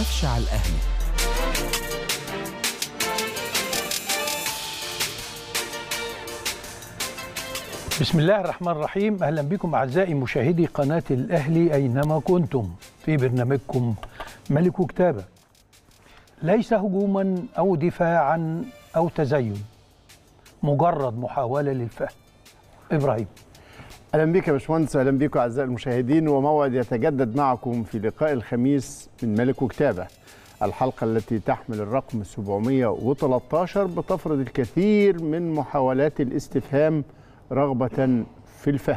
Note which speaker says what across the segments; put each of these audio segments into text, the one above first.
Speaker 1: تخافش على الأهلي.
Speaker 2: بسم الله الرحمن الرحيم. أهلا بكم أعزائي مشاهدي قناة الأهلي أينما كنتم في برنامجكم ملك كتابة. ليس هجوما أو دفاعا أو تزين، مجرد محاولة للفهم. إبراهيم.
Speaker 3: اهلا بك يا باشمهندس، اهلا بكم اعزائي المشاهدين، وموعد يتجدد معكم في لقاء الخميس من ملك وكتابه، الحلقه التي تحمل الرقم 713 بتفرض الكثير من محاولات الاستفهام رغبه في الفهم.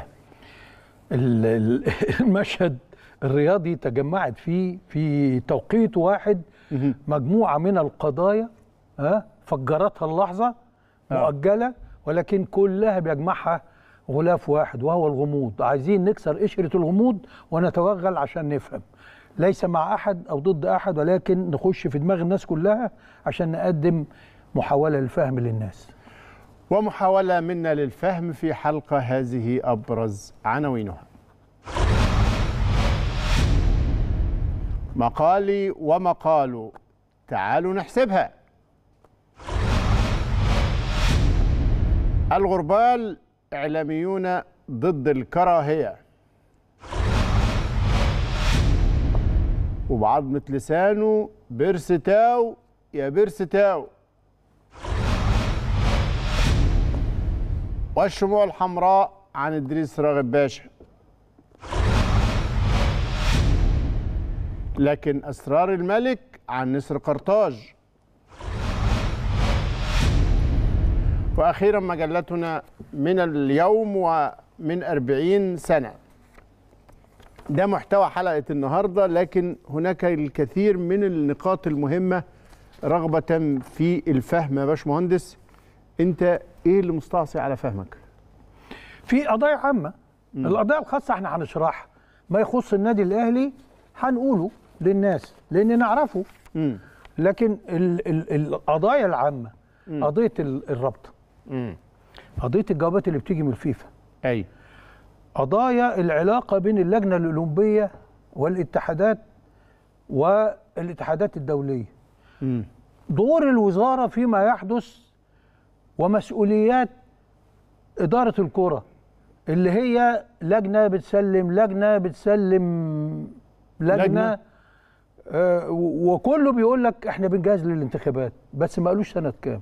Speaker 2: المشهد الرياضي تجمعت فيه في توقيت واحد مجموعه من القضايا فجرتها اللحظه مؤجله، ولكن كلها بيجمعها غلاف واحد وهو الغموض. عايزين نكسر قشرة الغموض ونتوغل عشان نفهم، ليس مع أحد أو ضد أحد، ولكن نخش في دماغ الناس كلها عشان نقدم محاولة للفهم للناس.
Speaker 3: ومحاولة منا للفهم في حلقة هذه أبرز عناوينها: مقالي ومقاله، تعالوا نحسبها. الغربال إعلاميون ضد الكراهية، وبعضمة لسانه بيرستاو يا بيرستاو، والشموع الحمراء عن إدريس راغب باشا. لكن أسرار الملك عن نسر قرطاج. وأخيرا مجلتنا من اليوم ومن 40 سنة. ده محتوى حلقة النهاردة، لكن هناك الكثير من النقاط المهمة رغبة في الفهم. يا باشمهندس، أنت إيه اللي مستعصي على فهمك؟
Speaker 2: في قضايا عامة. القضايا الخاصة احنا هنشرحها، ما يخص النادي الأهلي هنقوله للناس لأن نعرفه. لكن القضايا العامة، قضية الرابطة، قضية الجوابات اللي بتيجي من الفيفا،
Speaker 3: أي
Speaker 2: قضايا العلاقة بين اللجنة الأولمبية والاتحادات والاتحادات الدولية، دور الوزارة فيما يحدث، ومسؤوليات إدارة الكرة اللي هي لجنة بتسلم لجنة. وكله بيقول لك احنا بنجهز للانتخابات، بس ما قالوش سنة كام.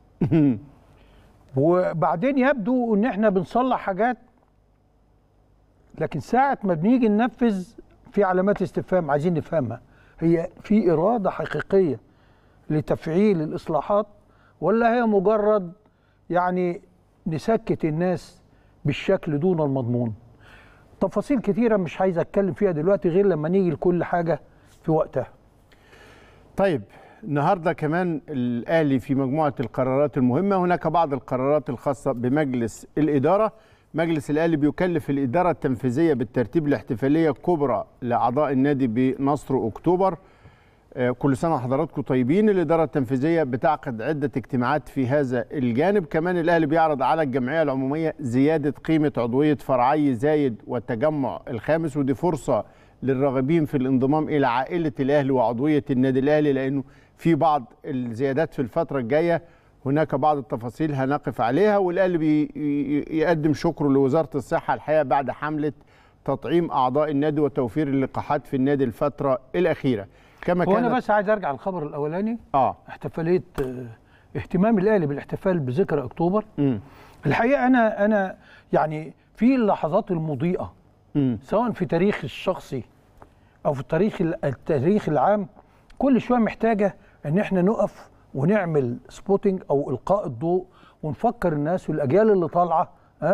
Speaker 2: وبعدين يبدو ان احنا بنصلح حاجات، لكن ساعة ما بنيجي ننفذ في علامات استفهام عايزين نفهمها. هي في إرادة حقيقية لتفعيل الإصلاحات، ولا هي مجرد يعني نسكت الناس بالشكل دون المضمون؟ تفاصيل كتيرة مش عايز أتكلم فيها دلوقتي غير لما نيجي لكل حاجة في وقتها.
Speaker 3: طيب، النهارده كمان الأهلي في مجموعة القرارات المهمة. هناك بعض القرارات الخاصة بمجلس الإدارة. مجلس الأهلي بيكلف الإدارة التنفيذية بالترتيب لاحتفالية كبرى لأعضاء النادي بنصر أكتوبر. كل سنة وحضراتكم طيبين. الإدارة التنفيذية بتعقد عدة اجتماعات في هذا الجانب. كمان الأهلي بيعرض على الجمعية العمومية زيادة قيمة عضوية فرعي زايد والتجمع الخامس، ودي فرصة للراغبين في الانضمام إلى عائلة الأهلي وعضوية النادي الأهلي، لأنه في بعض الزيادات في الفترة الجاية. هناك بعض التفاصيل هنقف عليها. والأهلي بيقدم شكره لوزارة الصحة الحقيقة بعد حملة تطعيم أعضاء النادي وتوفير اللقاحات في النادي الفترة الأخيرة. كما كان
Speaker 2: أنا بس عايز أرجع للخبر الأولاني. احتفالية اهتمام الأهلي بالاحتفال بذكرى أكتوبر. الحقيقة أنا يعني في اللحظات المضيئة سواء في تاريخ الشخصي أو في التاريخ العام، كل شوية محتاجة إن احنا نقف ونعمل سبوتنج أو إلقاء الضوء ونفكر الناس والأجيال اللي طالعة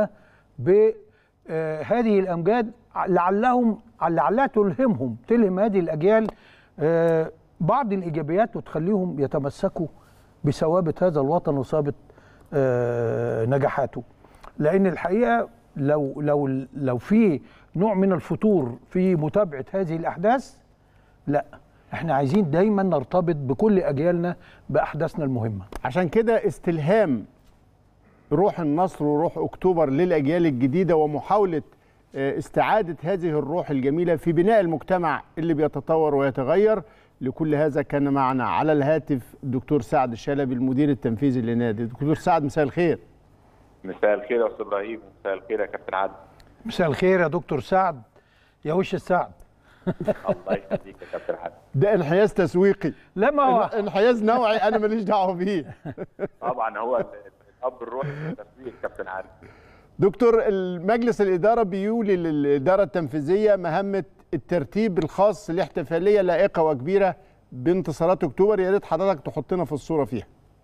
Speaker 2: بهذه الأمجاد، لعلها تلهم هذه الأجيال بعض الإيجابيات وتخليهم يتمسكوا بثوابت هذا الوطن وثابت نجاحاته. لأن الحقيقة لو في نوع من الفتور في متابعة هذه الأحداث، لا، احنا عايزين دايما نرتبط بكل أجيالنا بأحداثنا المهمة.
Speaker 3: عشان كده استلهام روح النصر وروح أكتوبر للأجيال الجديدة، ومحاولة استعادة هذه الروح الجميلة في بناء المجتمع اللي بيتطور ويتغير، لكل هذا كان معنا على الهاتف الدكتور سعد الشلبي المدير التنفيذي للنادي. دكتور سعد مساء الخير.
Speaker 1: مساء الخير يا استاذ ابراهيم، مساء الخير يا كابتن عادل.
Speaker 2: مساء الخير يا دكتور سعد، يا وش السعد.
Speaker 1: الله يخليك يا كابتن عادل.
Speaker 3: ده انحياز تسويقي.
Speaker 2: لا ما هو
Speaker 3: انحياز نوعي انا ماليش دعوه بيه.
Speaker 1: طبعا هو الاب الروحي للتسويق كابتن عادل.
Speaker 3: دكتور، المجلس الاداره بيولي للاداره التنفيذيه مهمه الترتيب الخاص لاحتفاليه لائقه وكبيره بانتصارات اكتوبر، يا ريت حضرتك تحطنا في الصوره فيها.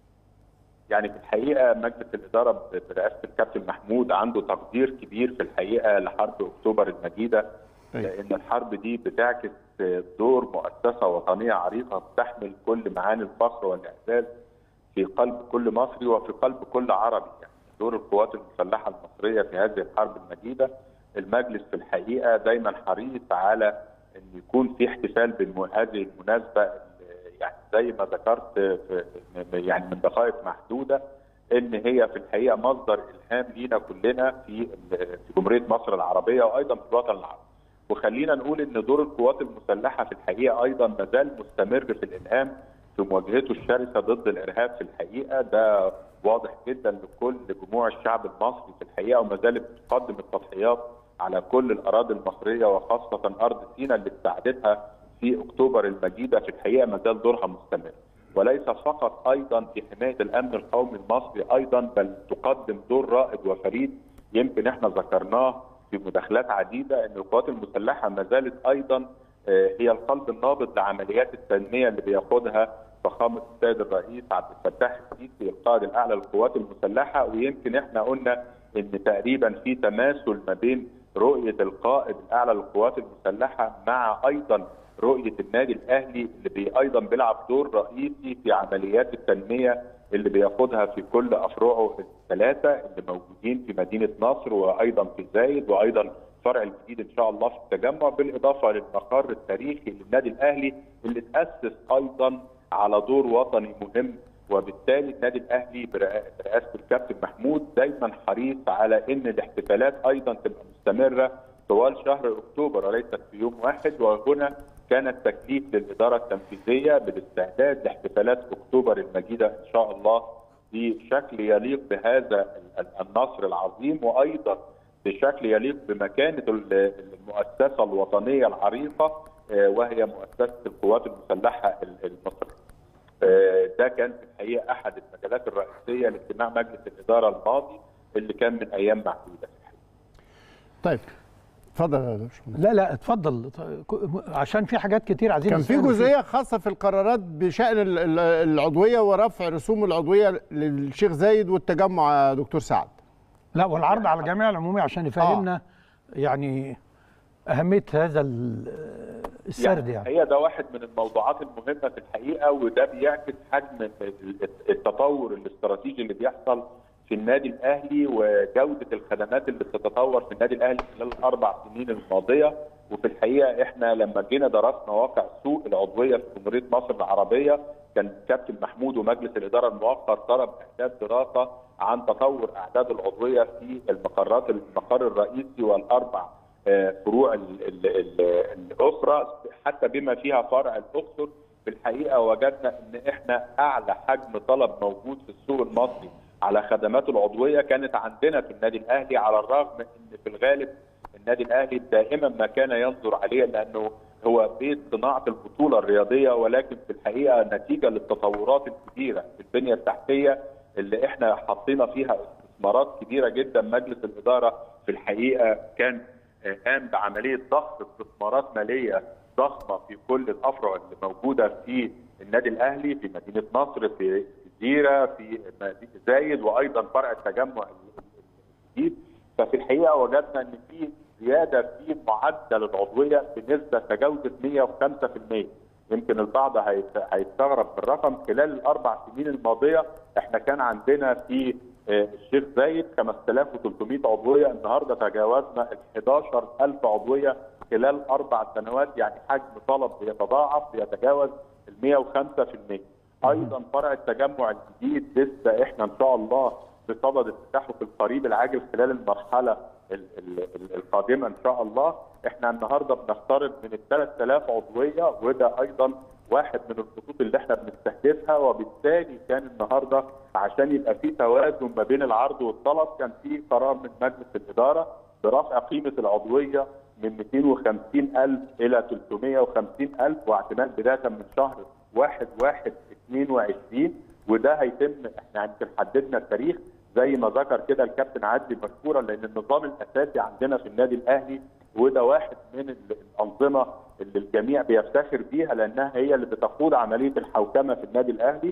Speaker 1: يعني في الحقيقه مجلس الاداره برئاسه الكابتن محمود عنده تقدير كبير في الحقيقه لحرب اكتوبر المجيده، لان الحرب دي بتعكس دور مؤسسه وطنيه عريقه تحمل كل معاني الفخر والاعزاز في قلب كل مصري وفي قلب كل عربي. يعني دور القوات المسلحه المصريه في هذه الحرب المجيده، المجلس في الحقيقه دايما حريص على ان يكون في احتفال بهذه المناسبه، يعني زي ما ذكرت يعني من دقائق محدوده ان هي في الحقيقه مصدر الهام لينا كلنا في جمهوريه مصر العربيه وايضا في الوطن العربي. وخلينا نقول ان دور القوات المسلحه في الحقيقه ايضا ما زال مستمر في الالهام في مواجهته الشرسه ضد الارهاب. في الحقيقه ده واضح جدا لكل جموع الشعب المصري في الحقيقه، وما زالت بتقدم التضحيات على كل الاراضي المصريه وخاصه ارض سيناء اللي استعادتها في اكتوبر المجيده. في الحقيقه ما زال دورها مستمر، وليس فقط ايضا في حمايه الامن القومي المصري ايضا، بل تقدم دور رائد وفريد يمكن احنا ذكرناه في مداخلات عديده، ان القوات المسلحه ما زالت ايضا هي القلب النابض لعمليات التنميه اللي بياخدها فخامه السيد الرئيس عبد الفتاح السيسي القائد الاعلى للقوات المسلحه. ويمكن احنا قلنا ان تقريبا في تماثل ما بين رؤيه القائد الاعلى للقوات المسلحه مع ايضا رؤيه النادي الاهلي اللي ايضا بيلعب دور رئيسي في عمليات التنميه اللي بياخدها في كل افرعه الثلاثه اللي موجودين في مدينه نصر وايضا في زايد وايضا الفرع الجديد ان شاء الله في التجمع، بالاضافه للمقر التاريخي للنادي الاهلي اللي تاسس ايضا على دور وطني مهم. وبالتالي النادي الاهلي برئاسه الكابتن محمود دايما حريص على ان الاحتفالات ايضا تبقى مستمره طوال شهر اكتوبر وليست في يوم واحد. وهنا كان التكليف للاداره التنفيذيه بالاستعداد لاحتفالات اكتوبر المجيده ان شاء الله بشكل يليق بهذا النصر العظيم، وايضا بشكل يليق بمكانه المؤسسه الوطنيه العريقه وهي مؤسسه القوات المسلحه المصريه. ده كان في الحقيقه احد المجالات الرئيسيه لاجتماع مجلس الاداره الماضي اللي كان من ايام معدوده في الحقيقه.
Speaker 3: طيب اتفضل يا دكتور.
Speaker 2: لا اتفضل، عشان في حاجات كتير عايزين
Speaker 3: كان في جزئيه خاصه في القرارات بشان العضويه ورفع رسوم العضويه للشيخ زايد والتجمع يا دكتور سعد.
Speaker 2: لا، والعرض على الجمعيه العموميه عشان يفهمنا يعني اهميه هذا السرد. يعني
Speaker 1: هي ده واحد من الموضوعات المهمه في الحقيقه، وده بيعكس حجم التطور الاستراتيجي اللي بيحصل في النادي الاهلي وجوده الخدمات اللي بتتطور في النادي الاهلي خلال الاربع سنين الماضيه. وفي الحقيقه احنا لما جينا درسنا واقع سوق العضويه في جمهوريه مصر العربيه، كان الكابتن محمود ومجلس الاداره المؤقت طلب اعداد دراسه عن تطور اعداد العضويه في المقر الرئيسي والاربع فروع الاخرى حتى بما فيها فرع الاقصر. في الحقيقه وجدنا ان احنا اعلى حجم طلب موجود في السوق المصري على خدمات العضويه كانت عندنا في النادي الاهلي، على الرغم ان في الغالب النادي الاهلي دائما ما كان ينظر عليه لانه هو بيت صناعه البطوله الرياضيه، ولكن في الحقيقه نتيجه للتطورات الكبيره في البنيه التحتيه اللي احنا حطينا فيها استثمارات كبيره جدا، مجلس الاداره في الحقيقه كان قام بعمليه ضخ استثمارات ماليه ضخمه في كل الافرع اللي موجوده في النادي الاهلي في مدينه نصر، في الجزيره، في مدينه زايد، وايضا فرع التجمع الجديد. ففي الحقيقه وجدنا ان في زياده في معدل العضويه بنسبه تجاوزت 105%. يمكن البعض هيستغرب من الرقم. خلال الاربع سنين الماضيه احنا كان عندنا في الشيخ زايد 5300 عضويه، النهارده تجاوزنا ال 11000 عضويه خلال 4 سنوات، يعني حجم طلب بيتضاعف بيتجاوز ال 105%. ايضا فرع التجمع الجديد لسه احنا ان شاء الله بصدد افتتاحه في القريب العاجل خلال المرحله القادمه ان شاء الله. احنا النهارده بنقترب من ال 3000 عضويه، وده ايضا واحد من الخطوط اللي احنا بنستهدفها، وبالتالي كان النهارده عشان يبقى في توازن ما بين العرض والطلب كان في قرار من مجلس الاداره برفع قيمه العضويه من 250,000 الى 350,000 واعتماد بدايه من شهر 1/1/22، وده هيتم احنا يمكن حددنا التاريخ زي ما ذكر كده الكابتن عدلي مشكورا، لان النظام الاساسي عندنا في النادي الاهلي وده واحد من الانظمه اللي الجميع بيفتخر بيها لانها هي اللي بتقود عمليه الحوكمه في النادي الاهلي.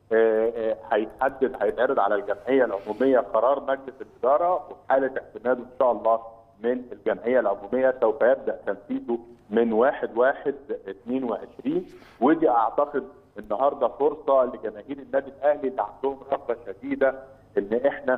Speaker 1: هيتعرض على الجمعيه العموميه قرار مجلس الاداره، وفي حاله اعتماده ان شاء الله من الجمعيه العموميه سوف يبدا تنفيذه من 1/1/22، ودي اعتقد النهارده فرصه لجماهير النادي الاهلي اللي عندهم رغبه شديده ان احنا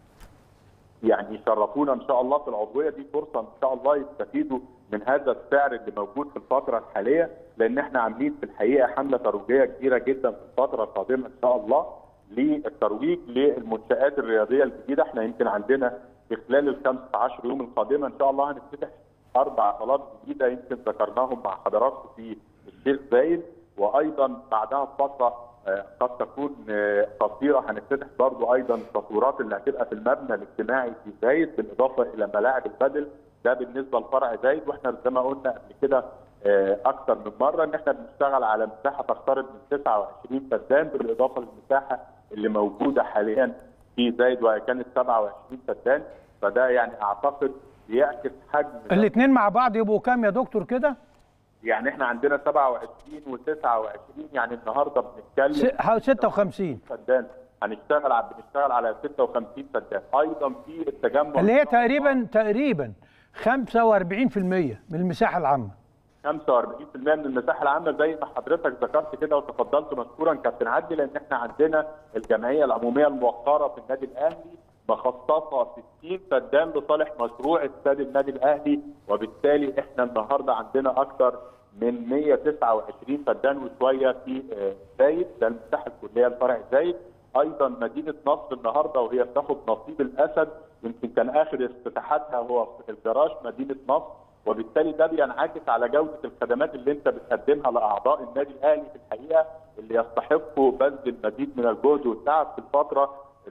Speaker 1: يعني يشرفونا ان شاء الله في العضويه دي، فرصه ان شاء الله يستفيدوا من هذا السعر اللي موجود في الفتره الحاليه، لان احنا عاملين في الحقيقه حمله ترويجيه كبيره جدا في الفتره القادمه ان شاء الله للترويج للمنشات الرياضيه الجديده. احنا يمكن عندنا في خلال ال 15 يوم القادمه ان شاء الله هنفتتح 4 صالات جديده يمكن ذكرناهم مع حضراتكم في الشيخ زايد، وايضا بعدها بفتره قد تكون قصيره هنفتتح برضو ايضا التصويرات اللي هتبقى في المبنى الاجتماعي في زايد بالاضافه الى ملاعب البادل. ده بالنسبه لفرع زايد، واحنا زي ما قلنا قبل كده اكثر من مره ان احنا بنشتغل على مساحه تقترب من 29 فدان بالاضافه للمساحه اللي موجوده حاليا في زايد وهي كانت 27 فدان، فده يعني اعتقد بيعكس حجم
Speaker 2: الاثنين مع بعض يبقوا كام يا دكتور كده؟
Speaker 1: يعني احنا عندنا 27 و29 يعني النهارده بنتكلم
Speaker 2: 56
Speaker 1: فدان، بنشتغل على 56 فدان. ايضا في التجمع
Speaker 2: اللي هي تقريبا 45% من المساحه العامه.
Speaker 1: 45% من المساحه العامه زي ما حضرتك ذكرت كده وتفضلت مشكورا كابتن عدلي، لان احنا عندنا الجمعيه العموميه الموقره في النادي الاهلي مخصصه 60 فدان لصالح مشروع استاد النادي الاهلي، وبالتالي احنا النهارده عندنا اكثر من 129 فدان وشويه في زايد، ده المساحه الكليه لفرع زايد. ايضا مدينه نصر النهارده وهي بتاخد نصيب الاسد، يمكن كان اخر افتتاحاتها هو في الجراج مدينه نصر، وبالتالي ده بينعكس على جوده الخدمات اللي انت بتقدمها لاعضاء النادي الاهلي في الحقيقه اللي يستحقوا بذل المزيد من الجهد والتعب في الفتره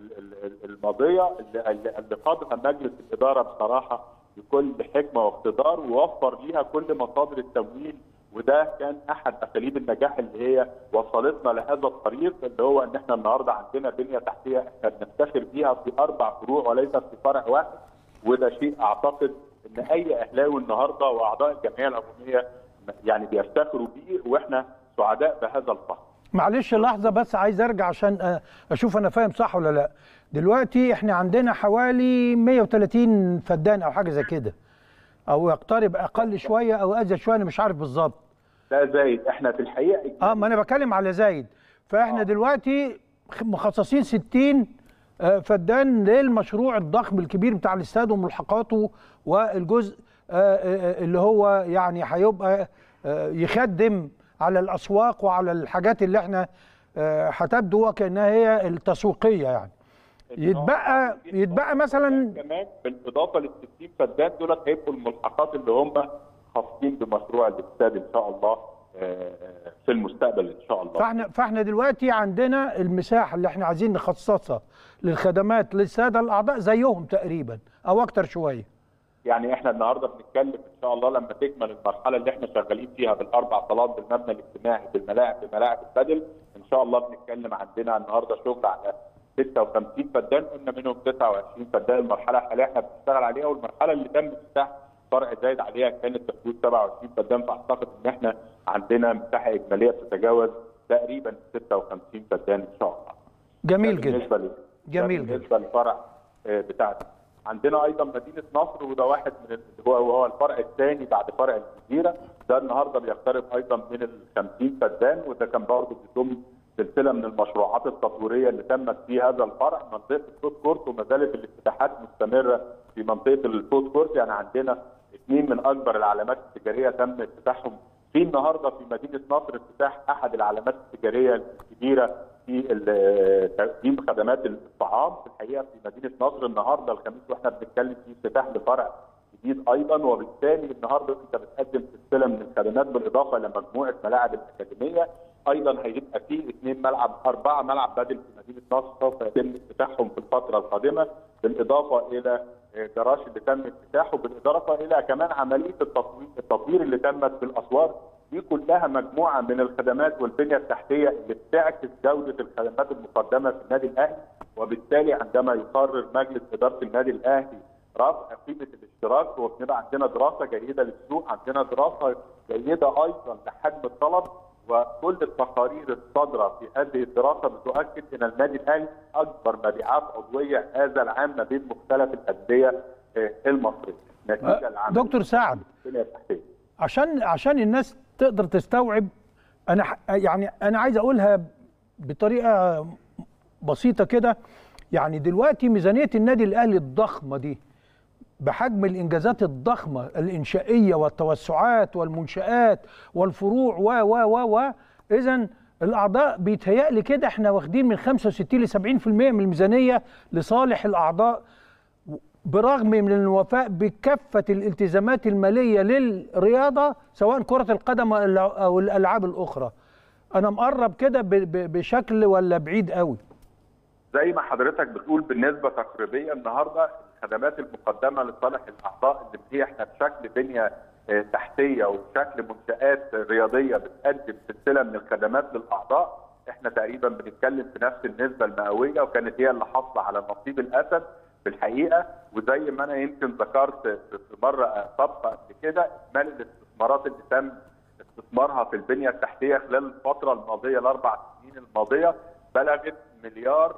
Speaker 1: الماضيه اللي قادها مجلس الاداره بصراحه بكل حكمه واقتدار، ووفر ليها كل مصادر التمويل، وده كان احد اساليب النجاح اللي هي وصلتنا لهذا الطريق، اللي هو ان احنا النهارده عندنا بنيه تحتيه احنا بنفتخر بيها في 4 فروع وليس في فرع واحد، وده شيء اعتقد ان اي اهلاوي النهارده واعضاء الجمعيه العموميه يعني بيفتخروا بيه، واحنا سعداء بهذا الفخر.
Speaker 2: معلش لحظه بس عايز ارجع عشان اشوف انا فاهم صح ولا لا. دلوقتي احنا عندنا حوالي 130 فدان او حاجه زي كده، او يقترب اقل شويه او ازيد شويه، انا مش عارف بالظبط.
Speaker 1: لا زايد احنا في الحقيقه
Speaker 2: ما انا بتكلم على زايد، فاحنا دلوقتي مخصصين 60 فدان للمشروع الضخم الكبير بتاع الاستاد وملحقاته، والجزء اللي هو يعني هيبقى يخدم على الاسواق وعلى الحاجات اللي احنا هتبدو وكانها هي التسويقيه يعني. يتبقى مثلا
Speaker 1: كمان بالاضافه لل 60 فدان دولت هيبقوا الملحقات اللي هم خاصين بمشروع الاستاد ان شاء الله في المستقبل ان شاء الله.
Speaker 2: فاحنا دلوقتي عندنا المساحه اللي احنا عايزين نخصصها للخدمات للساده الاعضاء زيهم تقريبا او اكتر شويه.
Speaker 1: يعني احنا النهارده بنتكلم ان شاء الله لما تكمل المرحله اللي احنا شغالين فيها بال4 صالات بالمبنى الاجتماعي بملاعب البادل، ان شاء الله بنتكلم عندنا النهارده شغل على 56 فدان، قلنا منهم 29 فدان المرحله الحاليه احنا بنشتغل عليها، والمرحله اللي تم افتتاح فرع زايد عليها كانت تحديد 27 فدان، فاعتقد ان احنا عندنا مساحه اجماليه بتتجاوز تقريبا 56 فدان ان شاء الله.
Speaker 2: جميل جدا. جميل جدا.
Speaker 1: بالنسبه للفرع بتاعنا. عندنا ايضا مدينه نصر، وده واحد من وهو الفرع الثاني بعد فرع الجزيره، ده النهارده بيقترب ايضا من ال 50 فدان، وده كان برضه بيضم سلسله من المشروعات التطويريه اللي تمت في هذا الفرع منطقه الفود كورت، وما زالت الافتتاحات مستمره في منطقه الفود كورت. يعني عندنا 2 من اكبر العلامات التجاريه تم افتتاحهم في النهارده في مدينه نصر، افتتاح احد العلامات التجاريه الكبيره في تقديم خدمات الطعام في الحقيقه في مدينه نصر النهارده الخميس، واحنا بنتكلم في افتتاح لفرع جديد ايضا، وبالتالي النهارده انت بتقدم سلسله من الخدمات بالاضافه لمجموعه ملاعب الاكاديميه. ايضا هيبقى في 4 ملعب بدل في مدينه نصر سوف يتم افتتاحهم في الفتره القادمه، بالاضافه الى جراج اللي تم افتتاحه، بالاضافه الى كمان عمليه التطوير اللي تمت في الاسوار. دي كلها مجموعه من الخدمات والبنيه التحتيه اللي بتعكس جوده الخدمات المقدمه في النادي الاهلي، وبالتالي عندما يقرر مجلس اداره النادي الاهلي رفع قيمه الاشتراك، وبنبقى عندنا دراسه جيده للسوق، عندنا دراسه جيده ايضا لحجم الطلب، وكل التقارير الصادره في هذه الدراسه بتؤكد ان النادي الاهلي اكبر مبيعات عضويه هذا العام ما بين مختلف الانديه المصريه.
Speaker 2: نتيجه العمل دكتور سعد، عشان الناس تقدر تستوعب، انا عايز اقولها بطريقه بسيطه كده. يعني دلوقتي ميزانيه النادي الاهلي الضخمه دي بحجم الانجازات الضخمه الانشائيه والتوسعات والمنشآت والفروع و اذا الاعضاء بيتهيألي كده احنا واخدين من 65 ل 70% من الميزانيه لصالح الاعضاء، برغم من الوفاء بكافه الالتزامات الماليه للرياضه سواء كره القدم او الالعاب الاخرى. انا مقرب كده بشكل ولا بعيد قوي؟
Speaker 1: زي ما حضرتك بتقول بالنسبه تقريبيه النهارده الخدمات المقدمه لصالح الاعضاء اللي هي احنا بشكل بنيه تحتيه وبشكل منشآت رياضيه بتقدم سلسله من الخدمات للاعضاء، احنا تقريبا بنتكلم في نفس النسبه المئويه، وكانت هي اللي حاصله على نصيب الاسد في الحقيقه. وزي ما انا يمكن ذكرت في مره سابقه قبل كده، اجمالي الاستثمارات اللي تم استثمارها في البنيه التحتيه خلال الفتره الماضيه ال4 سنين الماضيه بلغت مليار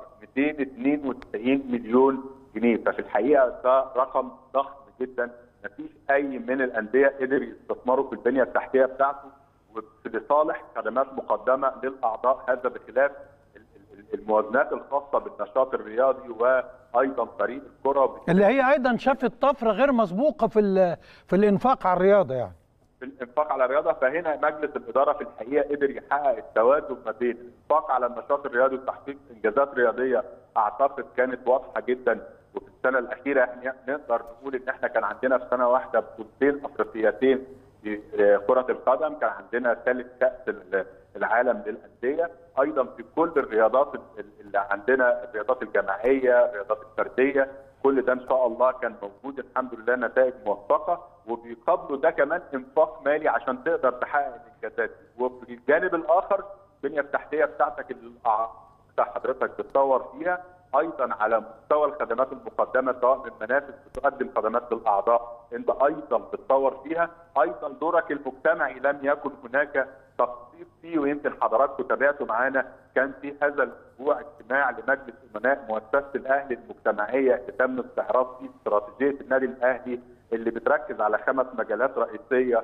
Speaker 1: 292 مليون جنيه، ففي الحقيقه ده رقم ضخم جدا. مفيش اي من الانديه قدر يستثمروا في البنيه التحتيه بتاعته لصالح خدمات مقدمه للاعضاء، هذا بخلاف الموازنات الخاصه بالنشاط الرياضي وايضا فريق الكره
Speaker 2: اللي هي ايضا شافت طفره غير مسبوقه في الانفاق على الرياضه. يعني
Speaker 1: في الانفاق على الرياضه، فهنا مجلس الاداره في الحقيقه قدر يحقق التوازن ما بين الانفاق على النشاط الرياضي وتحقيق انجازات رياضيه اعتقد كانت واضحه جدا. وفي السنه الاخيره احنا نقدر نقول ان احنا كان عندنا في سنه واحده بطولتين افريقيتين في كره القدم، كان عندنا ثالث كاس العالم للانديه، ايضا في كل الرياضات اللي عندنا، الرياضات الجماعيه، الرياضات الفرديه، كل ده ان شاء الله كان موجود الحمد لله، نتائج موفقه، وبيقابله ده كمان انفاق مالي عشان تقدر تحقق الانجازات. وفي الجانب الاخر البنيه التحتيه بتاعتك اللي حضرتك بتطور فيها، ايضا على مستوى الخدمات المقدمه سواء من منافذ بتقدم خدمات للاعضاء انت ايضا بتطور فيها، ايضا دورك المجتمعي لم يكن هناك تخطيط فيه، ويمكن حضراتكم تابعتوا معانا كان في هذا الاسبوع اجتماع لمجلس امناء مؤسسه الاهلي المجتمعيه اللي تم استعراض فيه استراتيجيه النادي الاهلي اللي بتركز على 5 مجالات رئيسيه: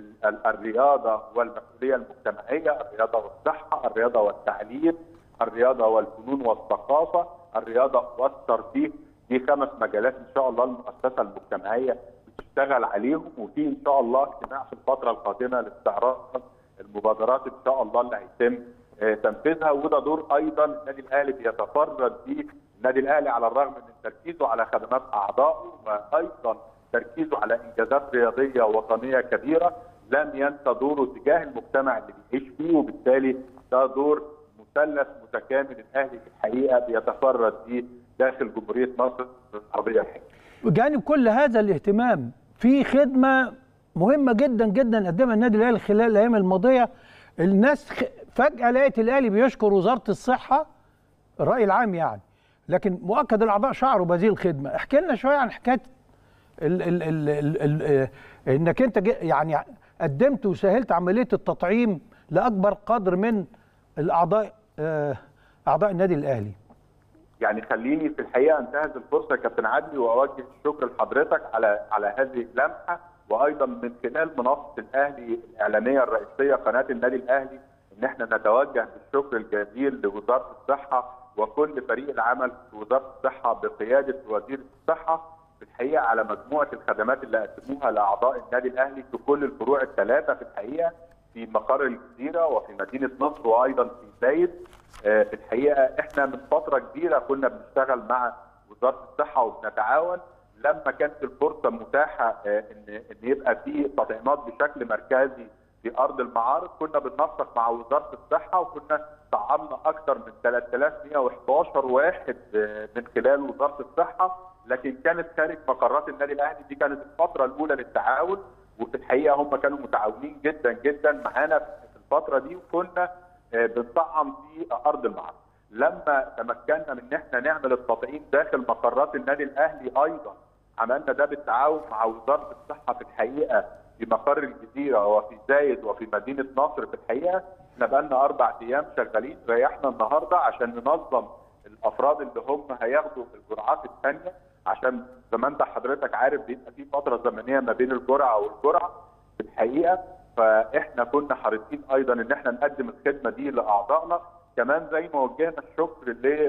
Speaker 1: الرياضه والمسؤوليه المجتمعيه، الرياضه والصحه، الرياضه والتعليم، الرياضه والفنون والثقافه، الرياضه والترفيه. دي 5 مجالات ان شاء الله المؤسسه المجتمعيه بتشتغل عليهم، وفي ان شاء الله اجتماع في الفتره القادمه لاستعراض المبادرات ان شاء الله اللي هيتم تنفيذها، وده دور ايضا النادي الاهلي بيتفرد فيه. النادي الاهلي على الرغم من تركيزه على خدمات اعضائه وايضا تركيزه على انجازات رياضيه وطنيه كبيره، لم ينسى دوره تجاه المجتمع اللي بيعيش فيه، وبالتالي ده دور مثلث متكامل الاهلي في الحقيقه بيتفرد فيه داخل جمهوريه مصر العربيه الحقيقه.
Speaker 2: بجانب كل هذا الاهتمام في خدمه مهمه جدا جدا قدمها النادي الاهلي خلال الايام الماضيه. الناس فجاه لقيت الاهلي بيشكر وزاره الصحه، الراي العام يعني، لكن مؤكد الاعضاء شعروا بهذه الخدمه. احكي لنا شويه عن حكايه انك انت يعني قدمت وسهلت عمليه التطعيم لاكبر قدر من الاعضاء، اعضاء النادي الاهلي.
Speaker 1: يعني خليني في الحقيقه انتهز الفرصه يا كابتن عدلي واوجه الشكر لحضرتك على هذه اللمحه، وايضا من خلال منصه الاهلي الاعلاميه الرئيسيه قناه النادي الاهلي ان احنا نتوجه بالشكر الجزيل لوزاره الصحه وكل فريق العمل في وزاره الصحه بقياده وزير الصحه في الحقيقه على مجموعه الخدمات اللي قدموها لاعضاء النادي الاهلي في كل الفروع ال3 في الحقيقه، في مقر الجزيره وفي مدينه نصر وايضا في زايد. في الحقيقه احنا من فتره كبيره كنا بنشتغل مع وزاره الصحه وبنتعاون، لما كانت الفرصه متاحه ان يبقى في تطعيمات بشكل مركزي في ارض المعارض، كنا بننسق مع وزاره الصحه وكنا طعمنا اكثر من 3111 واحد من خلال وزاره الصحه، لكن كانت خارج مقرات النادي الاهلي. دي كانت الفتره الاولى للتعاون، وفي الحقيقه هم كانوا متعاونين جدا جدا معانا في الفتره دي، وكنا بنطعم في ارض المعارض. لما تمكنا من ان احنا نعمل التطعيم داخل مقرات النادي الاهلي ايضا، عملنا ده بالتعاون مع وزاره الصحه في الحقيقه في مقر الجزيره وفي زايد وفي مدينه نصر. في الحقيقه احنا بقى لنا 4 ايام شغالين، ريحنا النهارده عشان ننظم الافراد اللي هم هياخدوا الجرعات الثانيه، عشان زي ما انت حضرتك عارف بيبقى في فتره زمنيه ما بين الجرعه والجرعه في الحقيقه. فاحنا كنا حريصين ايضا ان احنا نقدم الخدمه دي لاعضائنا. كمان زي ما وجهنا الشكر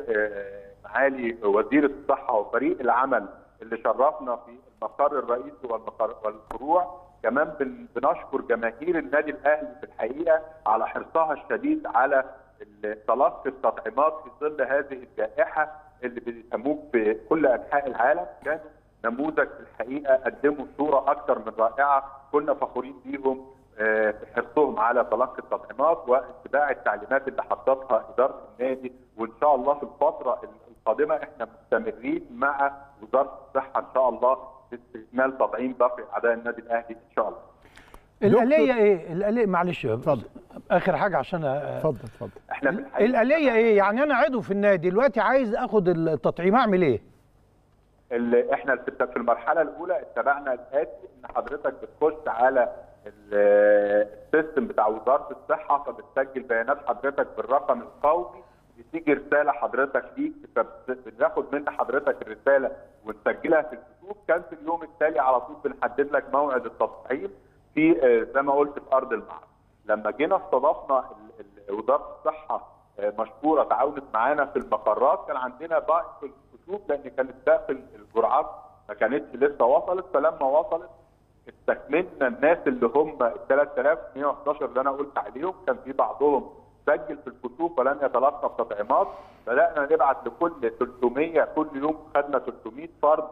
Speaker 1: لمعالي وزير الصحه وفريق العمل اللي شرفنا في المقر الرئيسي والفروع، كمان بنشكر جماهير النادي الاهلي في الحقيقه على حرصها الشديد على تلقي التطعيمات في ظل هذه الجائحه اللي بتموج في كل انحاء العالم. كانوا نموذج في الحقيقه، قدموا صوره اكثر من رائعه، كنا فخورين بيهم في حرصهم على تلقي التطعيمات واتباع التعليمات اللي حطتها اداره النادي. وان شاء الله في الفتره القادمه احنا مستمرين مع وزاره الصحه ان شاء الله في استكمال تطعيم باقي اعضاء النادي الاهلي ان شاء الله.
Speaker 2: الآلية ايه؟ الآلية معلش
Speaker 3: اتفضل.
Speaker 2: اخر حاجه عشان
Speaker 3: اتفضل.
Speaker 1: احنا في الحقيقه
Speaker 2: الآلية ايه؟ يعني انا عضو في النادي دلوقتي عايز اخد التطعيم، اعمل ايه؟
Speaker 1: احنا في المرحله الاولى اتبعنا الاتي، ان حضرتك بتخش على السيستم بتاع وزاره الصحه، فبتسجل بيانات حضرتك بالرقم القومي، بتيجي رساله حضرتك ليك، فبناخد من حضرتك الرساله ونسجلها في الكتب. كان في اليوم التالي على طول بنحدد لك موعد التطعيم في زي ما قلت في ارض المعرض. لما جينا استضفنا وزاره الصحه مشكوره تعاونت معانا في المقرات، كان عندنا ضعف في الكتب لان كانت داخل الجرعات ما كانتش لسه وصلت. فلما وصلت استكملنا الناس اللي هم ال 3111 اللي انا قلت عليهم، كان في بعضهم سجل في الكتب ولم يتلقى التطعيمات. بدانا نبعت لكل 300 كل يوم، خدنا 300 فرد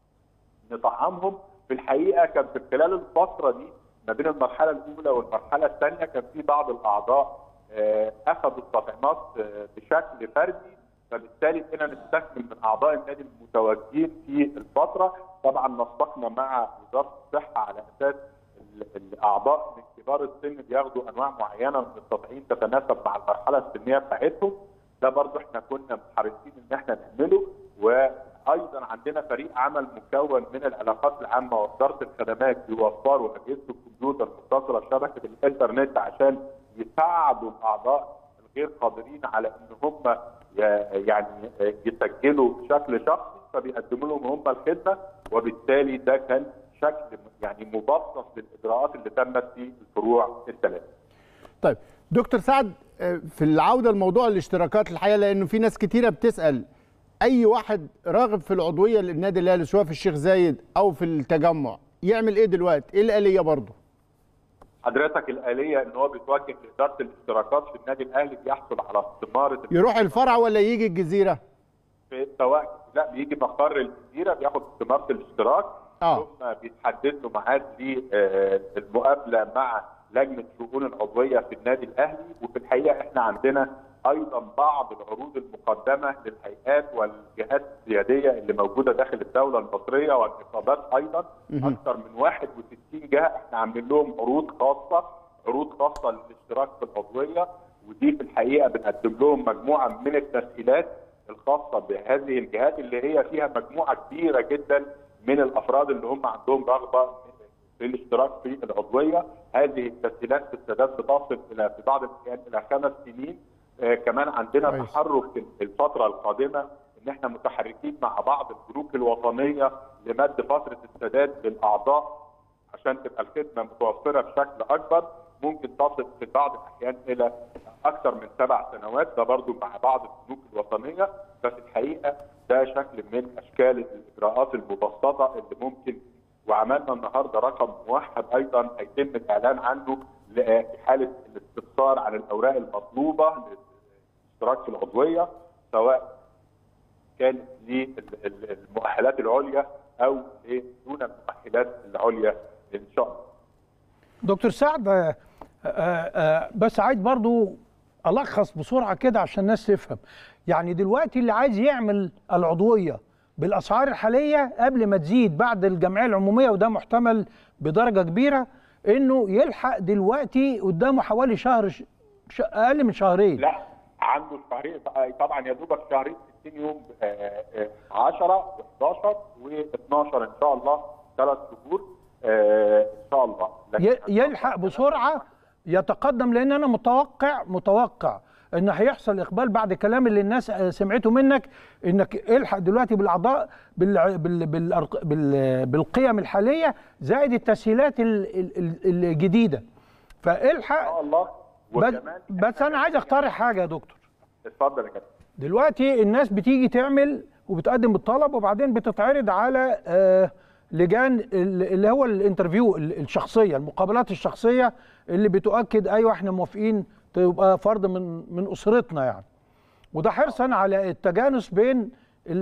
Speaker 1: نطعمهم. في الحقيقه كان في خلال الفتره دي ما بين المرحله الاولى والمرحله الثانيه كان في بعض الاعضاء اخذوا التطعيمات بشكل فردي، فبالتالي بدنا نستكمل من اعضاء النادي المتواجدين في الفتره. طبعا نسقنا مع وزاره الصحه على اساس الاعضاء من كبار السن بياخدوا انواع معينه من التطعيم تتناسب مع المرحله السنيه بتاعتهم. ده برضه احنا كنا حريصين ان احنا نعمله. وايضا عندنا فريق عمل مكون من العلاقات العامه واداره الخدمات بيوفروا اجهزه الكمبيوتر متصله بشبكه الانترنت عشان يساعدوا الاعضاء الغير قادرين على ان هم يعني يسجلوا بشكل شخصي، فبيقدموا لهم هم الخدمه. وبالتالي ده كان شكل يعني مبسط للاجراءات اللي تمت في الفروع الثلاثه.
Speaker 3: طيب دكتور سعد، في العوده لموضوع الاشتراكات الحقيقه، لانه في ناس كتيره بتسال اي واحد راغب في العضويه للنادي الاهلي سواء في الشيخ زايد او في التجمع يعمل ايه دلوقتي؟ ايه الآلية برضه؟
Speaker 1: حضرتك الآلية ان هو بيتوجه لإدارة الاشتراكات في النادي الاهلي، بيحصل على استمارة
Speaker 3: يروح الفرع ولا يجي الجزيرة؟
Speaker 1: سواء لا بيجي مقر الجزيرة بياخد استمارة الاشتراك ثم بيتحدد له ميعاد للمقابلة مع لجنة شؤون العضوية في النادي الاهلي. وفي الحقيقة احنا عندنا ايضا بعض العروض المقدمه للهيئات والجهات السياديه اللي موجوده داخل الدوله المصريه والنقابات ايضا. اكثر من 61 جهه احنا عاملين لهم عروض خاصه للاشتراك في العضويه، ودي في الحقيقه بنقدم لهم مجموعه من التسهيلات الخاصه بهذه الجهات اللي هي فيها مجموعه كبيره جدا من الافراد اللي هم عندهم رغبه في الاشتراك في العضويه. هذه التسهيلات في السداد بتصل الى في بعض الاحيان الى 5 سنين. كمان عندنا تحرك في الفتره القادمه ان احنا متحركين مع بعض البنوك الوطنيه لمد فتره السداد للاعضاء عشان تبقى الخدمه متوفره بشكل اكبر، ممكن تصل في بعض الاحيان الى اكثر من 7 سنوات. ده برضو مع بعض البنوك الوطنيه. ففي الحقيقه ده شكل من اشكال الاجراءات المبسطه اللي ممكن. وعملنا النهارده رقم موحد ايضا هيتم الاعلان عنه في حاله الاستفسار عن الاوراق المطلوبه للاشتراك في العضويه، سواء كانت للمؤهلات العليا او دون المؤهلات العليا ان شاء الله.
Speaker 2: دكتور سعد، بس عايز برضو الخص بسرعه كده عشان الناس تفهم. يعني دلوقتي اللي عايز يعمل العضويه بالاسعار الحاليه قبل ما تزيد بعد الجمعيه العموميه، وده محتمل بدرجه كبيره انه يلحق دلوقتي قدامه حوالي شهر، اقل من شهرين.
Speaker 1: لا، عنده شهرين طبعا، يا دوبك شهرين 60 يوم، 10 و11 و12 ان شاء الله، 3 شهور ان شاء الله.
Speaker 2: يلحق بسرعه يتقدم، لان انا متوقع ان هيحصل اقبال بعد كلام اللي الناس سمعته منك، انك الحق دلوقتي بالاعضاء بالقيم الحاليه زائد التسهيلات الجديده، فالحق ان شاء الله. بس انا عايز اقترح حاجه يا دكتور.
Speaker 1: اتفضل يا كابتن.
Speaker 2: دلوقتي الناس بتيجي تعمل وبتقدم الطلب، وبعدين بتتعرض على لجان اللي هو الانترفيو الشخصيه، المقابلات الشخصيه اللي بتؤكد ايوه احنا موافقين تبقى فرد من اسرتنا يعني. وده حرصا على التجانس بين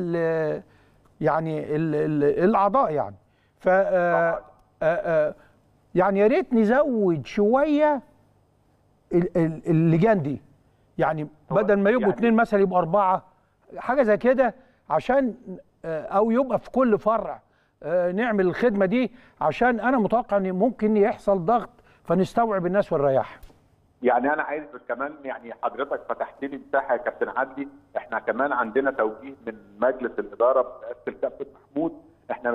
Speaker 2: يعني الاعضاء يعني. ف يعني يا ريت نزود شويه اللجان دي، يعني بدل ما يبقوا 2 مثلا يبقوا 4، حاجه زي كده، عشان او يبقى في كل فرع نعمل الخدمه دي، عشان انا متوقع ان ممكن يحصل ضغط فنستوعب الناس ونريحها.
Speaker 1: يعني انا عايز كمان، يعني حضرتك فتحت لي مساحه يا كابتن عدلي، احنا كمان عندنا توجيه من مجلس الاداره برئاسه الكابتن محمود. احنا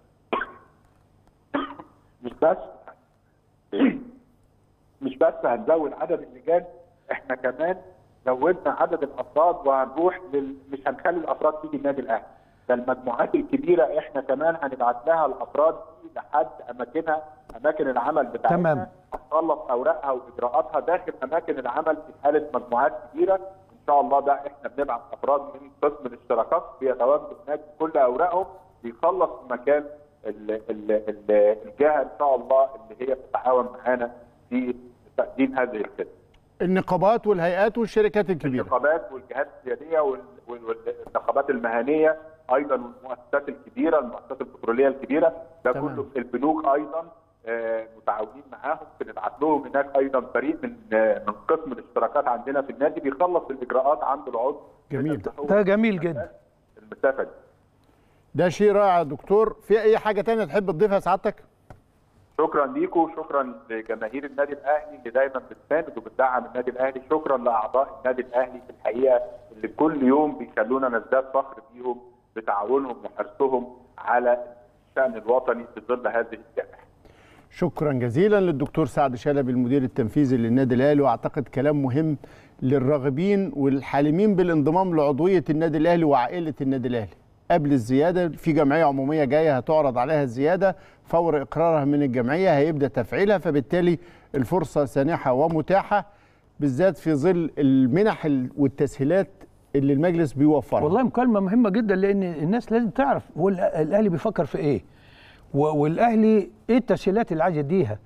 Speaker 1: مش بس هنزود عدد اللجان، احنا كمان زودنا عدد الافراد، وهنروح مش هنخلي الافراد تيجي النادي الاهلي، ده المجموعات الكبيره احنا كمان هنبعت لها الافراد دي لحد اماكن العمل بتاعتنا.
Speaker 2: تمام.
Speaker 1: هتخلص اوراقها واجراءاتها داخل اماكن العمل في حاله مجموعات كبيره ان شاء الله. ده احنا بنبعت افراد من قسم الاشتراكات بيتواجدوا هناك كل اوراقهم، بيخلص في مكان الجهه ان شاء الله اللي هي بتتعاون معانا في تقديم هذه الخدمه.
Speaker 3: النقابات والهيئات والشركات الكبيره.
Speaker 1: النقابات والجهات السياديه والنقابات المهنيه ايضا، والمؤسسات الكبيره، المؤسسات البتروليه الكبيره، ده تمام. كله البنوك ايضا متعاونين معاهم، بنبعت لهم هناك ايضا فريق من قسم الاشتراكات عندنا في النادي بيخلص الاجراءات عند العضو.
Speaker 3: جميل،
Speaker 2: ده جميل جدا
Speaker 1: المسافه دي.
Speaker 3: ده شيء رائع يا دكتور. في اي حاجه ثانيه تحب تضيفها سعادتك؟
Speaker 1: شكرا ليكم، وشكرا لجماهير النادي الاهلي اللي دايما بتساند وبتدعم النادي الاهلي، شكرا لاعضاء النادي الاهلي في الحقيقه اللي كل يوم بيخلونا نزداد فخر بيهم بتعاونهم وحرصهم على الشان الوطني في ظل هذه الجائحه.
Speaker 3: شكرا جزيلا للدكتور سعد شلبي المدير التنفيذي للنادي الاهلي، واعتقد كلام مهم للراغبين والحالمين بالانضمام لعضويه النادي الاهلي وعائله النادي الاهلي. قبل الزياده في جمعيه عموميه جايه هتعرض عليها الزياده، فور اقرارها من الجمعيه هيبدا تفعيلها، فبالتالي الفرصه سانحه ومتاحه، بالذات في ظل المنح والتسهيلات اللي المجلس بيوفرها.
Speaker 2: والله مكالمه مهمه جدا، لان الناس لازم تعرف هو الاهلي بيفكر في ايه، والاهلي ايه التسهيلات اللي عايز يديها.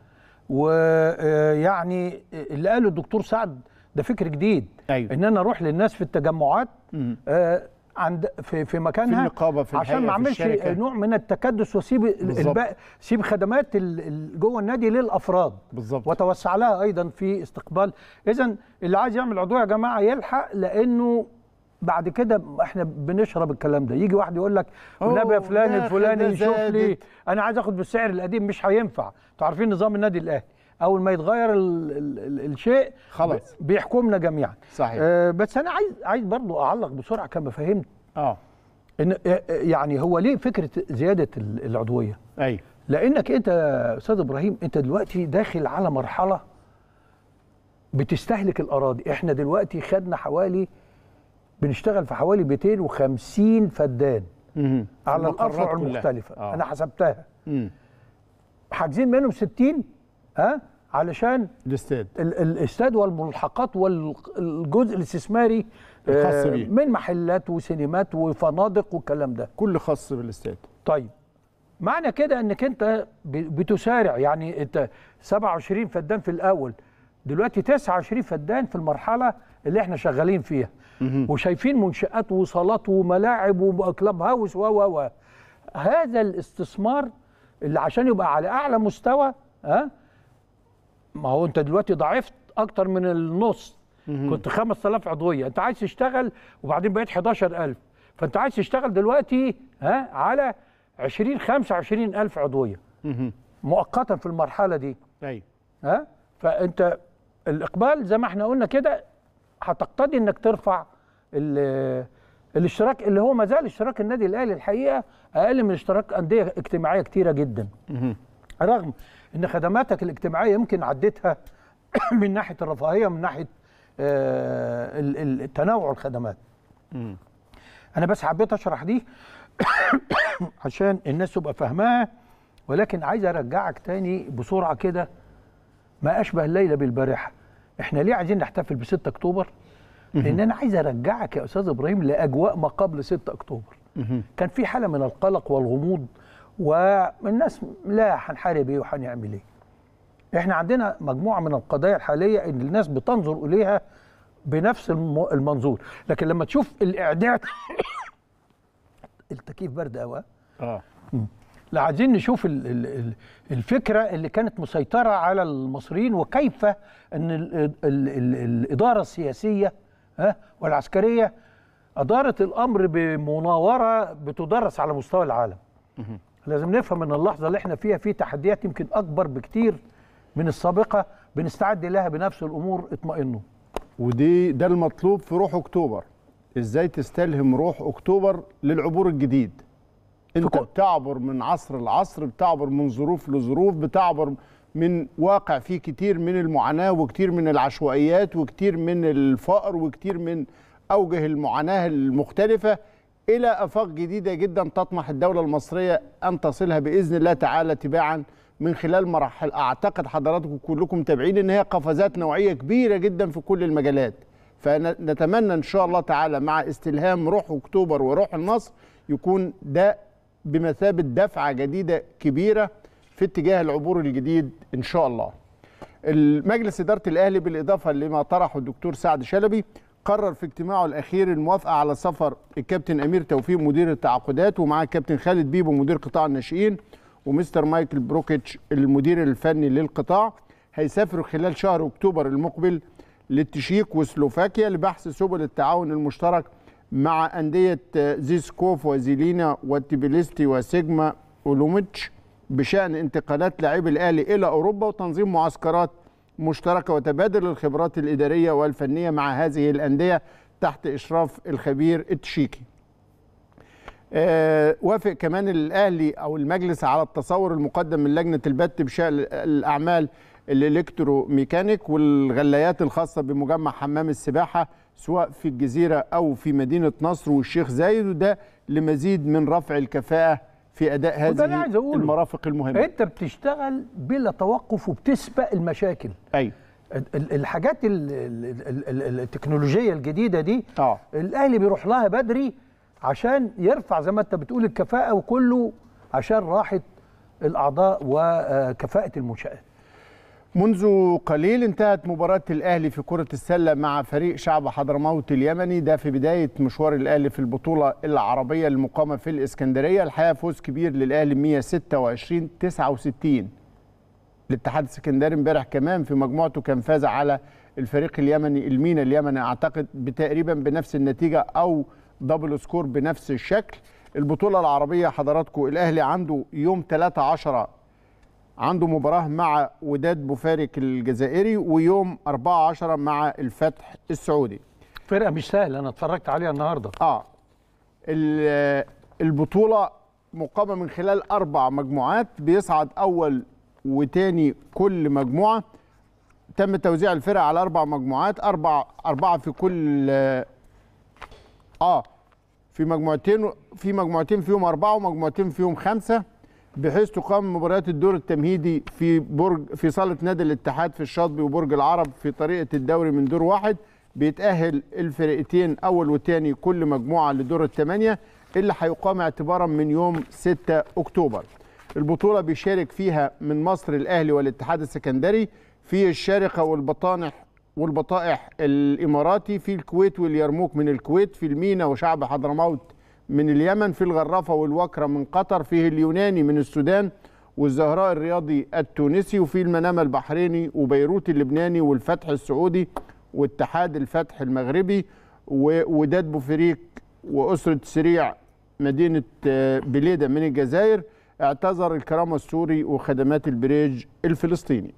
Speaker 2: ويعني اللي قاله الدكتور سعد ده فكر جديد.
Speaker 3: أيوة.
Speaker 2: ان انا اروح للناس في التجمعات عند في مكانها،
Speaker 3: في النقابه، في
Speaker 2: عشان ما اعملش نوع من التكدس واسيب سيب خدمات جوه النادي للافراد
Speaker 3: بالظبط،
Speaker 2: وتوسع لها ايضا في استقبال. اذا اللي عايز يعمل عضويه يا جماعه يلحق، لانه بعد كده احنا بنشرب الكلام ده. يجي واحد يقول لك والنبي يا فلان الفلاني يشوف لي، انا عايز اخد بالسعر القديم، مش هينفع. انتوا عارفين نظام النادي الاهلي اول ما يتغير الشيء
Speaker 3: خلاص
Speaker 2: بيحكمنا جميعا.
Speaker 3: صحيح.
Speaker 2: بس انا عايز برضو اعلق بسرعه كما فهمت ان يعني هو ليه فكره زياده العضويه.
Speaker 3: ايوه،
Speaker 2: لانك انت يا استاذ ابراهيم انت دلوقتي داخل على مرحله بتستهلك الاراضي. احنا دلوقتي خدنا بنشتغل في حوالي 250 فدان على الافرع المختلفه. انا حسبتها حاجزين منهم 60 علشان الاستاد والملحقات والجزء الاستثماري
Speaker 3: الخاص بيه
Speaker 2: من محلات وسينمات وفنادق والكلام ده
Speaker 3: كل خاص بالاستاد.
Speaker 2: طيب معنى كده انك انت بتسارع، يعني انت 27 فدان في الاول، دلوقتي 29 فدان في المرحله اللي احنا شغالين فيها وشايفين منشآت وصالات وملاعب وكلاب هاوس هذا الاستثمار اللي عشان يبقى على اعلى مستوى، ما هو انت دلوقتي ضعفت اكتر من النص. كنت 5000 عضويه، انت عايز تشتغل وبعدين بقيت 11000، فانت عايز تشتغل دلوقتي على 25000 عضويه مؤقتا في المرحله دي.
Speaker 3: ايوه.
Speaker 2: فانت الاقبال زي ما احنا قلنا كده هتقتضي انك ترفع الاشتراك، اللي هو ما زال اشتراك النادي الاهلي الحقيقه اقل من اشتراك انديه اجتماعيه كتيره جدا. رغم ان خدماتك الاجتماعيه يمكن عديتها من ناحيه الرفاهيه ومن ناحيه تنوع الخدمات. انا بس حبيت اشرح دي عشان الناس تبقى فاهماها، ولكن عايز ارجعك تاني بسرعه كده ما اشبه الليله بالبارحه. احنا ليه عايزين نحتفل ب 6 اكتوبر؟ لان انا عايز ارجعك يا استاذ ابراهيم لاجواء ما قبل 6 اكتوبر. كان في حاله من القلق والغموض، والناس لا هنحارب ايه وهنعمل ايه. احنا عندنا مجموعه من القضايا الحاليه ان الناس بتنظر اليها بنفس المنظور، لكن لما تشوف الاعداد التكييف برد قوي. لا، عايزين نشوف الفكره اللي كانت مسيطره على المصريين، وكيف ان الاداره السياسيه والعسكريه ادارت الامر بمناوره بتدرس على مستوى العالم. لازم نفهم ان اللحظه اللي احنا فيها في تحديات يمكن اكبر بكتير من السابقه، بنستعد لها بنفس الامور. اطمئنوا.
Speaker 3: ده المطلوب في روح اكتوبر. ازاي تستلهم روح اكتوبر للعبور الجديد؟ انت بتعبر من عصر لعصر، بتعبر من ظروف لظروف، بتعبر من واقع فيه كتير من المعاناه وكتير من العشوائيات وكتير من الفقر وكتير من اوجه المعاناه المختلفه الى افاق جديده جدا تطمح الدوله المصريه ان تصلها باذن الله تعالى تباعا من خلال مراحل. اعتقد حضراتكم كلكم متابعين ان هي قفزات نوعيه كبيره جدا في كل المجالات، فنتمنى ان شاء الله تعالى مع استلهام روح اكتوبر وروح النصر يكون ده بمثابه دفعه جديده كبيره في اتجاه العبور الجديد ان شاء الله. المجلس اداره الاهلي بالاضافه لما طرحه الدكتور سعد شلبي قرر في اجتماعه الاخير الموافقه على سفر الكابتن امير توفيق مدير التعاقدات، ومعاه الكابتن خالد بيبو مدير قطاع الناشئين، ومستر مايكل بروكيتش المدير الفني للقطاع. هيسافروا خلال شهر اكتوبر المقبل للتشيك وسلوفاكيا لبحث سبل التعاون المشترك مع انديه زيسكوف وزيلينا وتبيليستي وسيجما اولوميتش بشان انتقالات لاعبي الاهلي الى اوروبا وتنظيم معسكرات مشتركه وتبادل الخبرات الاداريه والفنيه مع هذه الانديه تحت اشراف الخبير التشيكي. وافق كمان الاهلي او المجلس على التصور المقدم من لجنه البت بشان الاعمال الالكتروميكانيك والغلايات الخاصه بمجمع حمام السباحه سواء في الجزيره او في مدينه نصر والشيخ زايد، وده لمزيد من رفع الكفاءه في اداء هذه المرافق المهمه.
Speaker 2: انت بتشتغل بلا توقف وبتسبق المشاكل.
Speaker 3: ايوه.
Speaker 2: الحاجات التكنولوجيه الجديده دي الاهلي بيروح لها بدري عشان يرفع زي ما انت بتقول الكفاءه، وكله عشان راحه الاعضاء وكفاءه المنشات.
Speaker 3: منذ قليل انتهت مباراة الأهلي في كرة السلة مع فريق شعب حضرموت اليمني، ده في بداية مشوار الأهلي في البطولة العربية المقامة في الإسكندرية. الحقيقة فوز كبير للأهلي 126-69. الاتحاد السكندري امبارح كمان في مجموعته كان فاز على الفريق اليمني المينا اليمني اعتقد بتقريبا بنفس النتيجة أو دبل سكور بنفس الشكل. البطولة العربية حضراتكم الأهلي عنده يوم 13 عنده مباراة مع وداد بوفارك الجزائري، ويوم 14 مع الفتح السعودي.
Speaker 2: فرقة مش سهلة، أنا اتفرجت عليها النهاردة.
Speaker 3: البطولة مقامة من خلال 4 مجموعات، بيصعد أول وتاني كل مجموعة. تم توزيع الفرق على 4 مجموعات، 4 في كل في مجموعتين فيهم 4 ومجموعتين فيهم 5، بحيث تقام مباريات الدور التمهيدي في صالة نادي الاتحاد في الشاطبي وبرج العرب في طريقة الدوري من دور واحد. بيتأهل الفرقتين أول وتاني كل مجموعة لدور الثمانية اللي هيقام اعتبارا من يوم 6 أكتوبر. البطولة بيشارك فيها من مصر الأهلي والاتحاد السكندري، في الشارقة والبطائح الإماراتي، في الكويت واليرموك من الكويت، في المينا وشعب حضرموت من اليمن، في الغرافة والوكرة من قطر، فيه اليوناني من السودان، والزهراء الرياضي التونسي، وفي المنامة البحريني، وبيروت اللبناني، والفتح السعودي، واتحاد الفتح المغربي، ووداد بوفريك، وأسرة سريع مدينة بليدة من الجزائر. اعتذر الكرامة السوري وخدمات البريج الفلسطيني.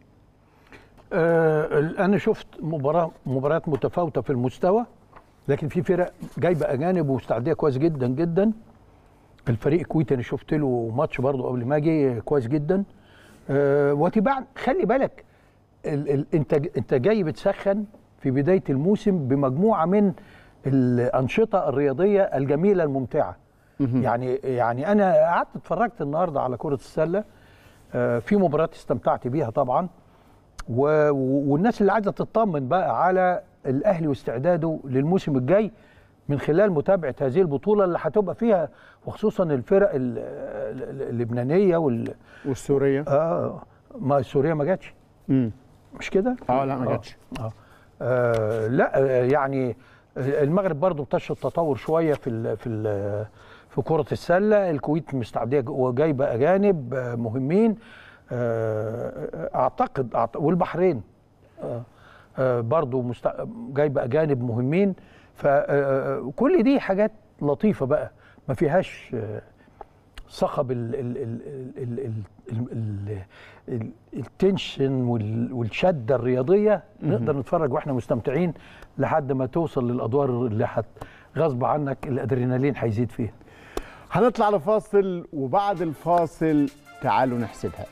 Speaker 2: أنا شفت مباريات متفاوتة في المستوى، لكن في فرق جايبة أجانب ومستعدية كويس جدا جدا. الفريق الكويتي أنا شفت له ماتش برضه قبل ما أجي كويس جدا. وتباعا خلي بالك أنت جاي بتسخن في بداية الموسم بمجموعة من الأنشطة الرياضية الجميلة الممتعة. يعني أنا قعدت اتفرجت النهاردة على كرة السلة، في مباريات استمتعت بيها طبعا، والناس اللي عايزة تطمن بقى على الأهلي واستعداده للموسم الجاي من خلال متابعة هذه البطولة اللي هتبقى فيها، وخصوصا الفرق اللبنانية
Speaker 3: والسورية.
Speaker 2: ما السورية ما جاتش. مش كده؟
Speaker 3: لا ما جاتش.
Speaker 2: لا يعني المغرب برضو بتشهد تطور شوية في كرة السلة. الكويت مستعدية وجايبة أجانب مهمين أعتقد، والبحرين برضو جايبة أجانب مهمين. فكل دي حاجات لطيفة بقى ما فيهاش صخب التنشن والشدة الرياضية. نقدر نتفرج واحنا مستمتعين لحد ما توصل للأدوار اللي غصب عنك الأدرينالين هيزيد فيها.
Speaker 3: هنطلع لفاصل، وبعد الفاصل تعالوا نحسبها.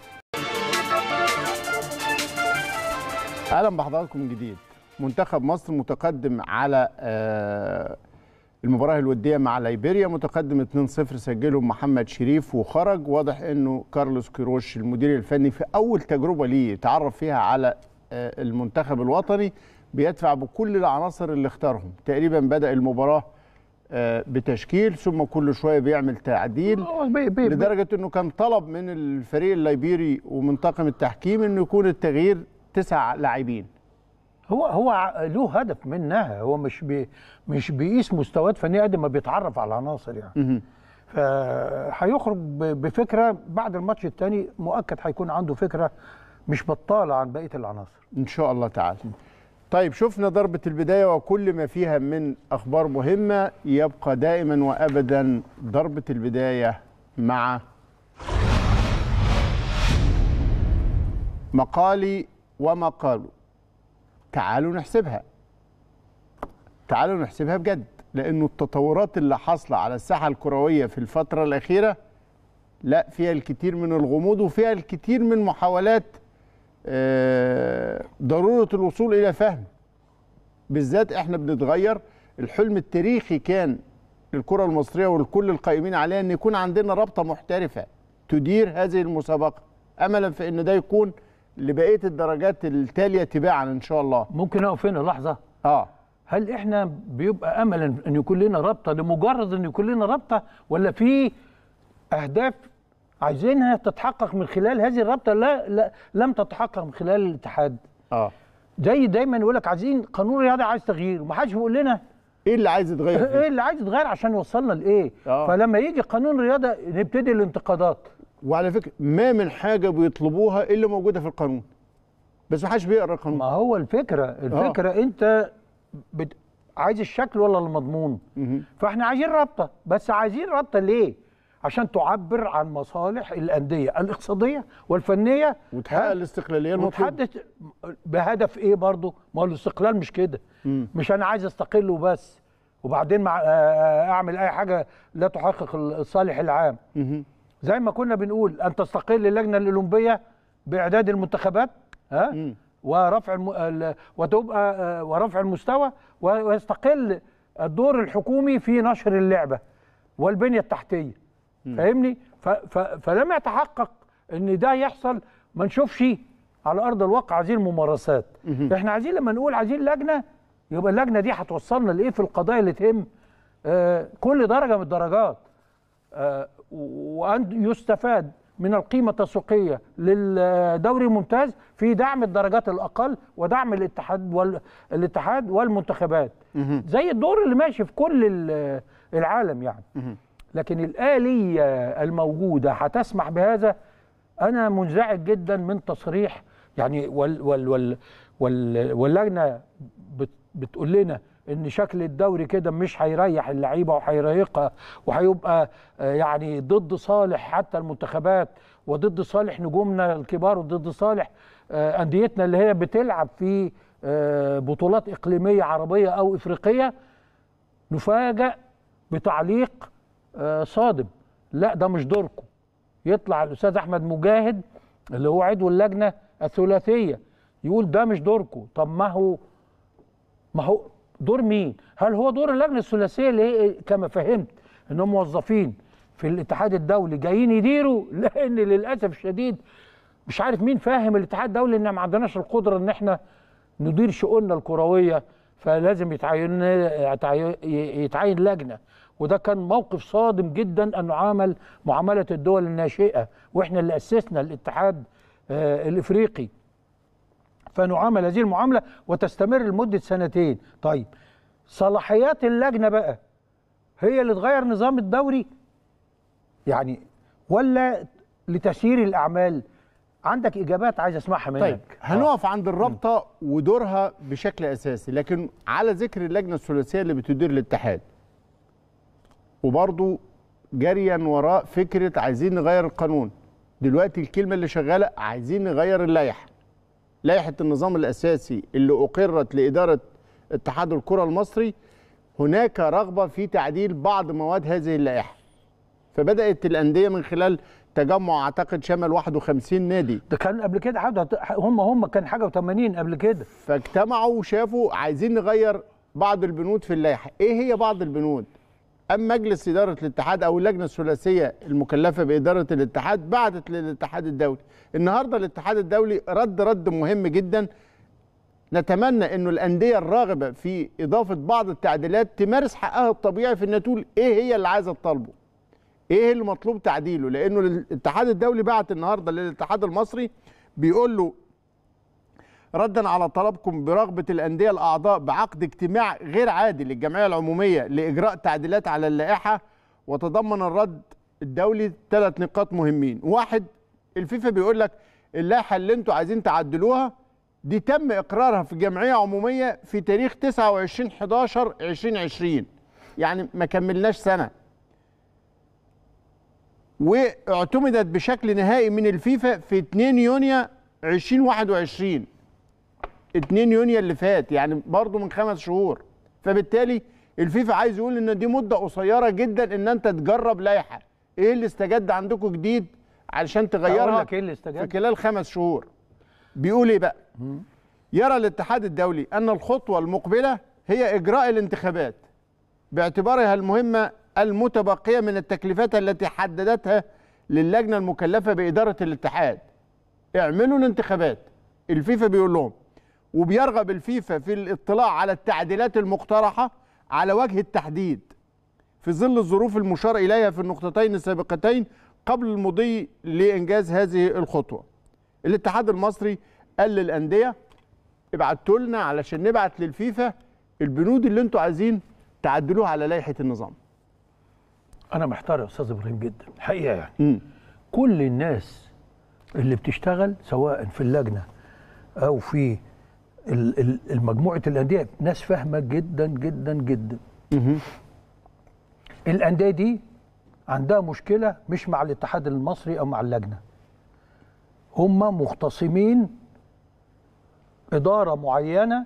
Speaker 3: اهلا بحضراتكم من جديد. منتخب مصر متقدم على المباراة الودية مع ليبيريا، متقدم 2-0، سجلهم محمد شريف وخرج. واضح انه كارلوس كيروش المدير الفني في اول تجربة ليه يتعرف فيها على المنتخب الوطني بيدفع بكل العناصر اللي اختارهم. تقريبا بدأ المباراة بتشكيل، ثم كل شوية بيعمل تعديل، لدرجة انه كان طلب من الفريق الليبيري ومن طاقم التحكيم انه يكون التغيير 9 لاعبين.
Speaker 2: هو له هدف منها، هو مش بيقيس مستويات فنيه قد ما بيتعرف على العناصر يعني. فهيخرج بفكره بعد الماتش الثاني، مؤكد هيكون عنده فكره مش بطاله عن بقيه العناصر
Speaker 3: ان شاء الله تعالى. طيب شفنا ضربه البدايه وكل ما فيها من اخبار مهمه. يبقى دائما وابدا ضربه البدايه مع مقالي ومقاله. تعالوا نحسبها، تعالوا نحسبها بجد، لأنه التطورات اللي حاصلة على الساحة الكروية في الفترة الأخيرة لا فيها الكثير من الغموض، وفيها الكثير من محاولات ضرورة الوصول إلى فهم. بالذات احنا بنتغير. الحلم التاريخي كان للكرة المصرية والكل القائمين عليها أن يكون عندنا رابطة محترفة تدير هذه المسابقة، أملا في أن ده يكون لبقيه الدرجات التاليه تباعا ان شاء الله.
Speaker 2: ممكن اقف هنا لحظه؟ هل احنا بيبقى املا ان يكون لنا رابطه لمجرد ان يكون لنا رابطه، ولا في اهداف عايزينها تتحقق من خلال هذه الرابطه لا لم تتحقق من خلال الاتحاد؟ زي دايما يقول لك عايزين قانون رياضي عايز تغيير، ومحدش بيقول لنا
Speaker 3: ايه اللي عايز يتغير فيه؟
Speaker 2: ايه اللي عايز يتغير عشان يوصلنا لايه؟ فلما يجي قانون رياضه نبتدي الانتقادات.
Speaker 3: وعلى فكره ما من حاجه بيطلبوها الا موجوده في القانون، بس ما حدش بيقرا القانون.
Speaker 2: ما هو الفكره انت عايز الشكل ولا المضمون؟ فاحنا عايزين رابطه، بس عايزين رابطه ليه؟ عشان تعبر عن مصالح الانديه الاقتصاديه والفنيه
Speaker 3: وتحقق الاستقلاليه المطلوبه.
Speaker 2: وتحدث بهدف ايه برضه؟ ما هو الاستقلال مش كده. مش انا عايز استقل وبس وبعدين اعمل اي حاجه لا تحقق الصالح العام. زي ما كنا بنقول ان تستقل اللجنه الاولمبيه باعداد المنتخبات ورفع المستوى، ويستقل الدور الحكومي في نشر اللعبه والبنيه التحتيه. فاهمني؟ فلم يتحقق ان ده يحصل. ما نشوفش على ارض الواقع هذه الممارسات. احنا عايزين لما نقول عايزين لجنه، يبقى اللجنه دي هتوصلنا لايه في القضايا اللي تهم كل درجه من الدرجات، وأن يستفاد من القيمة التسويقية للدوري الممتاز في دعم الدرجات الأقل ودعم الاتحاد والمنتخبات، زي الدور اللي ماشي في كل العالم يعني. لكن الآلية الموجودة هتسمح بهذا. أنا منزعج جدا من تصريح يعني واللجنة بتقول لنا إن شكل الدوري كده مش هيريح اللعيبة وهيرهقها وهيبقى يعني ضد صالح حتى المنتخبات وضد صالح نجومنا الكبار وضد صالح أنديتنا اللي هي بتلعب في بطولات إقليمية عربية أو إفريقية. نفاجأ بتعليق صادم، لا ده مش دوركم. يطلع الأستاذ أحمد مجاهد اللي هو عضو اللجنة الثلاثية يقول ده مش دوركم. طب ما هو دور مين؟ هل هو دور اللجنة الثلاثية اللي هي كما فهمت انهم موظفين في الاتحاد الدولي جايين يديروا؟ لان للاسف الشديد مش عارف مين فاهم الاتحاد الدولي ان ما عندناش القدرة ان احنا ندير شؤوننا الكروية، فلازم يتعين لجنة. وده كان موقف صادم جدا انه عامل معاملة الدول الناشئة، واحنا اللي اسسنا الاتحاد الافريقي، فنعامل هذه المعاملة وتستمر لمدة سنتين. طيب صلاحيات اللجنة بقى هي اللي تغير نظام الدوري يعني ولا لتسيير الأعمال؟ عندك إجابات عايز أسمعها منك.
Speaker 3: طيب هنقف عند الرابطة ودورها بشكل أساسي، لكن على ذكر اللجنة الثلاثية اللي بتدير الاتحاد وبرضو جريا وراء فكرة عايزين نغير القانون، دلوقتي الكلمة اللي شغالة عايزين نغير اللائحة، لائحة النظام الأساسي اللي أقرت لإدارة اتحاد الكرة المصري. هناك رغبة في تعديل بعض مواد هذه اللائحة، فبدأت الأندية من خلال تجمع أعتقد شمل 51 نادي.
Speaker 2: ده كان قبل كده هم كان حاجة و80 قبل كده،
Speaker 3: فاجتمعوا وشافوا عايزين نغير بعض البنود في اللائحة. إيه هي بعض البنود؟ أم مجلس إدارة الاتحاد أو اللجنة الثلاثية المكلفة بإدارة الاتحاد بعتت للاتحاد الدولي. النهاردة الاتحاد الدولي رد مهم جدا. نتمنى أنه الأندية الراغبة في إضافة بعض التعديلات تمارس حقها الطبيعي في أن تقول إيه هي اللي عايزة تطالبه، إيه اللي مطلوب تعديله. لأنه الاتحاد الدولي بعت النهاردة للاتحاد المصري بيقول له ردا على طلبكم برغبة الأندية الأعضاء بعقد اجتماع غير عادي للجمعية العمومية لإجراء تعديلات على اللائحة، وتضمن الرد الدولي 3 نقاط مهمين. 1، الفيفا بيقول لك اللائحة اللي انتوا عايزين تعدلوها دي تم إقرارها في جمعية عمومية في تاريخ 29/11/2020، يعني ما كملناش سنة، واعتمدت بشكل نهائي من الفيفا في 2 يونيو 2021، 2 يونيو اللي فات، يعني برضو من 5 شهور. فبالتالي الفيفا عايز يقول ان دي مدة قصيرة جدا ان انت تجرب لائحة. ايه اللي استجد عندكم جديد علشان تغيرها في خلال 5 شهور؟ بيقول ايه بقى؟ يرى الاتحاد الدولي ان الخطوة المقبلة هي اجراء الانتخابات باعتبارها المهمة المتبقية من التكليفات التي حددتها للجنة المكلفة بإدارة الاتحاد. اعملوا الانتخابات، الفيفا بيقول لهم، وبيرغب الفيفا في الاطلاع على التعديلات المقترحة على وجه التحديد في ظل الظروف المشار إليها في النقطتين السابقتين قبل المضي لإنجاز هذه الخطوة. الاتحاد المصري قال للأندية ابعتوا لنا علشان نبعت للفيفا البنود اللي انتوا عايزين تعدلوها على لائحة النظام.
Speaker 2: أنا محتار يا أستاذ إبراهيم جدا الحقيقة، يعني كل الناس اللي بتشتغل سواء في اللجنة أو في المجموعة الأندية ناس فاهمة جدا جدا جدا. الأندية دي عندها مشكلة مش مع الاتحاد المصري أو مع اللجنة، هم مختصمين إدارة معينة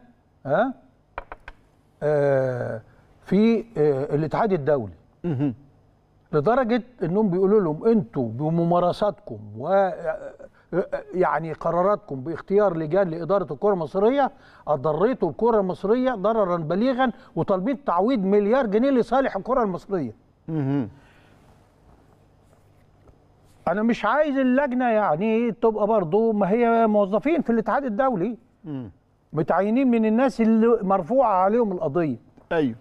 Speaker 2: في الاتحاد الدولي، لدرجة انهم بيقولوا لهم انتوا بممارساتكم ويعني قراراتكم باختيار لجان لإدارة الكرة المصرية أضريتوا الكرة المصرية ضررا بليغا، وطالبين تعويض مليار جنيه لصالح الكرة المصرية. أنا مش عايز اللجنة يعني تبقى برضو ما هي موظفين في الاتحاد الدولي متعينين من الناس اللي مرفوعة عليهم القضية.
Speaker 3: أيوه،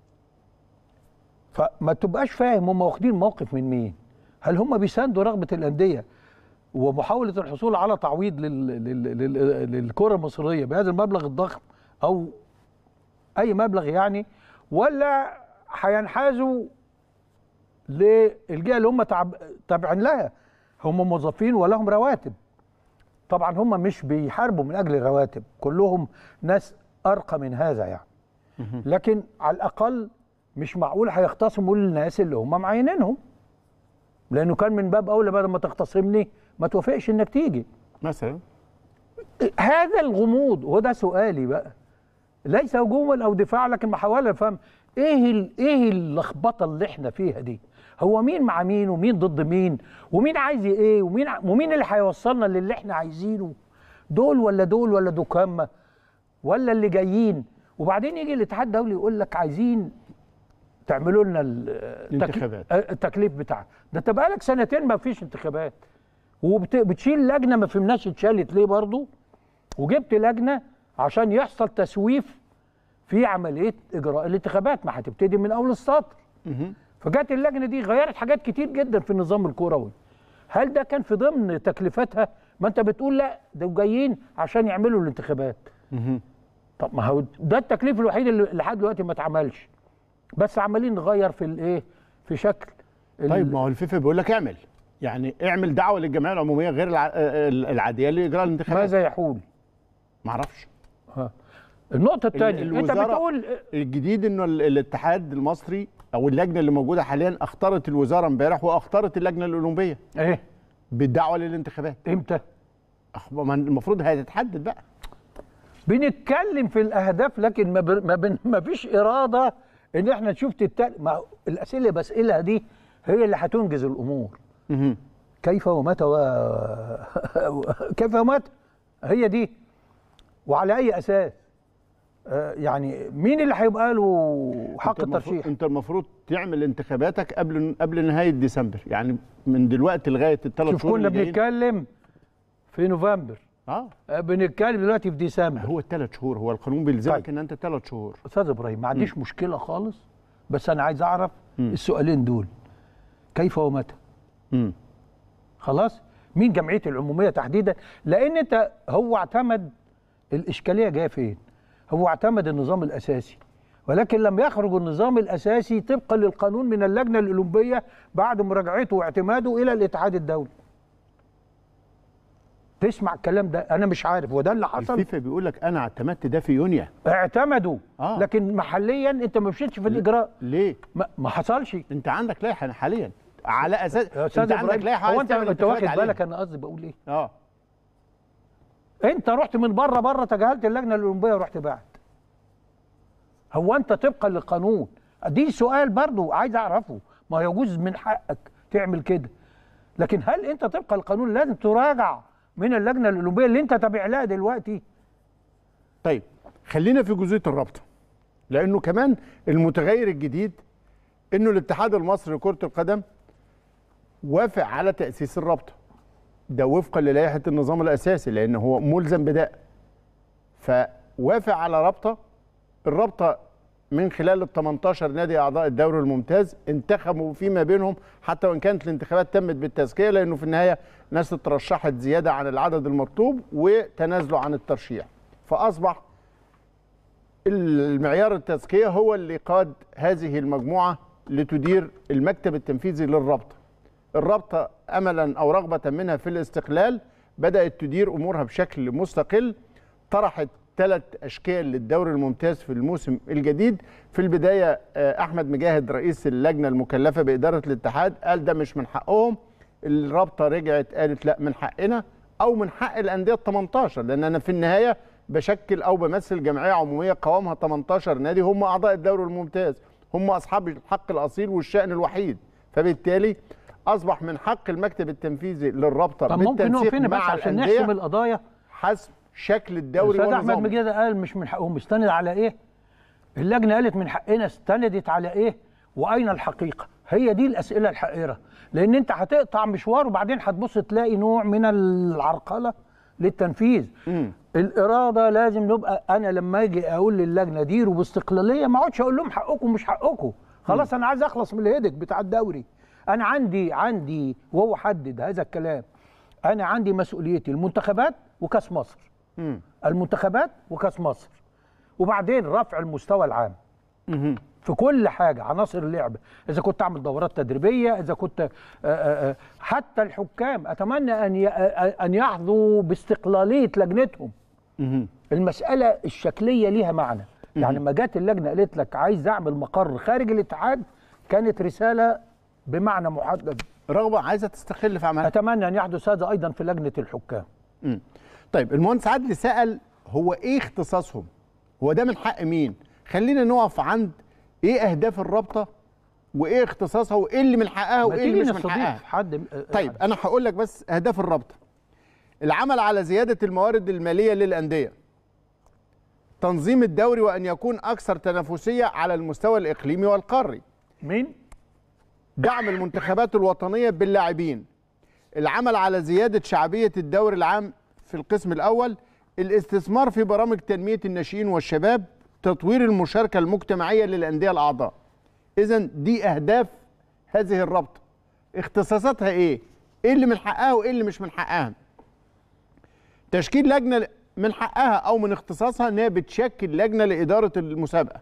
Speaker 2: فما تبقاش فاهم هم واخدين موقف من مين. هل هم بيساندوا رغبة الأندية ومحاولة الحصول على تعويض للكرة المصرية بهذا المبلغ الضخم أو أي مبلغ يعني، ولا هينحازوا للجهه اللي هم تابعين لها. هم موظفين ولهم رواتب. طبعا هم مش بيحاربوا من اجل الرواتب، كلهم ناس ارقى من هذا يعني. لكن على الاقل مش معقول هيختصموا للناس اللي هم معينينهم، لانه كان من باب اولى بدل ما تختصمني ما توافقش انك تيجي
Speaker 3: مثلا.
Speaker 2: هذا الغموض، وده سؤالي بقى، ليس هجوما او دفاع، لكن محاوله افهم ايه اللخبطه اللي احنا فيها دي. هو مين مع مين ومين ضد مين ومين عايز ايه ومين اللي هيوصلنا للي احنا عايزينه؟ دول ولا دكامه ولا اللي جايين؟ وبعدين يجي الاتحاد الدولي يقول لك عايزين تعملوا لنا التكليف بتاعك. ده انت بقالك سنتين ما فيش انتخابات، وبتشيل لجنه ما فهمناش اتشالت ليه برضه، وجبت لجنه عشان يحصل تسويف في عمليه اجراء الانتخابات، ما هتبتدي من اول السطر. فجت اللجنه دي غيرت حاجات كتير جدا في النظام الكروي. هل ده كان في ضمن تكلفتها؟ ما انت بتقول لا ده جايين عشان يعملوا الانتخابات. طب ما هو ده التكليف الوحيد اللي لحد دلوقتي ما اتعملش، بس عمالين نغير في الايه، في شكل.
Speaker 3: طيب ما هو الفيفا بيقول لك اعمل دعوه للجمعيه العموميه غير العاديه لاجراء الانتخابات.
Speaker 2: ماذا يحول؟
Speaker 3: ما اعرفش.
Speaker 2: النقطه الثانيه انت بتقول
Speaker 3: الجديد انه الاتحاد المصري او اللجنه اللي موجوده حاليا اختارت الوزاره امبارح واختارت اللجنه الاولمبيه بالدعوه للانتخابات.
Speaker 2: امتى؟
Speaker 3: المفروض هتتحدد بقى.
Speaker 2: بنتكلم في الاهداف، لكن ما فيش اراده ان احنا نشوف الاسئله اللي بسالها دي هي اللي هتنجز الامور. كيف ومتى كيف ومتى، هي دي، وعلى اي اساس؟ يعني مين اللي هيبقى له حق الترشيح؟
Speaker 3: انت المفروض تعمل انتخاباتك قبل نهايه ديسمبر، يعني من دلوقتي لغايه الثلاث شهور
Speaker 2: كنا بنتكلم في نوفمبر، بنتكلم دلوقتي في ديسمبر.
Speaker 3: هو الثلاث شهور، هو القانون بيلزمك ان انت 3 شهور.
Speaker 2: استاذ ابراهيم ما عنديش مشكله خالص، بس انا عايز اعرف السؤالين دول، كيف ومتى؟ خلاص، مين جمعيه العموميه تحديدا؟ لان انت هو اعتمد، الاشكاليه جايه فين؟ هو اعتمد النظام الاساسي، ولكن لم يخرج النظام الاساسي طبقا للقانون من اللجنه الاولمبيه بعد مراجعته واعتماده الى الاتحاد الدولي. تسمع الكلام ده؟ انا مش عارف، وده اللي حصل.
Speaker 3: الفيفا بيقول لك انا اعتمدت ده في يونيو.
Speaker 2: اعتمدوا لكن محليا انت ما مشيتش في الاجراء.
Speaker 3: ليه؟
Speaker 2: ما حصلش.
Speaker 3: انت عندك لائحه حاليا على اساس
Speaker 2: انت عندك لائحه. هو انت واخد بالك انا قصدي بقول ايه؟ انت رحت من بره تجاهلت اللجنه الاولمبيه ورحت بعت. هو انت طبقا للقانون؟ دي سؤال برضو عايز اعرفه. ما يجوز من حقك تعمل كده، لكن هل انت طبقا للقانون لازم تراجع من اللجنه الاولمبيه اللي انت تابع لها دلوقتي؟
Speaker 3: طيب خلينا في جزئيه الرابطه، لانه كمان المتغير الجديد انه الاتحاد المصري لكره القدم وافق على تاسيس الرابطه. ده وفقا للائحه النظام الاساسي، لان هو ملزم بده. فوافق على رابطه. الرابطه من خلال ال 18 نادي اعضاء الدوري الممتاز انتخبوا فيما بينهم، حتى وان كانت الانتخابات تمت بالتزكيه، لانه في النهايه ناس اترشحت زياده عن العدد المطلوب وتنازلوا عن الترشيح. فاصبح المعيار التزكيه هو اللي قاد هذه المجموعه لتدير المكتب التنفيذي للرابطه. الرابطه املا او رغبه منها في الاستقلال بدات تدير امورها بشكل مستقل. طرحت 3 أشكال للدوري الممتاز في الموسم الجديد. في البداية أحمد مجاهد رئيس اللجنة المكلفة بإدارة الاتحاد قال ده مش من حقهم. الرابطة رجعت قالت لا من حقنا أو من حق الأندية 18، لأن أنا في النهاية بشكل أو بمثل جمعية عمومية قوامها 18 نادي هم أعضاء الدوري الممتاز، هم أصحاب الحق الأصيل والشأن الوحيد. فبالتالي أصبح من حق المكتب التنفيذي للرابطة بالتنسيق مع
Speaker 2: عشان نحسم القضايا
Speaker 3: حسب شكل الدوري ونظامه.
Speaker 2: احمد مجاهد قال مش من حقهم، استند على ايه؟ اللجنه قالت من حقنا، استندت على ايه؟ واين الحقيقه؟ هي دي الاسئله الحائره، لان انت هتقطع مشوار وبعدين هتبص تلاقي نوع من العرقله للتنفيذ. الاراده لازم نبقى، انا لما اجي اقول للجنه ديروا باستقلاليه ما اقعدش اقول لهم حقكم مش حقكم. خلاص انا عايز اخلص من الهدك بتاع الدوري. انا عندي وهو حدد هذا الكلام، انا عندي مسؤوليتي المنتخبات وكاس مصر. المنتخبات وكاس مصر، وبعدين رفع المستوى العام. في كل حاجه، عناصر اللعبه، اذا كنت اعمل دورات تدريبيه، اذا كنت حتى الحكام اتمنى ان يحظوا باستقلاليه لجنتهم. المساله الشكليه ليها معنى. يعني لما جت اللجنه قالت لك عايز اعمل مقر خارج الاتحاد، كانت رساله بمعنى محدد،
Speaker 3: رغبه عايزه تستقل في عملها.
Speaker 2: اتمنى ان يحدث هذا ايضا في لجنه الحكام.
Speaker 3: طيب المهندس عدلي سأل هو ايه اختصاصهم؟ هو ده من حق مين؟ خلينا نقف عند ايه اهداف الرابطه وايه اختصاصها وايه اللي من حقها وايه اللي مش من حقها. طيب يعني انا هقول لك بس اهداف الرابطه: العمل على زياده الموارد الماليه للانديه، تنظيم الدوري وان يكون اكثر تنافسيه على المستوى الاقليمي والقاري، دعم المنتخبات الوطنيه باللاعبين، العمل على زياده شعبيه الدوري العام في القسم الأول، الاستثمار في برامج تنمية الناشئين والشباب، تطوير المشاركة المجتمعية للأندية الأعضاء. إذن دي أهداف هذه الرابطة. اختصاصاتها إيه؟ إيه اللي من حقها وإيه اللي مش من حقها؟ تشكيل لجنة من حقها أو من اختصاصها إنها بتشكل لجنة لإدارة المسابقة،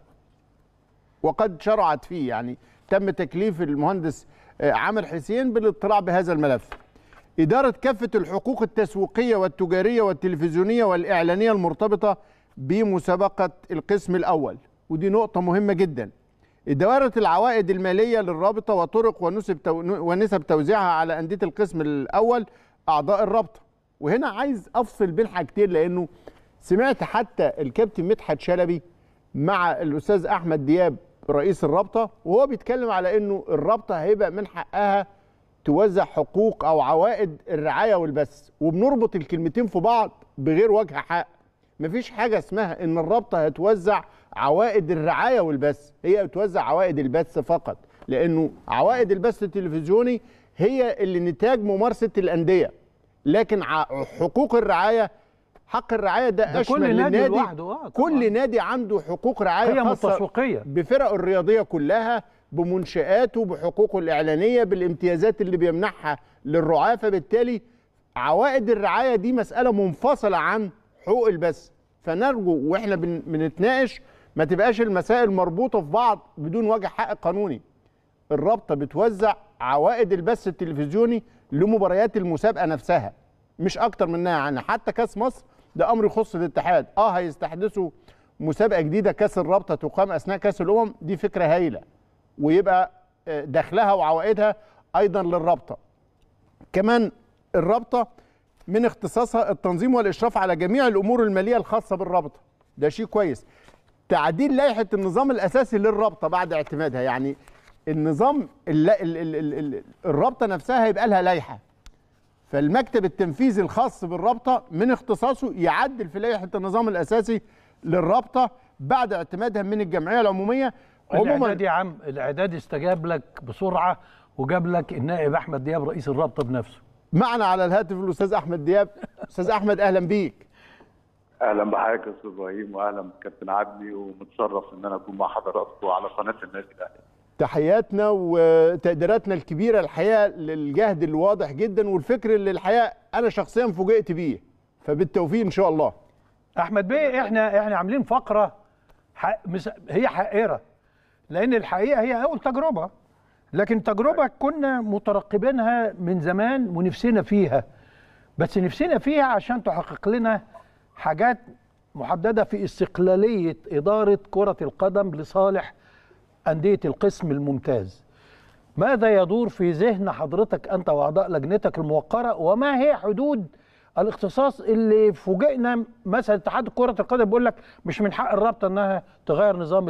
Speaker 3: وقد شرعت فيه، يعني تم تكليف المهندس عامر حسين بالاطلاع بهذا الملف. إدارة كافة الحقوق التسويقية والتجارية والتلفزيونية والإعلانية المرتبطة بمسابقة القسم الأول، ودي نقطة مهمة جدا. إدارة العوائد المالية للرابطة وطرق ونسب توزيعها على أندية القسم الأول أعضاء الرابطة. وهنا عايز أفصل بين حاجتين، لأنه سمعت حتى الكابتن مدحت شلبي مع الأستاذ أحمد دياب رئيس الرابطة وهو بيتكلم على أنه الرابطة هيبقى من حقها توزع حقوق أو عوائد الرعاية والبث، وبنربط الكلمتين في بعض بغير وجه حق. مفيش حاجة اسمها إن الرابطة هتوزع عوائد الرعاية والبث، هي بتوزع عوائد البث فقط، لأنه عوائد البث التلفزيوني هي اللي نتاج ممارسة الأندية، لكن حقوق الرعاية، حق الرعاية ده أشمل للنادي. كل نادي عنده حقوق رعاية خاصة بفرقه الرياضية كلها، بمنشآته، بحقوقه الإعلانية، بالامتيازات اللي بيمنحها للرعاة. فبالتالي عوائد الرعاية دي مسألة منفصلة عن حقوق البث. فنرجو وإحنا بنتناقش ما تبقاش المسائل مربوطة في بعض بدون وجه حق قانوني. الرابطة بتوزع عوائد البث التلفزيوني لمباريات المسابقة نفسها، مش أكتر منها. يعني حتى كأس مصر ده أمر يخص الاتحاد. هيستحدثوا مسابقة جديدة كأس الرابطة تقام أثناء كأس الأمم، دي فكرة هايلة، ويبقى دخلها وعوائدها أيضا للرابطة. كمان الرابطة من اختصاصها التنظيم والإشراف على جميع الأمور المالية الخاصة بالرابطة، ده شيء كويس. تعديل لائحة النظام الأساسي للرابطة بعد اعتمادها، يعني النظام الرابطة نفسها هيبقى لها لائحة، فالمكتب التنفيذي الخاص بالرابطة من اختصاصه يعدل في لائحة النظام الأساسي للرابطة بعد اعتمادها من الجمعية العمومية.
Speaker 2: الإعداد يا عم، الإعداد استجاب لك بسرعة وجاب لك النائب أحمد دياب رئيس الرابطة بنفسه.
Speaker 3: معنا على الهاتف الأستاذ أحمد دياب. أستاذ أحمد أهلا بيك.
Speaker 4: أهلا بحضرتك يا أستاذ إبراهيم، وأهلا بالكابتن عدلي، ومتشرف إن أنا أكون مع حضراتكم على قناة النادي الأهلي.
Speaker 3: تحياتنا وتقديراتنا الكبيرة الحقيقة للجهد الواضح جدا والفكر اللي الحقيقة أنا شخصيا فوجئت بيه، فبالتوفيق إن شاء الله.
Speaker 2: أحمد بيه، إحنا عاملين فقرة هي حائرة، لأن الحقيقة هي أول تجربة، لكن تجربة كنا مترقبينها من زمان ونفسنا فيها، بس نفسنا فيها عشان تحقق لنا حاجات محددة في استقلالية إدارة كرة القدم لصالح أندية القسم الممتاز. ماذا يدور في ذهن حضرتك أنت وأعضاء لجنتك الموقرة، وما هي حدود الاختصاص اللي فوجئنا مثلا اتحاد كرة القدم بيقول لك مش من حق الرابطة أنها تغير نظام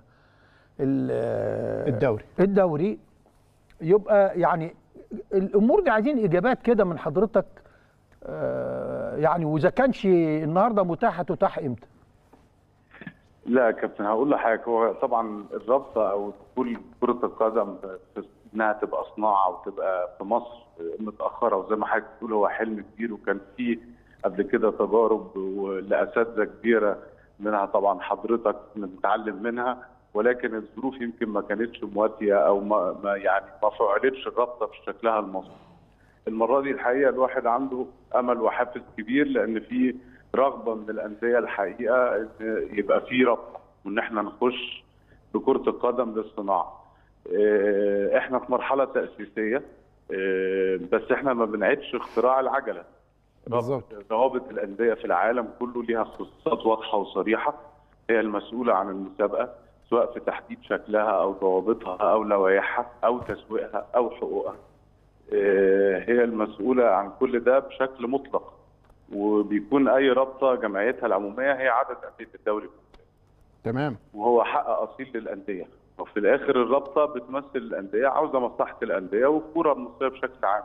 Speaker 2: الدوري. يبقى يعني الأمور دي عايزين إجابات كده من حضرتك، يعني وإذا كانش النهارده متاحة تتاح إمتى؟
Speaker 4: لا يا كابتن، هقول لحضرتك، هو طبعا الرابطه او دخول كره القدم انها تبقى صناعه وتبقى في مصر متاخره، وزي ما حضرتك بتقول هو حلم كبير، وكان فيه قبل كده تجارب لاساتذه كبيره منها طبعا حضرتك بنتعلم منها، ولكن الظروف يمكن ما كانتش مواتيه او ما فعلتش الرابطه في شكلها المصري. المره دي الحقيقه الواحد عنده امل وحافز كبير، لان في رغبه من الانديه الحقيقه ان يبقى في رابطه، وان احنا نخش لكرة القدم للصناعة. احنا في مرحلة تأسيسية، بس احنا ما بنعيدش اختراع العجلة.
Speaker 3: بالظبط.
Speaker 4: روابط الأندية في العالم كله ليها اختصاصات واضحة وصريحة، هي المسؤولة عن المسابقة، سواء في تحديد شكلها أو ضوابطها أو لوائحها أو تسويقها أو حقوقها. هي المسؤولة عن كل ده بشكل مطلق، وبيكون أي رابطة جمعيتها العمومية هي عدد أندية الدوري.
Speaker 3: تمام.
Speaker 4: وهو حق أصيل للأندية، وفي الآخر الرابطة بتمثل الأندية، عاوزة مصلحة الأندية والكرة المصرية بشكل عام.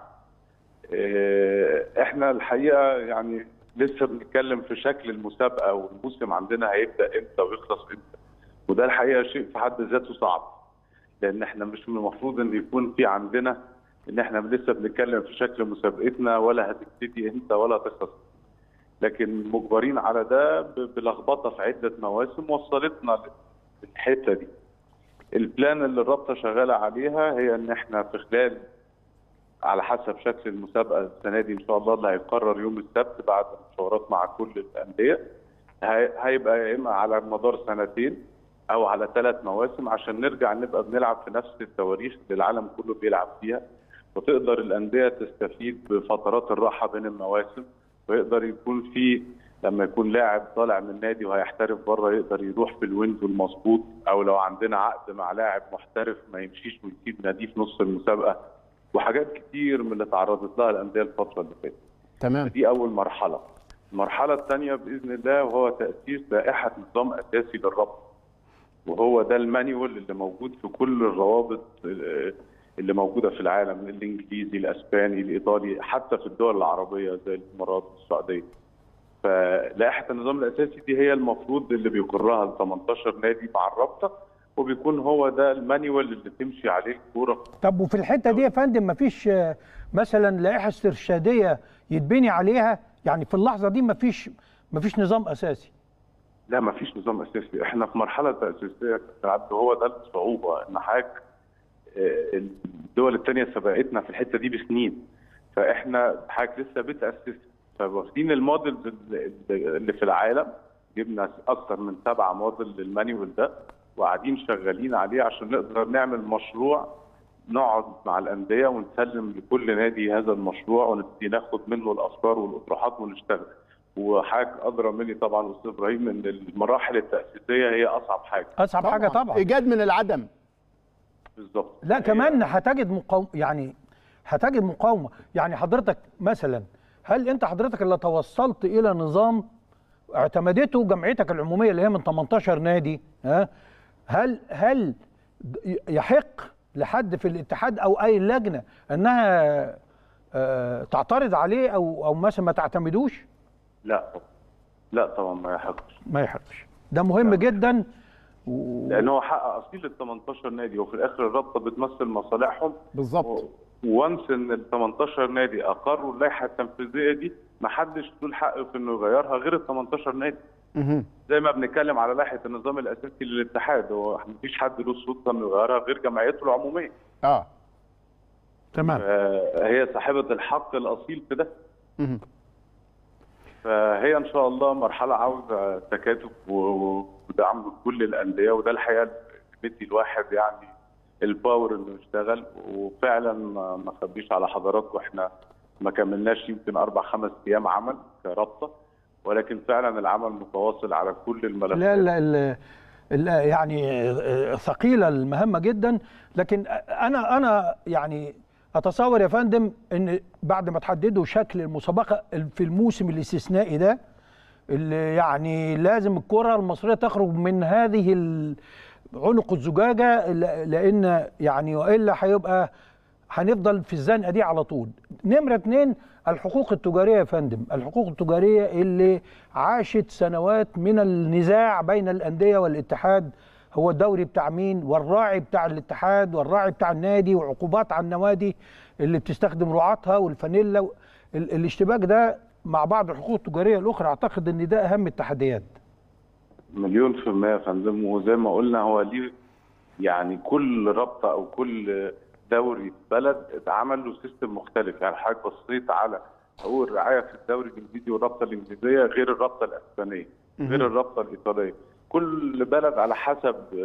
Speaker 4: احنا الحقيقة يعني لسه بنتكلم في شكل المسابقة، والموسم عندنا هيبدأ امتى ويخلص امتى، وده الحقيقة شيء في حد ذاته صعب، لأن احنا مش من المفروض ان يكون في عندنا ان احنا لسه بنتكلم في شكل مسابقتنا ولا هتبتدي امتى ولا تخلص، لكن مجبرين على ده بلخبطة في عدة مواسم وصلتنا للحتة دي. البلان اللي الرابطة شغالة عليها هي ان احنا في خلال، على حسب شكل المسابقة السنة دي ان شاء الله اللي هيقرر يوم السبت بعد مشاورات مع كل الأندية، هيبقى يا اما على مدار سنتين او على 3 مواسم، عشان نرجع نبقى بنلعب في نفس التواريخ اللي العالم كله بيلعب فيها، وتقدر الأندية تستفيد بفترات الراحة بين المواسم، ويقدر يكون في لما يكون لاعب طالع من نادي وهيحترف بره يقدر يروح في الويندو المظبوط، او لو عندنا عقد مع لاعب محترف ما يمشيش ويسيب ناديه في نص المسابقه، وحاجات كتير من اللي تعرضت لها الانديه الفتره اللي فاتت.
Speaker 3: تمام.
Speaker 4: دي اول مرحله. المرحله الثانيه باذن الله وهو تاسيس لائحه نظام اساسي للرابطه، وهو ده المانيوال اللي موجود في كل الروابط اللي موجوده في العالم، الانجليزي الاسباني الايطالي، حتى في الدول العربيه زي الامارات والسعوديه. فلائحه النظام الاساسي دي هي المفروض اللي بيقرها ال 18 نادي مع الرابطه، وبيكون هو ده المانيوال اللي تمشي عليه الكوره.
Speaker 2: طب وفي الحته دي يا فندم مفيش مثلا لائحه استرشاديه يتبني عليها؟ يعني في اللحظه دي مفيش نظام اساسي؟
Speaker 4: لا، مفيش نظام اساسي، احنا في مرحله تاسيسيه هو ده الصعوبه، ان حضرتك الدول الثانيه سبقتنا في الحته دي بسنين، فاحنا حضرتك لسه بتاسس، فواخدين الموديلز اللي في العالم، جبنا اكثر من 7 موديل للمانيوال ده وقاعدين شغالين عليه عشان نقدر نعمل مشروع نقعد مع الانديه ونسلم لكل نادي هذا المشروع ونبتدي ناخد منه الافكار والاطروحات ونشتغل. وحضرتك ادرى مني طبعا استاذ ابراهيم ان المراحل التاسيسيه هي اصعب حاجه.
Speaker 2: اصعب حاجه طبعا،
Speaker 3: ايجاد من العدم.
Speaker 4: بالظبط.
Speaker 2: لا كمان هتجد مقاومه، يعني هتجد مقاومه. يعني حضرتك مثلا، هل انت حضرتك اللي توصلت الى نظام اعتمدته جمعيتك العموميه اللي هي من 18 نادي؟ هل يحق لحد في الاتحاد او اي لجنه انها تعترض عليه او مثلا ما تعتمدوش؟
Speaker 4: لا طبعا ما يحقش.
Speaker 2: ده مهم جدا.
Speaker 4: لان هو حق اصيل ال 18 نادي، وفي الاخر الرابطه بتمثل مصالحهم.
Speaker 3: بالظبط.
Speaker 4: وانس ان ال 18 نادي اقروا اللائحه التنفيذيه دي، ما حدش له الحق في انه يغيرها غير ال 18 نادي. زي ما بنتكلم على لائحه النظام الاساسي للاتحاد، هو ما فيش حد له السلطه انه يغيرها غير جمعيته العموميه.
Speaker 2: تمام.
Speaker 4: هي صاحبه الحق الاصيل في ده. فهي ان شاء الله مرحله عاوزه تكاتف ودعم كل الانديه، وده الحقيقه اللي بيدي الواحد يعني الباور انه يشتغل. وفعلا ما اخبيش على حضراتكم، احنا ما كملناش يمكن 4-5 ايام عمل كرابطه، ولكن فعلا العمل متواصل على كل الملفات.
Speaker 2: لا يعني ثقيله المهمه جدا. لكن انا يعني اتصور يا فندم ان بعد ما تحددوا شكل المسابقه في الموسم الاستثنائي ده، اللي يعني لازم الكره المصريه تخرج من هذه عنق الزجاجه، لان يعني والا هنفضل في الزنقه دي على طول. نمره 2 الحقوق التجاريه يا فندم، الحقوق التجاريه اللي عاشت سنوات من النزاع بين الانديه والاتحاد، هو الدوري بتاع مين، والراعي بتاع الاتحاد والراعي بتاع النادي، وعقوبات على النوادي اللي بتستخدم رعاتها والفانيلا. الاشتباك ده مع بعض الحقوق التجاريه الاخرى، اعتقد ان ده اهم التحديات.
Speaker 4: 100% يا فندم. وزي ما قلنا هو ليه يعني كل رابطه او كل دوري في بلد اتعمل له سيستم مختلف. يعني حضرتك بصيت على حقوق الرعايه في الدوري الانجليزي والرابطه الانجليزيه غير الرابطه الاسبانيه غير الرابطه الايطاليه، كل بلد على حسب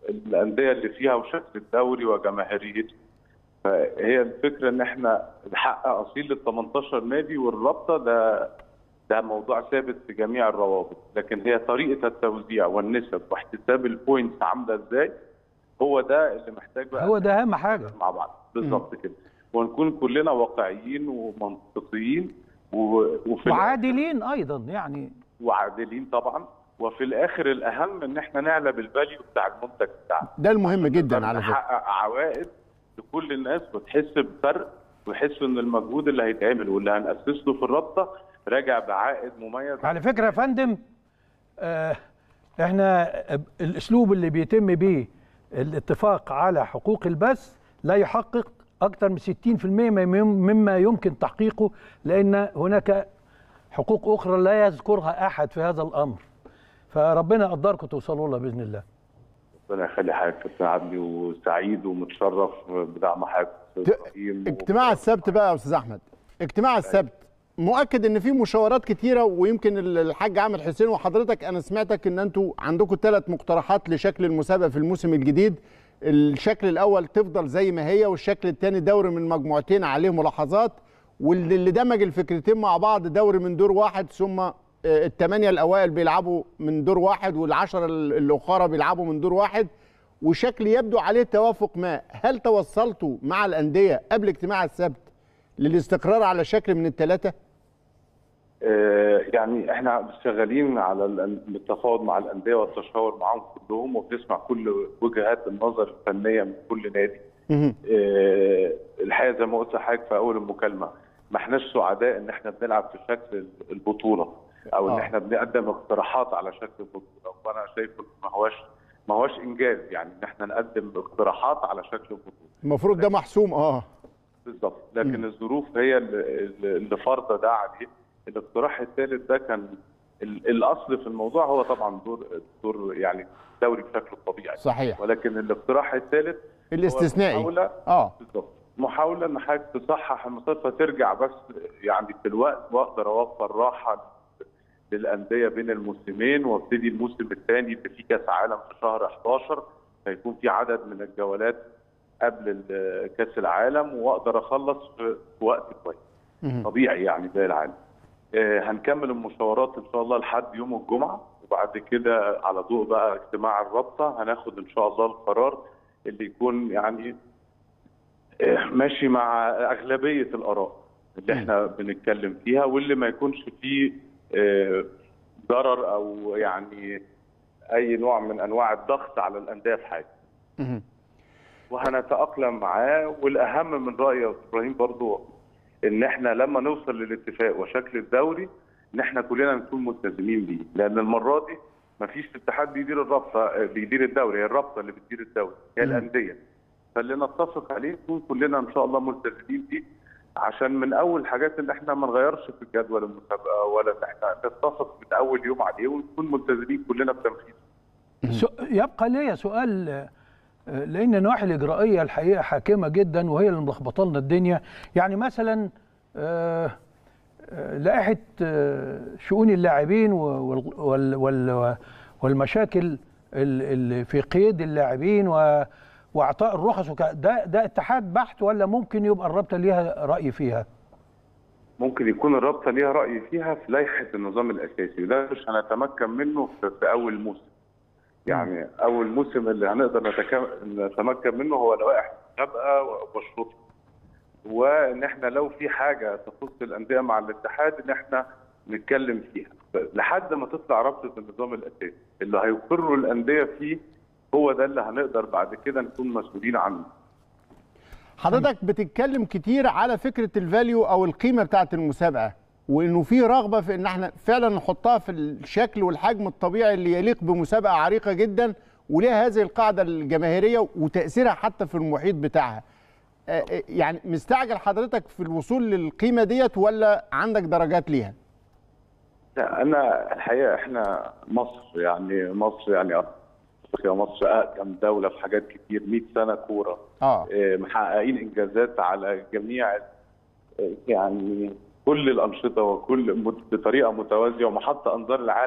Speaker 4: الانديه اللي فيها وشكل الدوري وجماهيريته. فهي الفكره ان احنا نحقق اصيل ال 18 نادي، والرابطه ده موضوع ثابت في جميع الروابط، لكن هي طريقه التوزيع والنسب واحتساب البوينتس عامله ازاي، هو ده اللي محتاج بقى،
Speaker 2: هو ده اهم حاجه
Speaker 4: مع بعض بالظبط كده، ونكون كلنا واقعيين ومنطقيين وفي
Speaker 2: وعادلين ايضا يعني.
Speaker 4: وعادلين طبعا. وفي الاخر الاهم ان احنا نعلى بالفاليو بتاع المنتج بتاعنا،
Speaker 3: ده المهم جدا على فكره،
Speaker 4: نحقق عوائد لكل الناس وتحس بفرق، ويحسوا ان المجهود اللي هيتعمل واللي هنأسس له في الرابطه راجع بعائد مميز.
Speaker 2: على فكره يا فندم، احنا الاسلوب اللي بيتم بيه الاتفاق على حقوق البث لا يحقق اكثر من 60% مما يمكن تحقيقه، لان هناك حقوق اخرى لا يذكرها احد في هذا الامر. فربنا يقدركم توصلوا لها باذن الله.
Speaker 4: ربنا يخلي حضرتك يا استاذ عدلي، وسعيد ومتشرف بدعم حضرتك.
Speaker 3: اجتماع السبت بقى يا استاذ احمد، اجتماع السبت مؤكد ان في مشاورات كتيره، ويمكن الحاج عامر حسين وحضرتك انا سمعتك ان انتوا عندكم 3 مقترحات لشكل المسابقه في الموسم الجديد. الشكل الاول تفضل زي ما هي، والشكل الثاني دوري من مجموعتين عليه ملاحظات، واللي دمج الفكرتين مع بعض دوري من دور واحد، ثم ال8 الاوائل بيلعبوا من دور واحد وال10 الاخرى بيلعبوا من دور واحد، وشكل يبدو عليه توافق ما. هل توصلتوا مع الانديه قبل اجتماع السبت للاستقرار على شكل من ال3؟
Speaker 4: يعني احنا شغالين على التفاوض مع الانديه والتشاور معاهم كلهم، وبنسمع كل وجهات النظر الفنيه من كل نادي. الحقيقه زي ما قلت لحضرتك في اول المكالمه، ما احناش سعداء ان احنا بنلعب في شكل البطوله، او ان احنا بنقدم اقتراحات على شكل البطوله، وانا شايف ما هوش انجاز يعني ان احنا نقدم اقتراحات على شكل البطوله.
Speaker 3: المفروض ده محسوم
Speaker 4: بالظبط، لكن الظروف هي اللي فرضه ده عليه. الاقتراح الثالث ده كان الاصل في الموضوع هو طبعا دور يعني الدوري بشكله الطبيعي،
Speaker 3: صحيح،
Speaker 4: ولكن الاقتراح الثالث
Speaker 3: الاستثنائي
Speaker 4: محاوله بالظبط، محاوله ان حضرتك تصحح المسافه ترجع بس يعني في الوقت، واقدر اوفر راحه للانديه بين الموسمين، وابتدي الموسم الثاني اللي فيه كاس عالم في شهر 11، فيكون في عدد من الجولات قبل كاس العالم، واقدر اخلص في وقت كويس طبيعي يعني زي العالم. هنكمل المشاورات ان شاء الله لحد يوم الجمعه، وبعد كده على ضوء بقى اجتماع الرابطه هناخد ان شاء الله القرار اللي يكون يعني ماشي مع اغلبيه الاراء اللي احنا بنتكلم فيها، واللي ما يكونش فيه ضرر او يعني اي نوع من انواع الضغط على الانديه في حاجه. وهنتاقلم معاه. والاهم من رايي يا ابراهيم برضو ان احنا لما نوصل للاتفاق وشكل الدوري ان احنا كلنا نكون ملتزمين بيه، لان المره دي ما فيش اتحاد بيدير الرابطه بيدير الدوري، هي الرابطه اللي بتدير الدوري، هي الانديه. فاللي نتفق عليه نكون كلنا ان شاء الله ملتزمين بيه، عشان من اول الحاجات ان احنا ما نغيرش في الجدول المسابقه، ولا ان احنا نتفق من اول يوم عليه ونكون ملتزمين كلنا بتنفيذه.
Speaker 2: يبقى ليا سؤال، لان النواحي الاجرائيه الحقيقه حاكمه جدا وهي اللي ملخبطه لنا الدنيا. يعني مثلا لائحه شؤون اللاعبين والمشاكل اللي في قيد اللاعبين واعطاء الرخص ده اتحاد بحت، ولا ممكن يبقى الرابطه ليها راي فيها؟
Speaker 4: ممكن يكون الرابطه ليها راي فيها في لائحه النظام الاساسي، وده مش هنتمكن منه في اول موسم. يعني اول موسم اللي هنقدر نتمكن منه هو لوائح المسابقه وشروطها، وان احنا لو في حاجه تخص الانديه مع الاتحاد ان احنا نتكلم فيها لحد ما تطلع رابطه النظام الاساسي اللي هيقروا الانديه فيه، هو ده اللي هنقدر بعد كده نكون مسؤولين عنه.
Speaker 3: حضرتك بتتكلم كتير على فكره الفاليو او القيمه بتاعه المسابقه، وانه في رغبه في ان احنا فعلا نحطها في الشكل والحجم الطبيعي اللي يليق بمسابقه عريقه جدا وليها هذه القاعده الجماهيريه وتاثيرها حتى في المحيط بتاعها. يعني مستعجل حضرتك في الوصول للقيمه ديت ولا عندك درجات ليها؟
Speaker 4: لا انا الحقيقه احنا مصر يعني مصر اقدم دوله في حاجات كتير، 100 سنه كوره، محققين انجازات على جميع يعني كل الانشطه وكل بطريقه متوازيه ومحط انظار العالم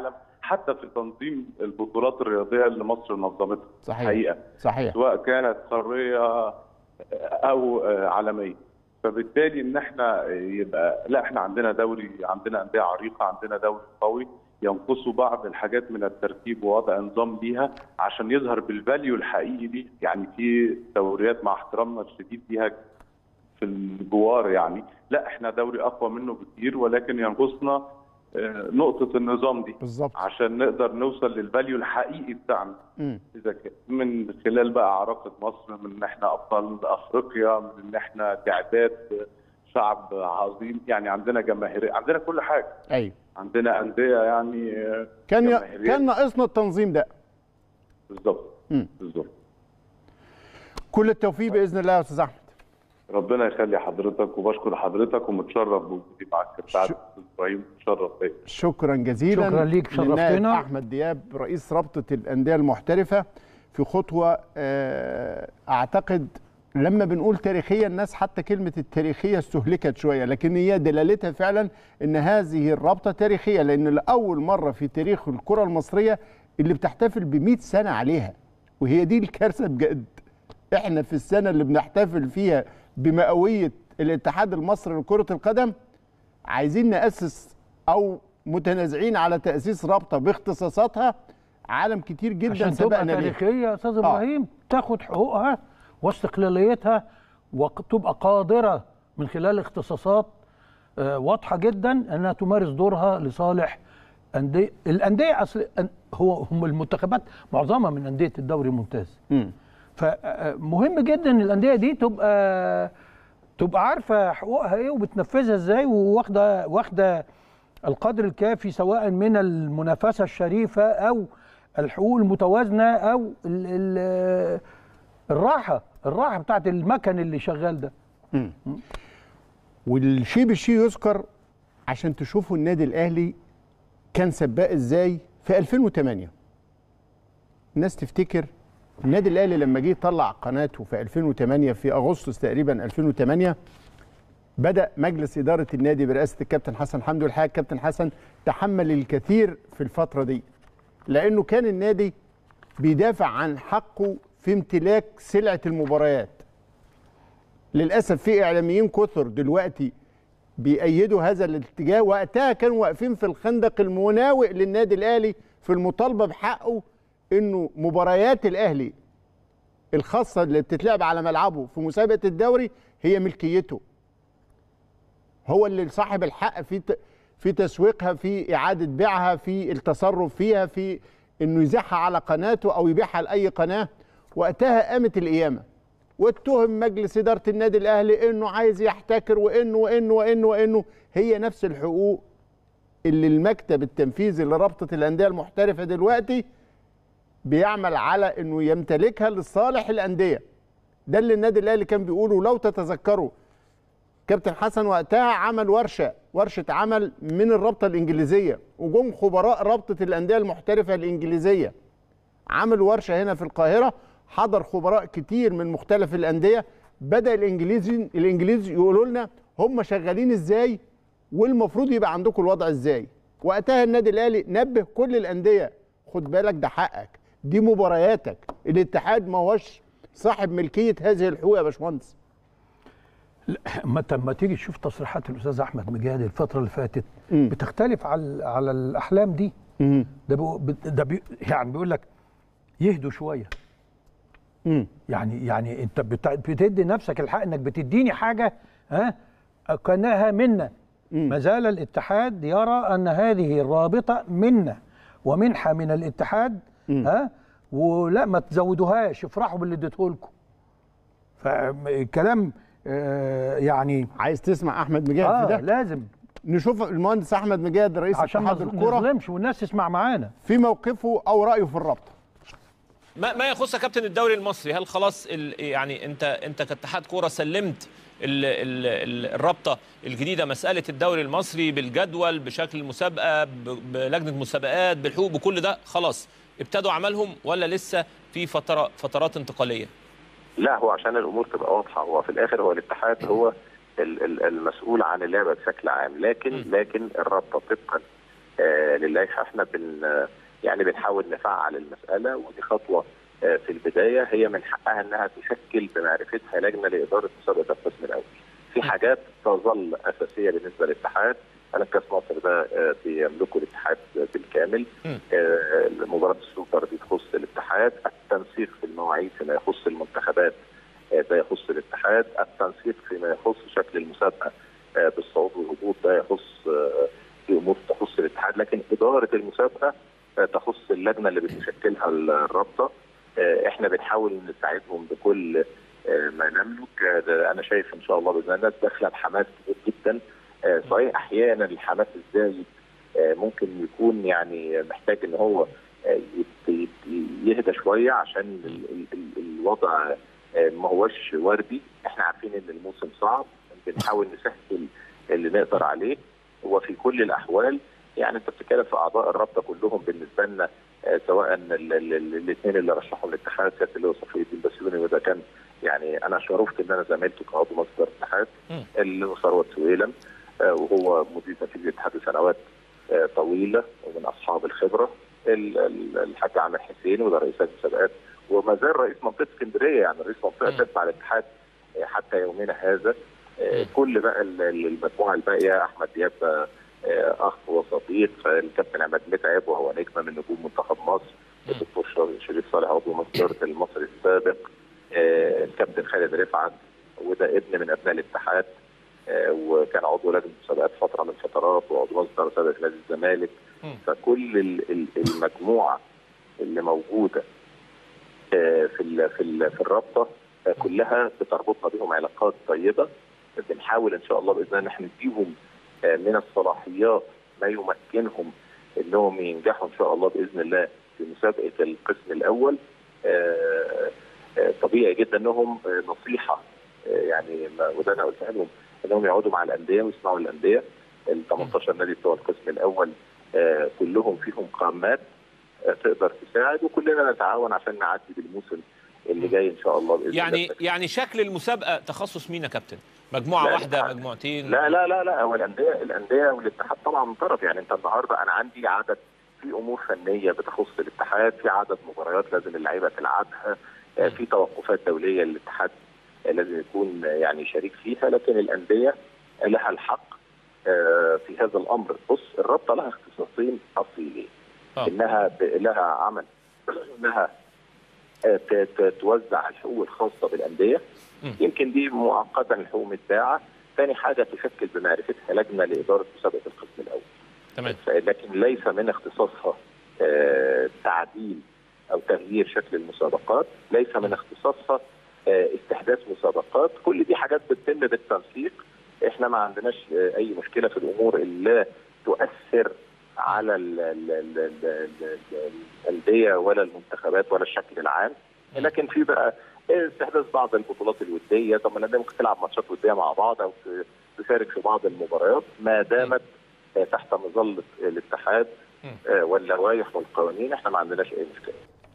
Speaker 4: حتى في تنظيم البطولات الرياضيه اللي مصر نظمتها.
Speaker 3: صحيح.
Speaker 4: حقيقه
Speaker 3: صحيح.
Speaker 4: سواء كانت قاريه او عالميه. فبالتالي ان احنا يبقى لا، احنا عندنا دوري، عندنا انديه عريقه، عندنا دوري قوي، ينقصوا بعض الحاجات من الترتيب ووضع نظام ليها عشان يظهر بالفاليو الحقيقي دي. يعني في دوريات مع احترامنا الشديد ليها في الجوار، يعني لا احنا دوري اقوى منه بكتير، ولكن ينقصنا نقطه النظام دي
Speaker 3: بالظبط
Speaker 4: عشان نقدر نوصل للفاليو الحقيقي بتاعنا. اذا كان من خلال بقى عراقه مصر، من ان احنا ابطال افريقيا، من ان احنا تعداد شعب عظيم، يعني عندنا جماهيريه، عندنا كل حاجه.
Speaker 3: ايوه
Speaker 4: عندنا انديه يعني
Speaker 3: كان ناقصنا التنظيم ده.
Speaker 4: بالظبط. بالظبط.
Speaker 3: كل التوفيق باذن الله يا استاذ احمد.
Speaker 4: ربنا يخلي حضرتك، وبشكر حضرتك ومتشرف بوجودي معاك كابتن ابراهيم. متشرف بيك.
Speaker 3: شكرا جزيلا.
Speaker 2: شكرا ليك، شرفتنا.
Speaker 3: احمد دياب رئيس رابطه الانديه المحترفه في خطوه اعتقد لما بنقول تاريخيه، الناس حتى كلمه التاريخيه استهلكت شويه، لكن هي دلالتها فعلا ان هذه الرابطه تاريخيه، لان لاول مره في تاريخ الكره المصريه اللي بتحتفل ب100 سنه عليها، وهي دي الكارثه بجد. احنا في السنه اللي بنحتفل فيها بمئويه الاتحاد المصري لكره القدم عايزين ناسس او متنازعين على تاسيس رابطه باختصاصاتها. عالم كتير جدا
Speaker 2: عشان
Speaker 3: سبقنا
Speaker 2: تبقى تاريخيه يا استاذ ابراهيم، تاخد حقوقها واستقلاليتها وتبقى قادره من خلال اختصاصات واضحه جدا انها تمارس دورها لصالح الانديه. اصل هم المنتخبات معظمها من انديه الدوري الممتاز. فمهم جدا ان الانديه دي تبقى عارفه حقوقها ايه وبتنفذها ازاي، واخده القدر الكافي سواء من المنافسه الشريفه او الحقوق المتوازنه او الراحه بتاعت المكن اللي شغال ده.
Speaker 3: والشيء بالشيء يذكر عشان تشوفوا النادي الاهلي كان سباق ازاي في 2008. الناس تفتكر النادي الاهلي لما جه يطلع قناته في 2008 في اغسطس تقريبا 2008، بدا مجلس اداره النادي برئاسه الكابتن حسن حمدي. والحقيقه الكابتن حسن تحمل الكثير في الفتره دي، لانه كان النادي بيدافع عن حقه في امتلاك سلعه المباريات. للاسف في اعلاميين كثر دلوقتي بيأيدوا هذا الاتجاه، وقتها كانوا واقفين في الخندق المناوئ للنادي الاهلي في المطالبه بحقه انه مباريات الاهلي الخاصه اللي بتتلعب على ملعبه في مسابقه الدوري هي ملكيته، هو اللي صاحب الحق في تسويقها، في اعاده بيعها، في التصرف فيها، في انه يذاعها على قناته او يبيعها لاي قناه. وقتها قامت القيامه واتهم مجلس اداره النادي الاهلي انه عايز يحتكر وانه هي نفس الحقوق اللي المكتب التنفيذي لرابطه الانديه المحترفه دلوقتي بيعمل على انه يمتلكها لصالح الانديه. ده اللي النادي الاهلي كان بيقوله. لو تتذكروا كابتن حسن وقتها عمل ورشه عمل من الرابطه الانجليزيه، وجم خبراء رابطه الانديه المحترفه الانجليزيه عملوا ورشه هنا في القاهره، حضر خبراء كتير من مختلف الانديه. بدا الانجليز يقولوا لنا هم شغالين ازاي والمفروض يبقى عندكم الوضع ازاي. وقتها النادي الاهلي نبه كل الانديه، خد بالك ده حقك، دي مبارياتك، الاتحاد ما هوش صاحب ملكيه هذه الحقوق يا باشمهندس.
Speaker 2: ما تيجي تشوف تصريحات الاستاذ احمد مجاهد الفتره اللي فاتت بتختلف على الاحلام دي. ده يعني بيقول لك يهدوا شويه. يعني انت بتدي نفسك الحق انك بتديني حاجه كانها منا. ما زال الاتحاد يرى ان هذه الرابطه منا ومنحه من الاتحاد. ولا ما تزودوهاش، افرحوا باللي اديته لكم. فالكلام يعني
Speaker 3: عايز تسمع احمد مجاهد في ده؟
Speaker 2: لازم
Speaker 3: نشوف المهندس احمد مجاهد رئيس اتحاد الكره
Speaker 2: عشان ما نظلمش والناس تسمع معانا
Speaker 3: في موقفه او رايه في الرابطه.
Speaker 5: ما يخص كابتن الدوري المصري، هل خلاص يعني انت كاتحاد كوره سلمت الرابطه الجديده مساله الدوري المصري بالجدول بشكل المسابقه بلجنه مسابقات بالحقوق بكل ده، خلاص ابتدوا عملهم ولا لسه في فترات انتقاليه؟
Speaker 1: لا، هو عشان الامور تبقى واضحه، هو في الاخر هو الاتحاد هو المسؤول عن اللعبه بشكل عام، لكن الرابطه طبقا
Speaker 6: للائحه. احنا يعني بنحاول نفعل المساله، ودي خطوه في البدايه هي من حقها انها تشكل بمعرفتها لجنه لاداره مسابقه القسم الاول. في حاجات تظل اساسيه بالنسبه للاتحاد، انا كاس مصر ده بيملكه الاتحاد بالكامل. مباراه السوبر دي تخص الاتحاد، التنسيق في المواعيد فيما يخص المنتخبات ده يخص الاتحاد، التنسيق فيما يخص شكل المسابقه بالصعود والهبوط ده يخص في امور تخص الاتحاد، لكن اداره المسابقه تخص اللجنه اللي بتشكلها الرابطه. احنا بنحاول نساعدهم بكل ما نملك. انا شايف ان شاء الله باذن الله الناس داخله بحماس كبير جدا. صحيح احيانا الحماس الزايد ممكن يكون يعني محتاج ان هو يهدى شويه عشان الوضع ما هوش وردي. احنا عارفين ان الموسم صعب، بنحاول نسهل اللي نقدر عليه. وفي كل الاحوال يعني انت بتتكلم في اعضاء الرابطه كلهم بالنسبه لنا، سواء الاثنين اللي رشحهم الاتحاد سياده اللواء صفي الدين بسيوني، وده كان يعني انا شرفت ان انا زميلته كعضو مصدر الاتحاد، اللواء ثروت سويلم وهو مدير تنفيذي الاتحاد لسنوات طويله ومن اصحاب الخبره، الحاج عامر حسين وده رئيس المسابقات وما زال رئيس منطقه اسكندريه، يعني رئيس منطقه تتبع الاتحاد حتى يومنا هذا. كل بقى المجموعه الباقيه، احمد دياب اخ وصديق، الكابتن عماد متعب وهو نجم من نجوم منتخب مصر، الدكتور شريف صالح عضو مصدر المصري السابق، الكابتن خالد رفعت وده ابن من ابناء الاتحاد وكان عضو لجنه مسابقات فتره من الفترات وعضو مصدر سابق نادي الزمالك. فكل المجموعه اللي موجوده في الرابطه كلها بتربطنا بهم علاقات طيبه. بنحاول ان شاء الله باذن الله ان احنا نديهم من الصلاحيات ما يمكنهم انهم ينجحوا ان شاء الله باذن الله في مسابقه القسم الاول. طبيعي جدا انهم نصيحه يعني وده انا قلتها لهم انهم يقعدوا مع الانديه ويسمعوا الانديه. ال 18 نادي بتوع القسم الاول كلهم فيهم قامات تقدر تساعد، وكلنا نتعاون عشان نعدي بالموسم اللي جاي ان شاء الله باذن الله.
Speaker 5: يعني شكل المسابقه تخصص مين يا كابتن؟ مجموعه واحده، مجموعتين؟
Speaker 6: لا لا لا لا، هو الانديه والاتحاد طبعا من طرف. يعني انت النهارده انا عندي عدد في امور فنيه بتخص الاتحاد، في عدد مباريات لازم اللعيبه تلعبها، في توقفات دوليه للاتحاد لازم يكون يعني شريك فيها، لكن الانديه لها الحق في هذا الامر. بص، الرابطه لها اختصاصين اصيلين، انها لها عمل انها توزع الحقوق الخاصه بالانديه، يمكن دي معقده الحقوق متباعه. ثاني حاجه تشكل بمعرفتها لجنه لاداره مسابقه القسم الاول.
Speaker 5: تمام.
Speaker 6: لكن ليس من اختصاصها تعديل او تغيير شكل المسابقات، ليس من اختصاصها استحداث مسابقات. كل دي حاجات بتتم بالتنسيق. احنا ما عندناش اي مشكله في الامور اللي لا تؤثر على الانديه ولا المنتخبات ولا الشكل العام، لكن في بقى استحداث بعض البطولات الوديه. طب الانديه ممكن تلعب ماتشات وديه مع بعض او تشارك في بعض المباريات ما دامت تحت مظله الاتحاد واللوائح والقوانين. احنا ما عندناش اي مشكله.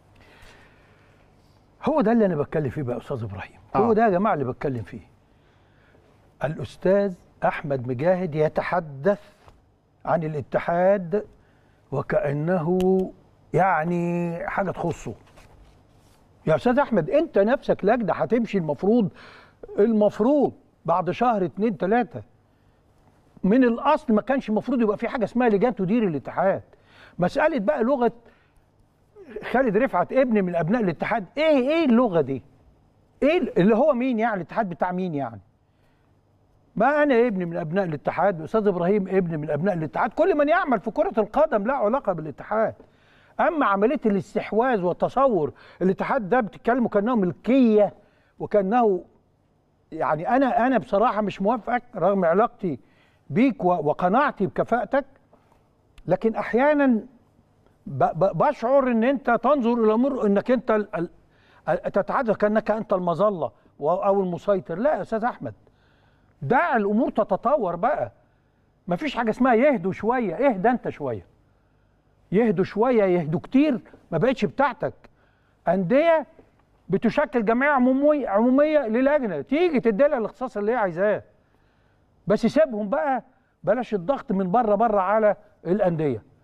Speaker 2: هو ده اللي انا بتكلم فيه بقى يا استاذ ابراهيم. هو ده يا جماعه اللي بتكلم فيه. الاستاذ احمد مجاهد يتحدث عن الاتحاد وكأنه يعني حاجة تخصه. يا أستاذ أحمد، أنت نفسك لجنة هتمشي المفروض بعد شهر 2 3 من الأصل ما كانش المفروض يبقى في حاجة اسمها لجان تدير الاتحاد. مسألة بقى لغة خالد رفعت ابن من أبناء الاتحاد، إيه اللغة دي؟ إيه اللي هو مين يعني؟ الاتحاد بتاع مين يعني؟ ما أنا ابن من أبناء الاتحاد، أستاذ إبراهيم ابن من أبناء الاتحاد، كل من يعمل في كرة القدم له علاقة بالاتحاد. أما عملية الاستحواذ وتصور الاتحاد ده بتتكلموا كأنه ملكية وكأنه يعني أنا بصراحة مش موافقك رغم علاقتي بيك وقناعتي بكفاءتك، لكن أحيانا بشعر إن أنت تنظر إلى الأمور إنك أنت تتحدث كأنك أنت المظلة أو المسيطر. لا يا أستاذ أحمد، دع الامور تتطور بقى. مفيش حاجه اسمها يهدوا شويه، اهدى انت شويه. يهدوا شويه، يهدوا كتير ما بقتش بتاعتك. انديه بتشكل جمعيه عموميه للجنه تيجي تدي لها الاختصاص اللي هي عايزاه. بس سيبهم بقى، بلاش الضغط من بره على الانديه.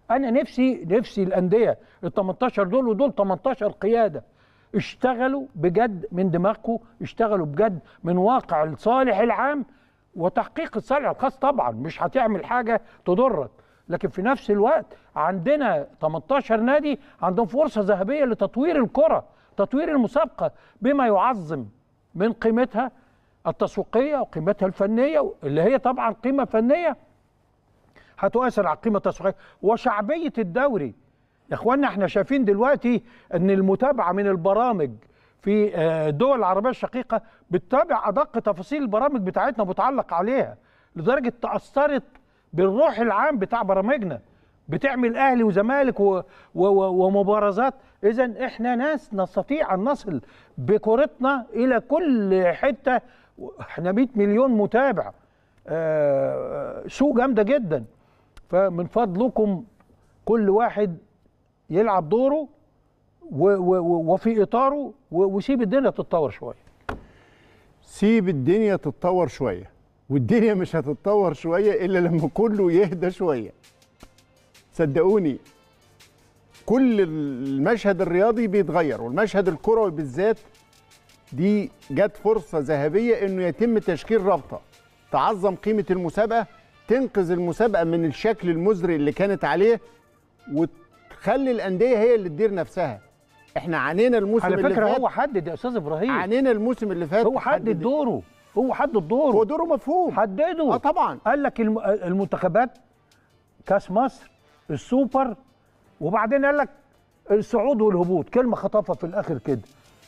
Speaker 2: انا نفسي الانديه ال 18 دول، ودول 18 قياده، اشتغلوا بجد من دماغكم، اشتغلوا بجد من واقع الصالح العام وتحقيق الصالح الخاص. طبعا مش هتعمل حاجه تضرك، لكن في نفس الوقت عندنا 18 نادي عندهم فرصه ذهبيه لتطوير الكره، تطوير المسابقه بما يعظم من قيمتها التسويقيه وقيمتها الفنيه، اللي هي طبعا قيمه فنيه هتؤثر على القيمه التسويقيه وشعبيه الدوري. يا اخوانا احنا شايفين دلوقتي ان المتابعه من البرامج في الدول العربيه الشقيقه بتتابع ادق تفاصيل البرامج بتاعتنا وبتعلق عليها، لدرجه تاثرت بالروح العام بتاع برامجنا، بتعمل اهلي وزمالك ومبارزات. اذا احنا ناس نستطيع ان نصل بكورتنا الى كل حته. احنا 100 مليون متابع، سوق جامده جدا. فمن فضلكم كل واحد يلعب دوره وفي اطاره، وسيب الدنيا تتطور شويه.
Speaker 3: سيب الدنيا تتطور شويه، والدنيا مش هتتطور شويه الا لما كله يهدى شويه. صدقوني كل المشهد الرياضي بيتغير، والمشهد الكروي بالذات دي جت فرصه ذهبيه انه يتم تشكيل رابطه تعظم قيمه المسابقه، تنقذ المسابقه من الشكل المزري اللي كانت عليه، وتخلي الانديه هي اللي تدير نفسها. احنا عانينا الموسم اللي فات.
Speaker 2: على فكره هو حدد يا استاذ ابراهيم،
Speaker 3: عانينا الموسم اللي فات،
Speaker 2: هو حدد دوره، هو حدد دوره،
Speaker 3: هو دوره مفهوم،
Speaker 2: حدده.
Speaker 3: طبعا
Speaker 2: قال لك المنتخبات، كاس مصر، السوبر، وبعدين قال لك الصعود والهبوط، كلمه خطافه في الاخر كده.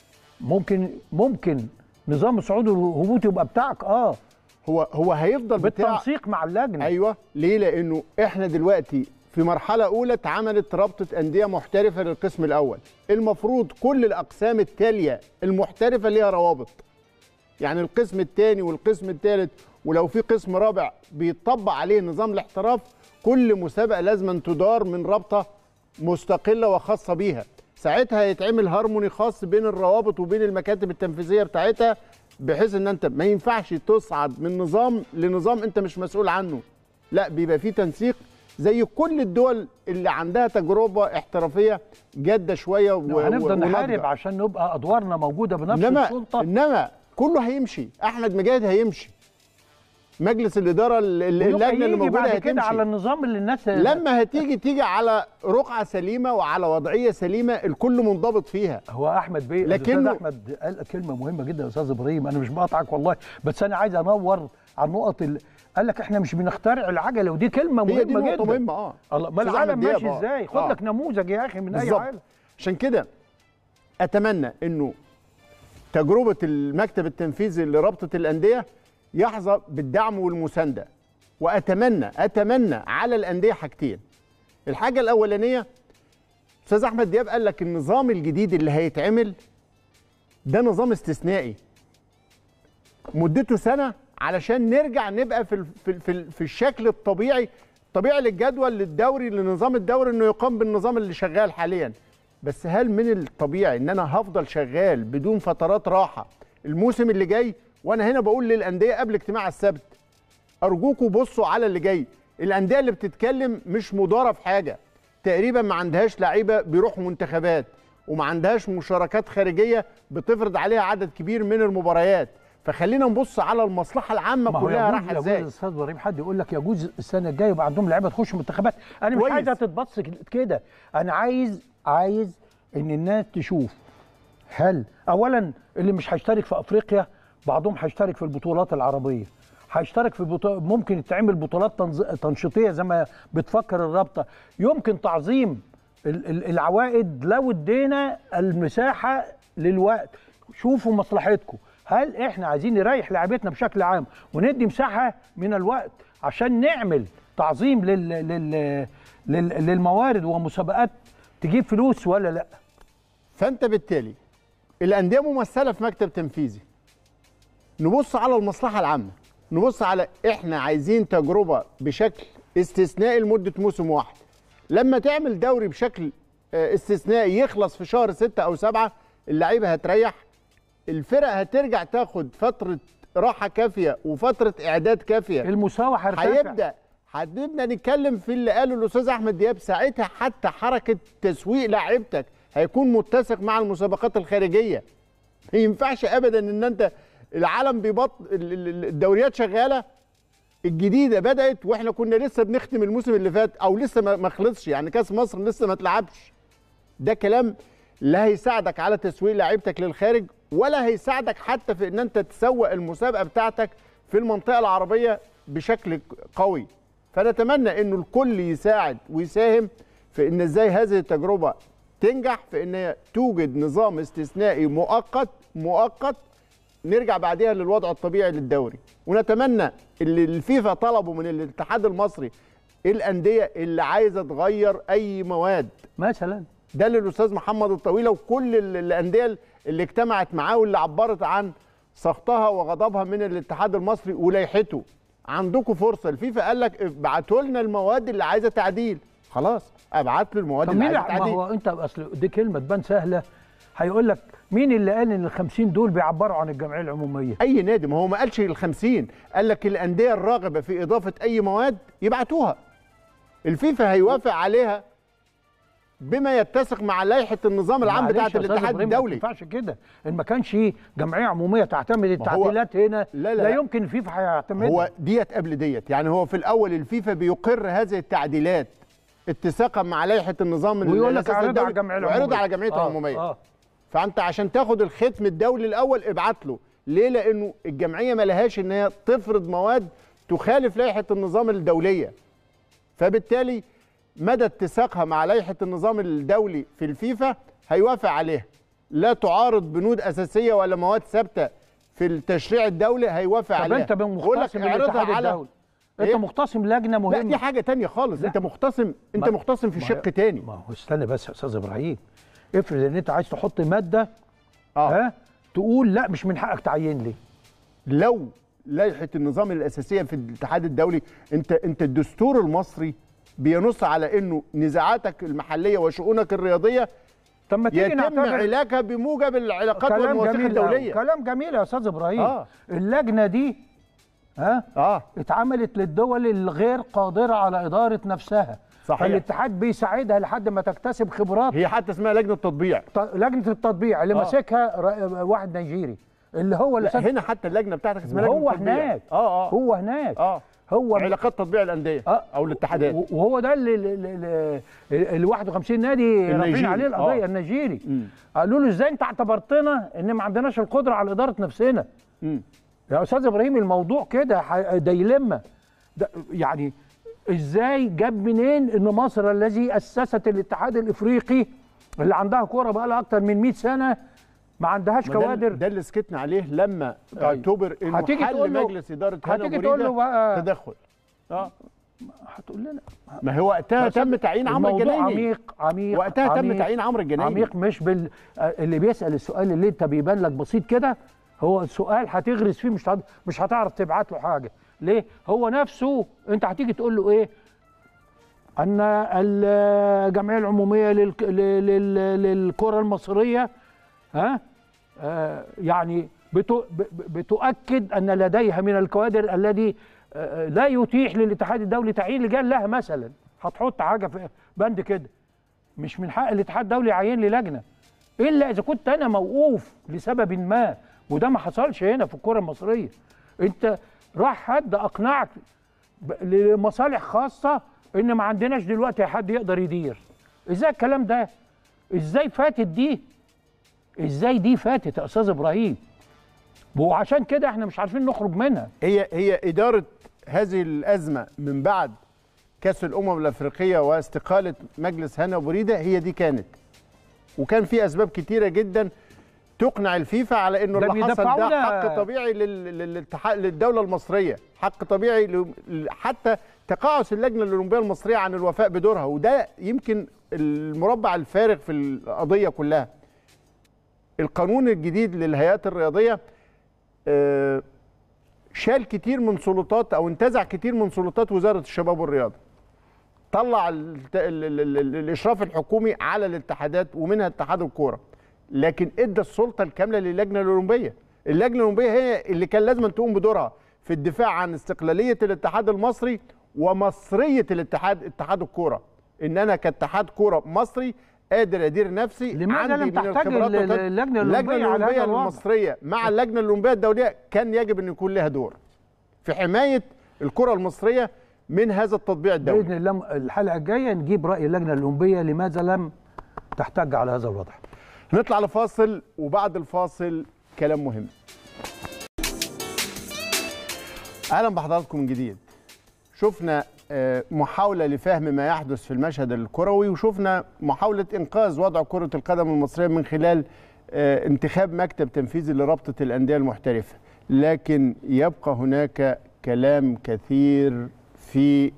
Speaker 2: ممكن نظام الصعود والهبوط يبقى بتاعك،
Speaker 3: هو هيفضل
Speaker 2: بالتنسيق مع اللجنه.
Speaker 3: ايوه، ليه؟ لانه احنا دلوقتي في مرحله اولى اتعملت رابطه انديه محترفه للقسم الاول، المفروض كل الاقسام التاليه المحترفه ليها روابط، يعني القسم الثاني والقسم الثالث، ولو في قسم رابع بيطبق عليه نظام الاحتراف، كل مسابقه لازم تدار من رابطه مستقله وخاصه بيها. ساعتها يتعمل هارموني خاص بين الروابط وبين المكاتب التنفيذيه بتاعتها، بحيث ان انت ما ينفعش تصعد من نظام لنظام انت مش مسؤول عنه، لا، بيبقى في تنسيق زي كل الدول اللي عندها تجربه احترافيه جاده شويه
Speaker 2: هنفضل نحارب عشان نبقى ادوارنا موجوده بنفس السلطه.
Speaker 3: انما كله هيمشي، احمد مجاهد هيمشي، مجلس الاداره اللجنه اللي موجوده
Speaker 2: بعد
Speaker 3: هتمشي
Speaker 2: كده على النظام اللي الناس
Speaker 3: لما تيجي على رقعه سليمه وعلى وضعيه سليمه الكل منضبط فيها.
Speaker 2: هو احمد بيه،
Speaker 3: لكنه
Speaker 2: احمد قال كلمه مهمه جدا يا استاذ ابراهيم، انا مش بقاطعك والله، بس انا عايز انور على النقط اللي قال لك احنا مش بنخترع العجله، ودي كلمه مهمه جدا.
Speaker 3: هي دي نقطه مهمه.
Speaker 2: الله، ما العالم ماشي ازاي؟ خد لك نموذج يا اخي من بالزبط. اي عالم.
Speaker 3: عشان كده اتمنى انه تجربه المكتب التنفيذي لرابطه الانديه يحظى بالدعم والمسانده، واتمنى على الانديه حاجتين. الحاجه الاولانيه، استاذ احمد دياب قال لك النظام الجديد اللي هيتعمل ده نظام استثنائي مدته سنه علشان نرجع نبقى في الشكل الطبيعي للجدول للدوري، لنظام الدوري انه يقام بالنظام اللي شغال حاليا. بس هل من الطبيعي ان انا هفضل شغال بدون فترات راحه الموسم اللي جاي؟ وانا هنا بقول للانديه قبل اجتماع السبت، ارجوكوا بصوا على اللي جاي. الانديه اللي بتتكلم مش مداره في حاجه، تقريبا ما عندهاش لعيبه بيروحوا منتخبات، وما عندهاش مشاركات خارجيه بتفرض عليها عدد كبير من المباريات. فخلينا نبص على المصلحه العامه كلها رايحه ازاي.
Speaker 2: يجوز استاذ ابراهيم حد يقول لك يجوز السنه الجايه يبقى عندهم لعيبه تخش منتخبات، انا مش عايزها تتبص كده، انا عايز ان الناس تشوف هل اولا اللي مش هيشترك في افريقيا بعضهم هيشترك في البطولات العربيه، هيشترك في ممكن تعمل بطولات تنشيطيه زي ما بتفكر الرابطه، يمكن تعظيم العوائد لو ادينا المساحه للوقت. شوفوا مصلحتكم، هل احنا عايزين نريح لاعبتنا بشكل عام وندي مساحه من الوقت عشان نعمل تعظيم للموارد ومسابقات تجيب فلوس ولا لا؟
Speaker 3: فانت بالتالي الانديه ممثله في مكتب تنفيذي، نبص على المصلحه العامه، نبص على احنا عايزين تجربه بشكل استثنائي لمده موسم واحد. لما تعمل دوري بشكل استثنائي يخلص في شهر 6 أو 7، اللعيبه هتريح، الفرق هترجع تاخد فتره راحه كافيه وفتره اعداد كافيه،
Speaker 2: المساواه هترتفع،
Speaker 3: هنبدا نتكلم في اللي قاله الاستاذ احمد دياب ساعتها. حتى حركه تسويق لاعيبتك هيكون متسق مع المسابقات الخارجيه. ما ينفعش ابدا ان انت العالم الدوريات شغاله الجديده بدات واحنا كنا لسه بنختم الموسم اللي فات او لسه ما خلصش، يعني كاس مصر لسه ما اتلعبش. ده كلام لا هيساعدك على تسويق لاعيبتك للخارج ولا هيساعدك حتى في ان انت تسوق المسابقه بتاعتك في المنطقه العربيه بشكل قوي. فنتمنى انه الكل يساعد ويساهم في ان ازاي هذه التجربه تنجح، في ان هي توجد نظام استثنائي مؤقت نرجع بعدها للوضع الطبيعي للدوري. ونتمنى اللي الفيفا طلبوا من الاتحاد المصري الانديه اللي عايزه تغير اي مواد
Speaker 2: مثلا،
Speaker 3: ده للاستاذ محمد الطويله وكل الانديه اللي اجتمعت معاه واللي عبرت عن سخطها وغضبها من الاتحاد المصري ولائحته. عندكم فرصه. الفيفا قال لك ابعتوا لنا المواد اللي عايزه تعديل، خلاص ابعت له المواد اللي عايزه تعديل.
Speaker 2: ما هو انت اصل دي كلمه تبان سهله، هيقول لك مين اللي قال ان ال50 دول بيعبروا عن الجمعيه العموميه؟
Speaker 3: اي نادي، ما هو ما قالش ال50، قال لك الانديه الراغبه في اضافه اي مواد يبعتوها. الفيفا هيوافق عليها بما يتسق مع لائحه النظام العام بتاعه الاتحاد الدولي.
Speaker 2: ما ينفعش كده، ان ما كانش جمعيه عموميه تعتمد التعديلات هنا لا يمكن الفيفا هيعتمدها.
Speaker 3: هو ديت قبل ديت، يعني هو في الاول الفيفا بيقر هذه التعديلات اتساقا مع لائحه النظام
Speaker 2: ويقول لك اعرضها على الجمعيه العموميه
Speaker 3: ويعرضها على جمعيه العموميه. فانت عشان تاخد الختم الدولي الاول ابعت له. ليه؟ لانه الجمعيه ما لهاش ان هي تفرض مواد تخالف لائحه النظام الدوليه، فبالتالي مدى اتساقها مع لائحه النظام الدولي في الفيفا هيوافق عليها. لا تعارض بنود اساسيه ولا مواد ثابته في التشريع الدولي هيوافق عليها.
Speaker 2: طب انت مختصم الاتحاد الدولي، انت مختصم لجنه مهمه.
Speaker 3: لا دي حاجه تانية خالص. انت مختصم في شق تاني.
Speaker 2: ما هو استنى بس يا استاذ ابراهيم، افرض ان انت عايز تحط ماده تقول لا مش من حقك تعين لي.
Speaker 3: لو لائحه النظام الاساسيه في الاتحاد الدولي، انت الدستور المصري بينص على انه نزاعاتك المحليه وشؤونك الرياضيه
Speaker 2: طب ما تيجي
Speaker 3: يتم علاجها بموجب العلاقات والمواثيق الدوليه.
Speaker 2: كلام جميل يا استاذ ابراهيم. اللجنه دي اتعملت للدول الغير قادره على اداره نفسها. صحيح. فالاتحاد بيساعدها لحد ما تكتسب خبرات.
Speaker 3: هي حتى اسمها لجنه تطبيع.
Speaker 2: لجنه التطبيع اللي ماسكها واحد نيجيري اللي هو اللي
Speaker 3: هنا حتى اللجنه بتاعتك اسمها لجنه التطبيع.
Speaker 2: هناك هو هناك هو
Speaker 3: علاقات تطبيع الانديه او الاتحادات.
Speaker 2: وهو ده اللي 51 نادي رافعين عليه القضيه النيجيري. قالوا له ازاي انت اعتبرتنا ان ما عندناش القدره على اداره نفسنا؟ يا استاذ ابراهيم الموضوع كده ديلما يعني ازاي جاب منين ان مصر الذي اسست الاتحاد الافريقي اللي عندها كوره بقى لها اكتر من 100 سنه ما عندهاش كوادر؟
Speaker 3: ده اللي سكتنا عليه لما اعتبر انه حل مجلس اداره هنا بريده تدخل.
Speaker 2: هتقول لنا
Speaker 3: ما هو وقتها تم تعيين عمرو الجنايني.
Speaker 2: عميق
Speaker 3: وقتها تم تعيين عمرو الجنايني.
Speaker 2: عميق مش اللي بيسال السؤال اللي انت بيبان لك بسيط كده، هو السؤال هتغرس فيه مش هتعرف تبعت له حاجه. ليه؟ هو نفسه انت هتيجي تقول له ايه؟ ان الجمعيه العموميه للكره المصريه يعني بتؤكد ان لديها من الكوادر الذي لا يتيح للاتحاد الدولي تعيين لجان لها مثلا. هتحط حاجه في بند كده، مش من حق الاتحاد الدولي يعين لي لجنه الا اذا كنت انا موقوف لسبب ما، وده ما حصلش هنا في الكره المصريه. انت راح حد اقنعك لمصالح خاصه ان ما عندناش دلوقتي حد يقدر يدير. ازاي الكلام ده؟ ازاي فاتت دي؟ ازاي دي فاتت يا استاذ ابراهيم؟ وعشان كده احنا مش عارفين نخرج منها.
Speaker 3: هي اداره هذه الازمه من بعد كاس الامم الافريقيه واستقاله مجلس هنا بريده هي دي كانت، وكان في اسباب كتيره جدا تقنع الفيفا على انه اللي حصل ده حق طبيعي للدوله المصريه، حق طبيعي حتى تقاعس اللجنه الاولمبيه المصريه عن الوفاء بدورها. وده يمكن المربع الفارغ في القضيه كلها. القانون الجديد للهيئات الرياضيه شال كتير من سلطات او انتزع كتير من سلطات وزاره الشباب والرياضه. طلع الاشراف الحكومي على الاتحادات ومنها اتحاد الكوره، لكن ادى السلطه الكامله للجنه الاولمبيه. اللجنه الاولمبيه هي اللي كان لازم تقوم بدورها في الدفاع عن استقلاليه الاتحاد المصري ومصريه اتحاد الكوره، ان انا كاتحاد كوره مصري قادر ادير نفسي.
Speaker 2: لماذا لم تحتاج اللجنه
Speaker 3: الاولمبيه المصريه مع اللجنه الاولمبيه الدوليه؟ كان يجب ان يكون لها دور في حمايه الكره المصريه من هذا التطبيع الدولي.
Speaker 2: باذن الله الحلقه الجايه نجيب راي اللجنه الاولمبيه لماذا لم تحتج على هذا الوضع.
Speaker 3: نطلع لفاصل، وبعد الفاصل كلام مهم. اهلا بحضراتكم من جديد. شفنا محاولة لفهم ما يحدث في المشهد الكروي، وشفنا محاولة إنقاذ وضع كرة القدم المصرية من خلال انتخاب مكتب تنفيذي لرابطة الأندية المحترفة، لكن يبقى هناك كلام كثير في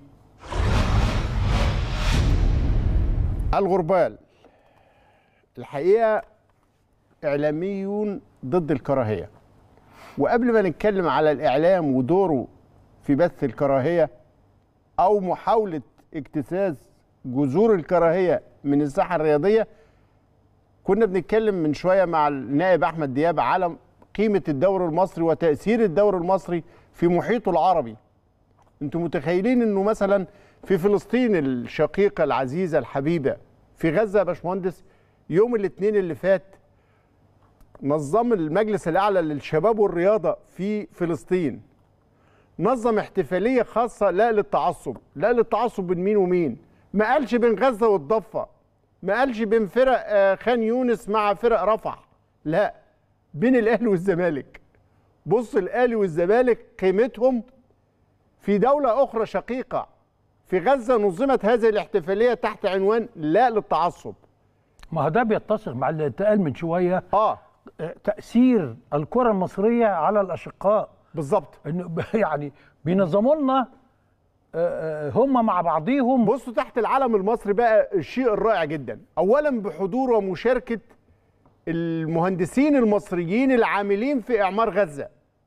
Speaker 3: الغربال. الحقيقة إعلاميون ضد الكراهية، وقبل ما نتكلم على الإعلام ودوره في بث الكراهية أو محاولة اجتثاث جذور الكراهية من الساحة الرياضية، كنا بنتكلم من شوية مع النائب أحمد دياب على قيمة الدوري المصري وتأثير الدوري المصري في محيطه العربي. انتم متخيلين انه مثلا في فلسطين الشقيقة العزيزة الحبيبة، في غزة يا باشمهندس، يوم الاثنين اللي فات نظم المجلس الأعلى للشباب والرياضة في فلسطين نظم احتفالية خاصة لا للتعصب، لا للتعصب بين مين ومين. ما قالش بين غزة والضفة، ما قالش بين فرق خان يونس مع فرق رفح، لا، بين الأهلي والزمالك. بص، الأهلي والزمالك قيمتهم في دولة أخرى شقيقة. في غزة نظمت هذه الاحتفالية تحت عنوان لا للتعصب.
Speaker 2: ما هو ده بيتسق مع اللي اتقال من شوية، تأثير الكرة المصرية على الأشقاء.
Speaker 3: بالظبط،
Speaker 2: انه يعني بينظموا لنا هم مع بعضيهم.
Speaker 3: بصوا تحت العلم المصري بقى الشيء الرائع جدا، اولا بحضور ومشاركه المهندسين المصريين العاملين في اعمار غزه.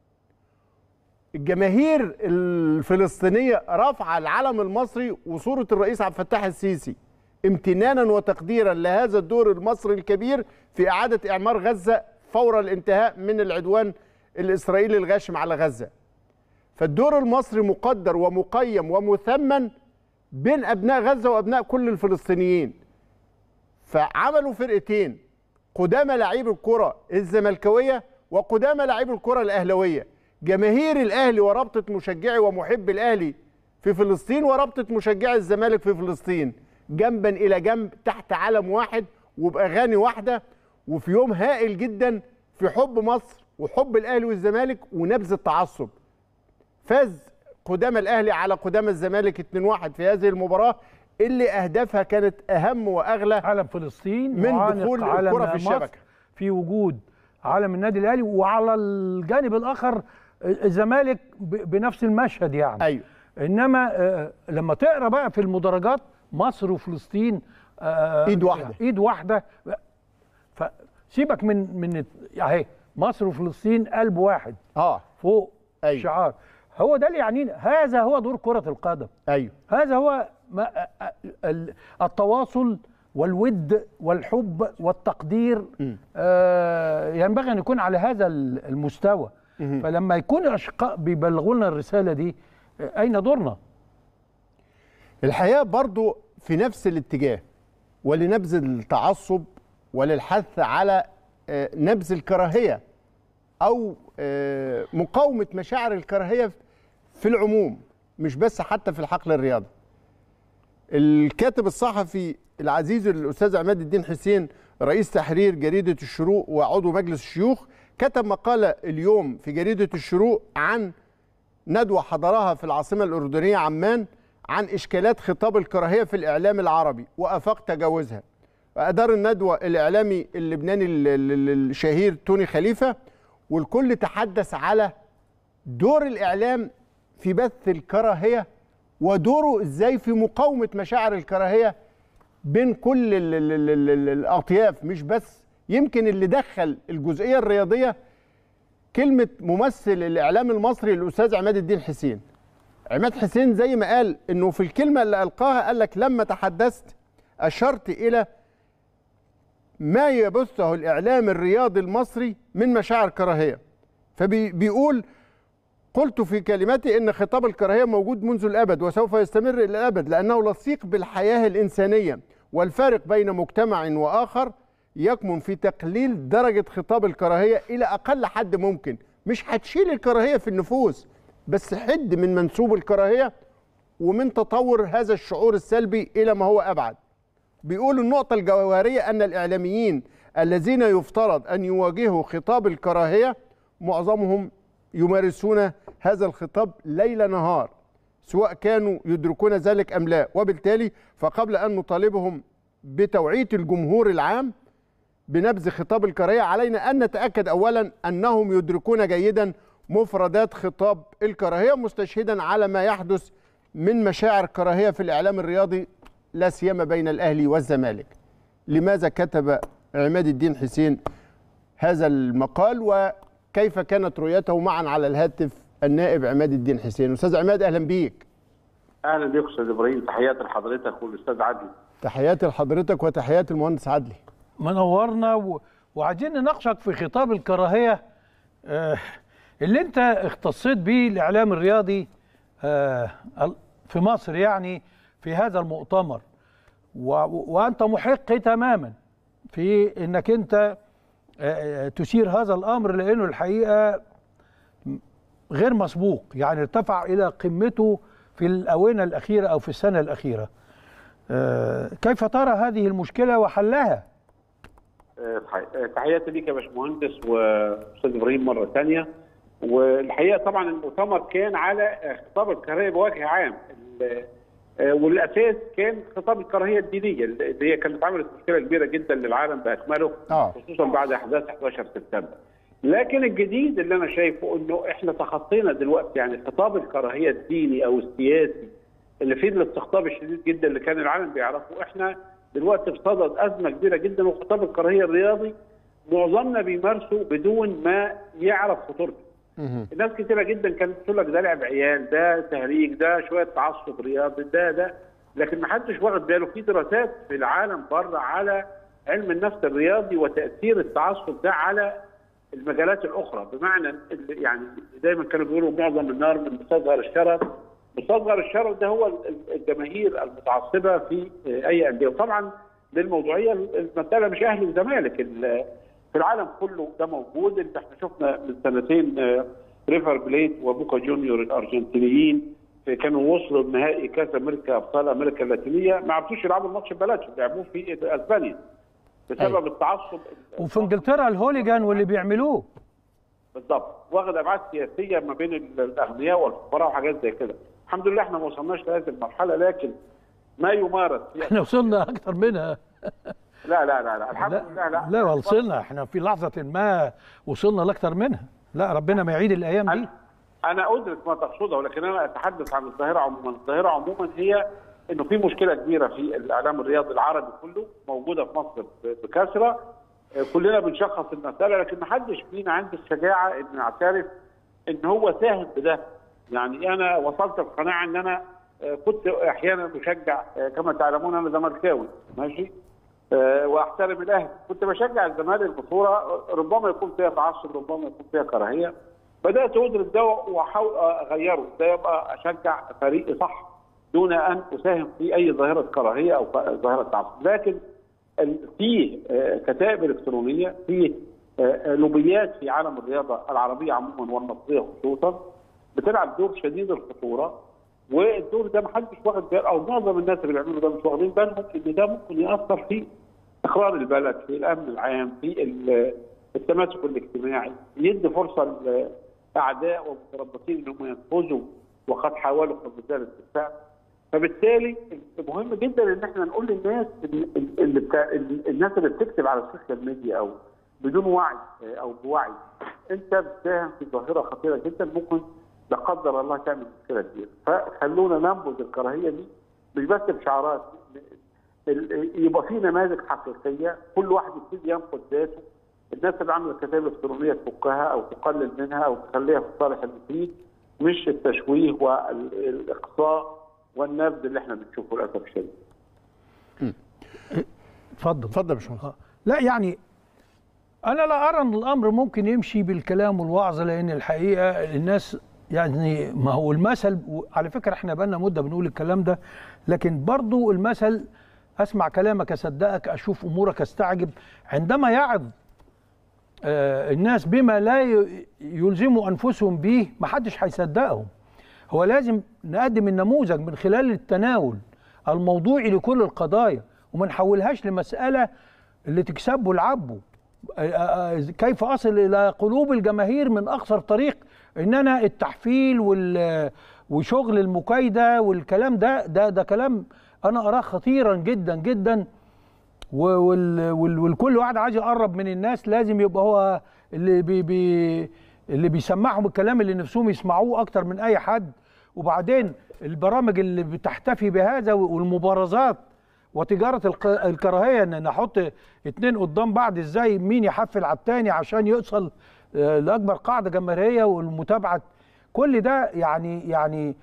Speaker 3: الجماهير الفلسطينيه رافعه العلم المصري وصوره الرئيس عبد الفتاح السيسي امتنانا وتقديرا لهذا الدور المصري الكبير في اعاده اعمار غزه فور الانتهاء من العدوان الإسرائيلي الغاشم على غزة. فالدور المصري مقدر ومقيم ومثمن بين أبناء غزة وأبناء كل الفلسطينيين. فعملوا فرقتين، قدامى لاعبي الكرة الزملكاوية وقدامى لاعبي الكرة الأهلوية. جماهير الأهلي ورابطة مشجعي ومحب الأهلي في فلسطين ورابطة مشجعي الزمالك في فلسطين جنبا إلى جنب تحت علم واحد وبأغاني واحدة، وفي يوم هائل جدا في حب مصر وحب الاهلي والزمالك ونبذ التعصب. فاز قدامى الاهلي على قدامى الزمالك 2-1 في هذه المباراه اللي اهدافها كانت اهم واغلى
Speaker 2: علم فلسطين
Speaker 3: من دخول الكره في الشبكه،
Speaker 2: في وجود علم النادي الاهلي، وعلى الجانب الاخر الزمالك بنفس المشهد يعني.
Speaker 3: ايوه.
Speaker 2: انما لما تقرا بقى في المدرجات مصر وفلسطين
Speaker 3: ايد واحده،
Speaker 2: ايد واحده. فسيبك من اهي مصر وفلسطين قلب واحد فوق.
Speaker 3: أيوة.
Speaker 2: شعار. هو ده اللي يعنينا، هذا هو دور كرة القدم.
Speaker 3: أيوة.
Speaker 2: هذا هو التواصل والود والحب والتقدير. ينبغي أن يكون على هذا المستوى. فلما يكون الأشقاء بيبلغوا لنا الرسالة دي، أين دورنا؟
Speaker 3: الحقيقة برضو في نفس الاتجاه، ولنبذ التعصب وللحث على نبذ الكراهية أو مقاومة مشاعر الكراهية في العموم، مش بس حتى في الحقل الرياضي. الكاتب الصحفي العزيز الأستاذ عماد الدين حسين رئيس تحرير جريدة الشروق وعضو مجلس الشيوخ كتب مقالة اليوم في جريدة الشروق عن ندوة حضرها في العاصمة الأردنية عمان عن إشكالات خطاب الكراهية في الإعلام العربي وآفاق تجاوزها. وأدار الندوة الإعلامي اللبناني الشهير توني خليفة، والكل تحدث على دور الإعلام في بث الكراهية ودوره إزاي في مقاومة مشاعر الكراهية بين كل الأطياف، مش بس يمكن اللي دخل الجزئية الرياضية كلمة ممثل الإعلام المصري الأستاذ عماد الدين حسين. عماد حسين زي ما قال إنه في الكلمة اللي ألقاها قال لك لما تحدثت أشرت إلى ما يبثه الإعلام الرياضي المصري من مشاعر كراهية. فبيقول قلت في كلمتي إن خطاب الكراهية موجود منذ الأبد وسوف يستمر إلى الأبد، لأنه لصيق بالحياة الإنسانية، والفارق بين مجتمع وآخر يكمن في تقليل درجة خطاب الكراهية إلى أقل حد ممكن. مش هتشيل الكراهية في النفوس، بس حد من منسوب الكراهية ومن تطور هذا الشعور السلبي إلى ما هو أبعد. بيقول النقطة الجوهرية أن الإعلاميين الذين يفترض أن يواجهوا خطاب الكراهية معظمهم يمارسون هذا الخطاب ليل نهار، سواء كانوا يدركون ذلك أم لا. وبالتالي فقبل أن نطالبهم بتوعية الجمهور العام بنبذ خطاب الكراهية، علينا أن نتأكد أولا أنهم يدركون جيدا مفردات خطاب الكراهية، مستشهدا على ما يحدث من مشاعر كراهية في الإعلام الرياضي لا سيما بين الأهلي والزمالك. لماذا كتب عماد الدين حسين هذا المقال، وكيف كانت رؤيته؟ معا على الهاتف النائب عماد الدين حسين. أستاذ عماد أهلا بيك.
Speaker 4: اهلا بيك استاذ ابراهيم، تحياتي لحضرتك والاستاذ عدلي.
Speaker 3: تحياتي لحضرتك وتحيات المهندس عدلي.
Speaker 2: منورنا وعايزين نناقشك في خطاب الكراهية اللي انت اختصيت به الإعلام الرياضي في مصر، يعني في هذا المؤتمر، وأنت محق تماما في أنك أنت تثير هذا الأمر، لأنه الحقيقة غير مسبوق، يعني ارتفع إلى قمته في الآونة الأخيرة أو في السنة الأخيرة. كيف ترى هذه المشكلة وحلها؟
Speaker 7: تحياتي ليك يا باشمهندس واستاذ ابراهيم مره ثانيه. والحقيقه طبعا المؤتمر كان على خطاب الكراهيه بوجه عام، والاساس كان خطاب الكراهيه الدينيه اللي هي كانت عملت مشكله كبيره جدا للعالم باكمله، خصوصا بعد احداث 11 سبتمبر. لكن الجديد اللي انا شايفه انه احنا تخطينا دلوقتي يعني خطاب الكراهيه الديني او السياسي اللي فيه الاستقطاب الشديد جدا اللي كان العالم بيعرفه. احنا دلوقتي في صدد ازمه كبيره جدا، وخطاب الكراهيه الرياضي معظمنا بيمارسه بدون ما يعرف خطورته. الناس كثيره جدا كانت تقول لك ده لعب عيال، ده تهريج، ده شويه تعصب رياضي، ده لكن ما حدش واخد باله. في دراسات في العالم بره على علم النفس الرياضي وتاثير التعصب ده على المجالات الاخرى، بمعنى يعني دايما كانوا بيقولوا معظم النار من مستصغر الشرر. مستصغر الشرر ده هو الجماهير المتعصبه في اي انديه. وطبعا للموضوعيه المساله مش اهلي وزمالك، في العالم كله ده موجود. احنا شفنا من سنتين ريفر بليت وبوكا جونيور الارجنتينيين كانوا وصلوا لنهائي كاس امريكا، ابطال امريكا اللاتينيه، ما عرفوش يلعبوا الماتش ببلدهم، لعبوه في اسبانيا بسبب التعصب.
Speaker 2: وفي انجلترا الهوليجان واللي بيعملوه
Speaker 7: بالضبط واخد ابعاد سياسيه ما بين الاغنياء والفقراء وحاجات زي كده. الحمد لله احنا ما وصلناش لهذه المرحله، لكن ما يمارس
Speaker 2: احنا وصلنا اكثر منها.
Speaker 7: لا الحمد لله
Speaker 2: لا وصلنا، احنا في لحظه ما وصلنا لاكثر منها. لا ربنا ما يعيد الايام دي.
Speaker 7: انا ادرك ما تقصده، ولكن انا اتحدث عن الظاهره عموما. الظاهره عموما هي انه في مشكله كبيره في الاعلام الرياضي العربي كله موجوده في مصر بكثره. كلنا بنشخص المساله، لكن ما حدش فينا عنده الشجاعه انه يعترف ان هو ساهم بده. يعني انا وصلت القناعه ان انا كنت احيانا بشجع، كما تعلمون انا زملكاوي ماشي، واحترم الاهلي. كنت بشجع الزمالك بصوره ربما يكون فيها تعصب، ربما يكون فيها كراهيه. بدات ادرك ده واحاول اغيره، ده يبقى اشجع فريقي صح دون ان اساهم في اي ظاهره كراهيه او ظاهره تعصب. لكن في كتائب الكترونيه، في لوبيات في عالم الرياضه العربيه عموما والمصريه خصوصا بتلعب دور شديد الخطوره، والدور ده ما حدش واخد باله، او معظم الناس اللي بيعملوا ده مش واخدين بالهم ان ده ممكن ياثر في استقرار البلد، في الامن العام، في التماسك الاجتماعي، يدي فرصه لاعداء ومتربصين انهم ينفذوا وقد حاولوا قبل ذلك بالفعل. فبالتالي مهم جدا ان احنا نقول للناس الناس اللي بتكتب على السوشيال ميديا او بدون وعي او بوعي، انت بتساهم في ظاهره خطيره جدا ممكن لا قدر الله تعمل مشكله كبيره. فخلونا ننبذ الكراهيه دي مش بس بشعارات، يبقى في نماذج حقيقيه، كل واحد يبتدي ينقد ذاته. الناس اللي عامله كتابه الكترونيه تفكها او تقلل منها او تخليها في صالح المفيد، مش التشويه والاقصاء والنبذ اللي احنا بنشوفه للاسف الشديد.
Speaker 3: اتفضل يا باشمهندس.
Speaker 2: لا يعني انا لا ارى ان الامر ممكن يمشي بالكلام والوعظ، لان الحقيقه الناس يعني ما هو المثل، على فكره احنا بقالنا مده بنقول الكلام ده، لكن برضو المثل اسمع كلامك اصدقك، اشوف امورك استعجب. عندما يعظ الناس بما لا يلزموا انفسهم به ما حدش هيصدقهم. هو لازم نقدم النموذج من خلال التناول الموضوعي لكل القضايا، وما نحولهاش لمساله اللي تكسبه العبه. كيف اصل الى قلوب الجماهير من اقصر طريق؟ ان انا التحفيل وشغل المكايده والكلام ده كلام انا اراه خطيرا جدا جدا، والكل واحد عايز يقرب من الناس لازم يبقى هو اللي بيسمعهم الكلام اللي نفسهم يسمعوه اكتر من اي حد. وبعدين البرامج اللي بتحتفي بهذا والمبارزات وتجاره الكراهيه، ان نحط اتنين قدام بعض ازاي مين يحفل على التاني عشان يوصل لاكبر قاعده جماهيريه والمتابعه، كل ده يعني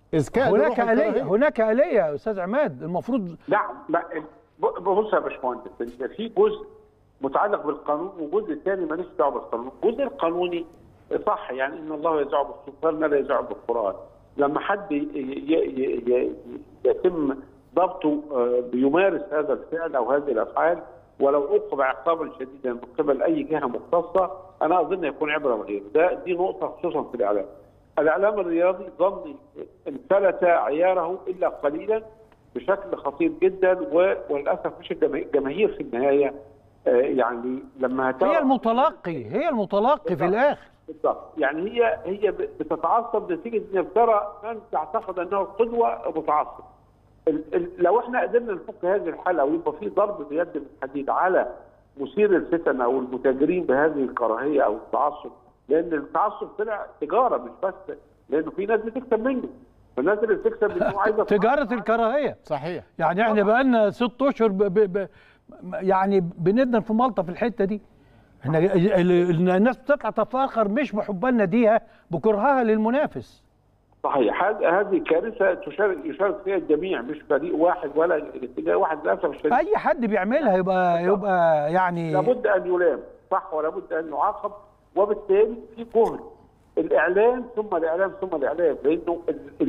Speaker 2: هناك آلية يا استاذ عماد المفروض.
Speaker 7: لا بص يا باشمهندس، في جزء متعلق بالقانون وجزء ثاني ماليش دعوه بالقانون. الجزء القانوني صح، يعني ان الله يزع بالسلطان ما لا يزع بالقران. لما حد يتم ضبطه بيمارس هذا الفعل او هذه الافعال ولو عوقب عقابا شديدا من قبل اي جهه مختصه، انا اظن يكون عبره وغيره. دي نقطه خصوصا في الاعلام. الاعلام الرياضي ظني انفلت عياره الا قليلا بشكل خطير جدا، وللاسف مش الجماهير في النهايه يعني لما
Speaker 2: هي المتلقي في الاخر
Speaker 7: بالضبط. يعني هي بتتعصب نتيجه ان ترى من تعتقد انه قدوه متعصب. لو احنا قدرنا نفك هذه الحاله ويبقى في ضرب بيد من الحديد على مثير الفتن او المتاجرين بهذه الكراهيه او التعصب، لان التعصب طلع تجاره مش بس، لانه في ناس بتكسب منه، فالناس اللي بتكسب منه عايزه
Speaker 2: تجاره الكراهيه.
Speaker 3: صحيح.
Speaker 2: يعني احنا بقى لنا 6 اشهر يعني بندن في مالطا في الحته دي. احنا الناس بتطلع تفاخر مش بحبها لناديها، بكرهها للمنافس.
Speaker 7: صحيح. هذه كارثه يشارك فيها الجميع، مش فريق واحد ولا اتجاه واحد للاسف الشديد.
Speaker 2: اي حد بيعملها يبقى يعني
Speaker 7: لابد ان يلام، صح، ولابد ان يعاقب. وبالتالي في جهد الاعلام ثم الاعلام ثم الاعلام، لانه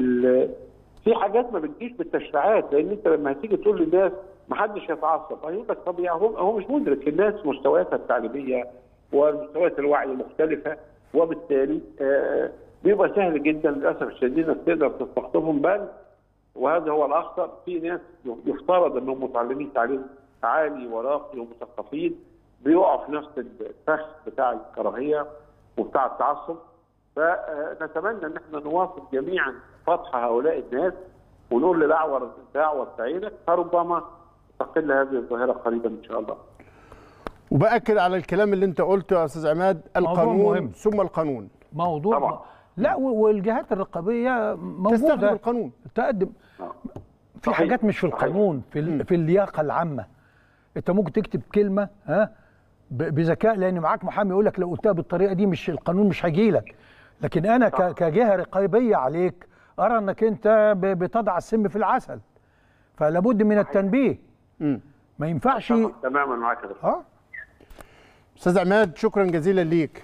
Speaker 7: في حاجات ما بتجيش بالتشريعات. لان انت لما هتيجي تقول للناس ما حدش يتعصب، هيقول لك طب هو مش مدرك. الناس مستوياتها التعليميه ومستويات الوعي مختلفه، وبالتالي بيبقى سهل جدا للاسف الشديد انك تقدر تستقطبهم. بل وهذا هو الاخطر، في ناس يفترض انهم متعلمين تعليم عالي وراقي ومثقفين بيقعوا في نفس الفخ بتاع الكراهيه وبتاع التعصب. فنتمنى ان احنا نواصل جميعا فتح هؤلاء الناس ونقول للأعور بعينك، فربما تقل هذه الظاهره قريبا ان شاء الله.
Speaker 3: وبأكد على الكلام اللي انت قلته يا استاذ عماد، القانون ثم القانون
Speaker 2: موضوع طبعا. لا والجهات الرقابيه موجوده
Speaker 3: تستخدم القانون،
Speaker 2: تقدم في حاجات مش في القانون، في اللياقه العامه. انت ممكن تكتب كلمه بذكاء لان معاك محامي يقول لك لو قلتها بالطريقه دي مش القانون مش هيجي لك، لكن انا كجهه رقابيه عليك ارى انك انت بتضع السم في العسل، فلا بد من التنبيه. ما ينفعش.
Speaker 7: تماما معاك يا دكتور.
Speaker 3: استاذ عماد شكرا جزيلا ليك.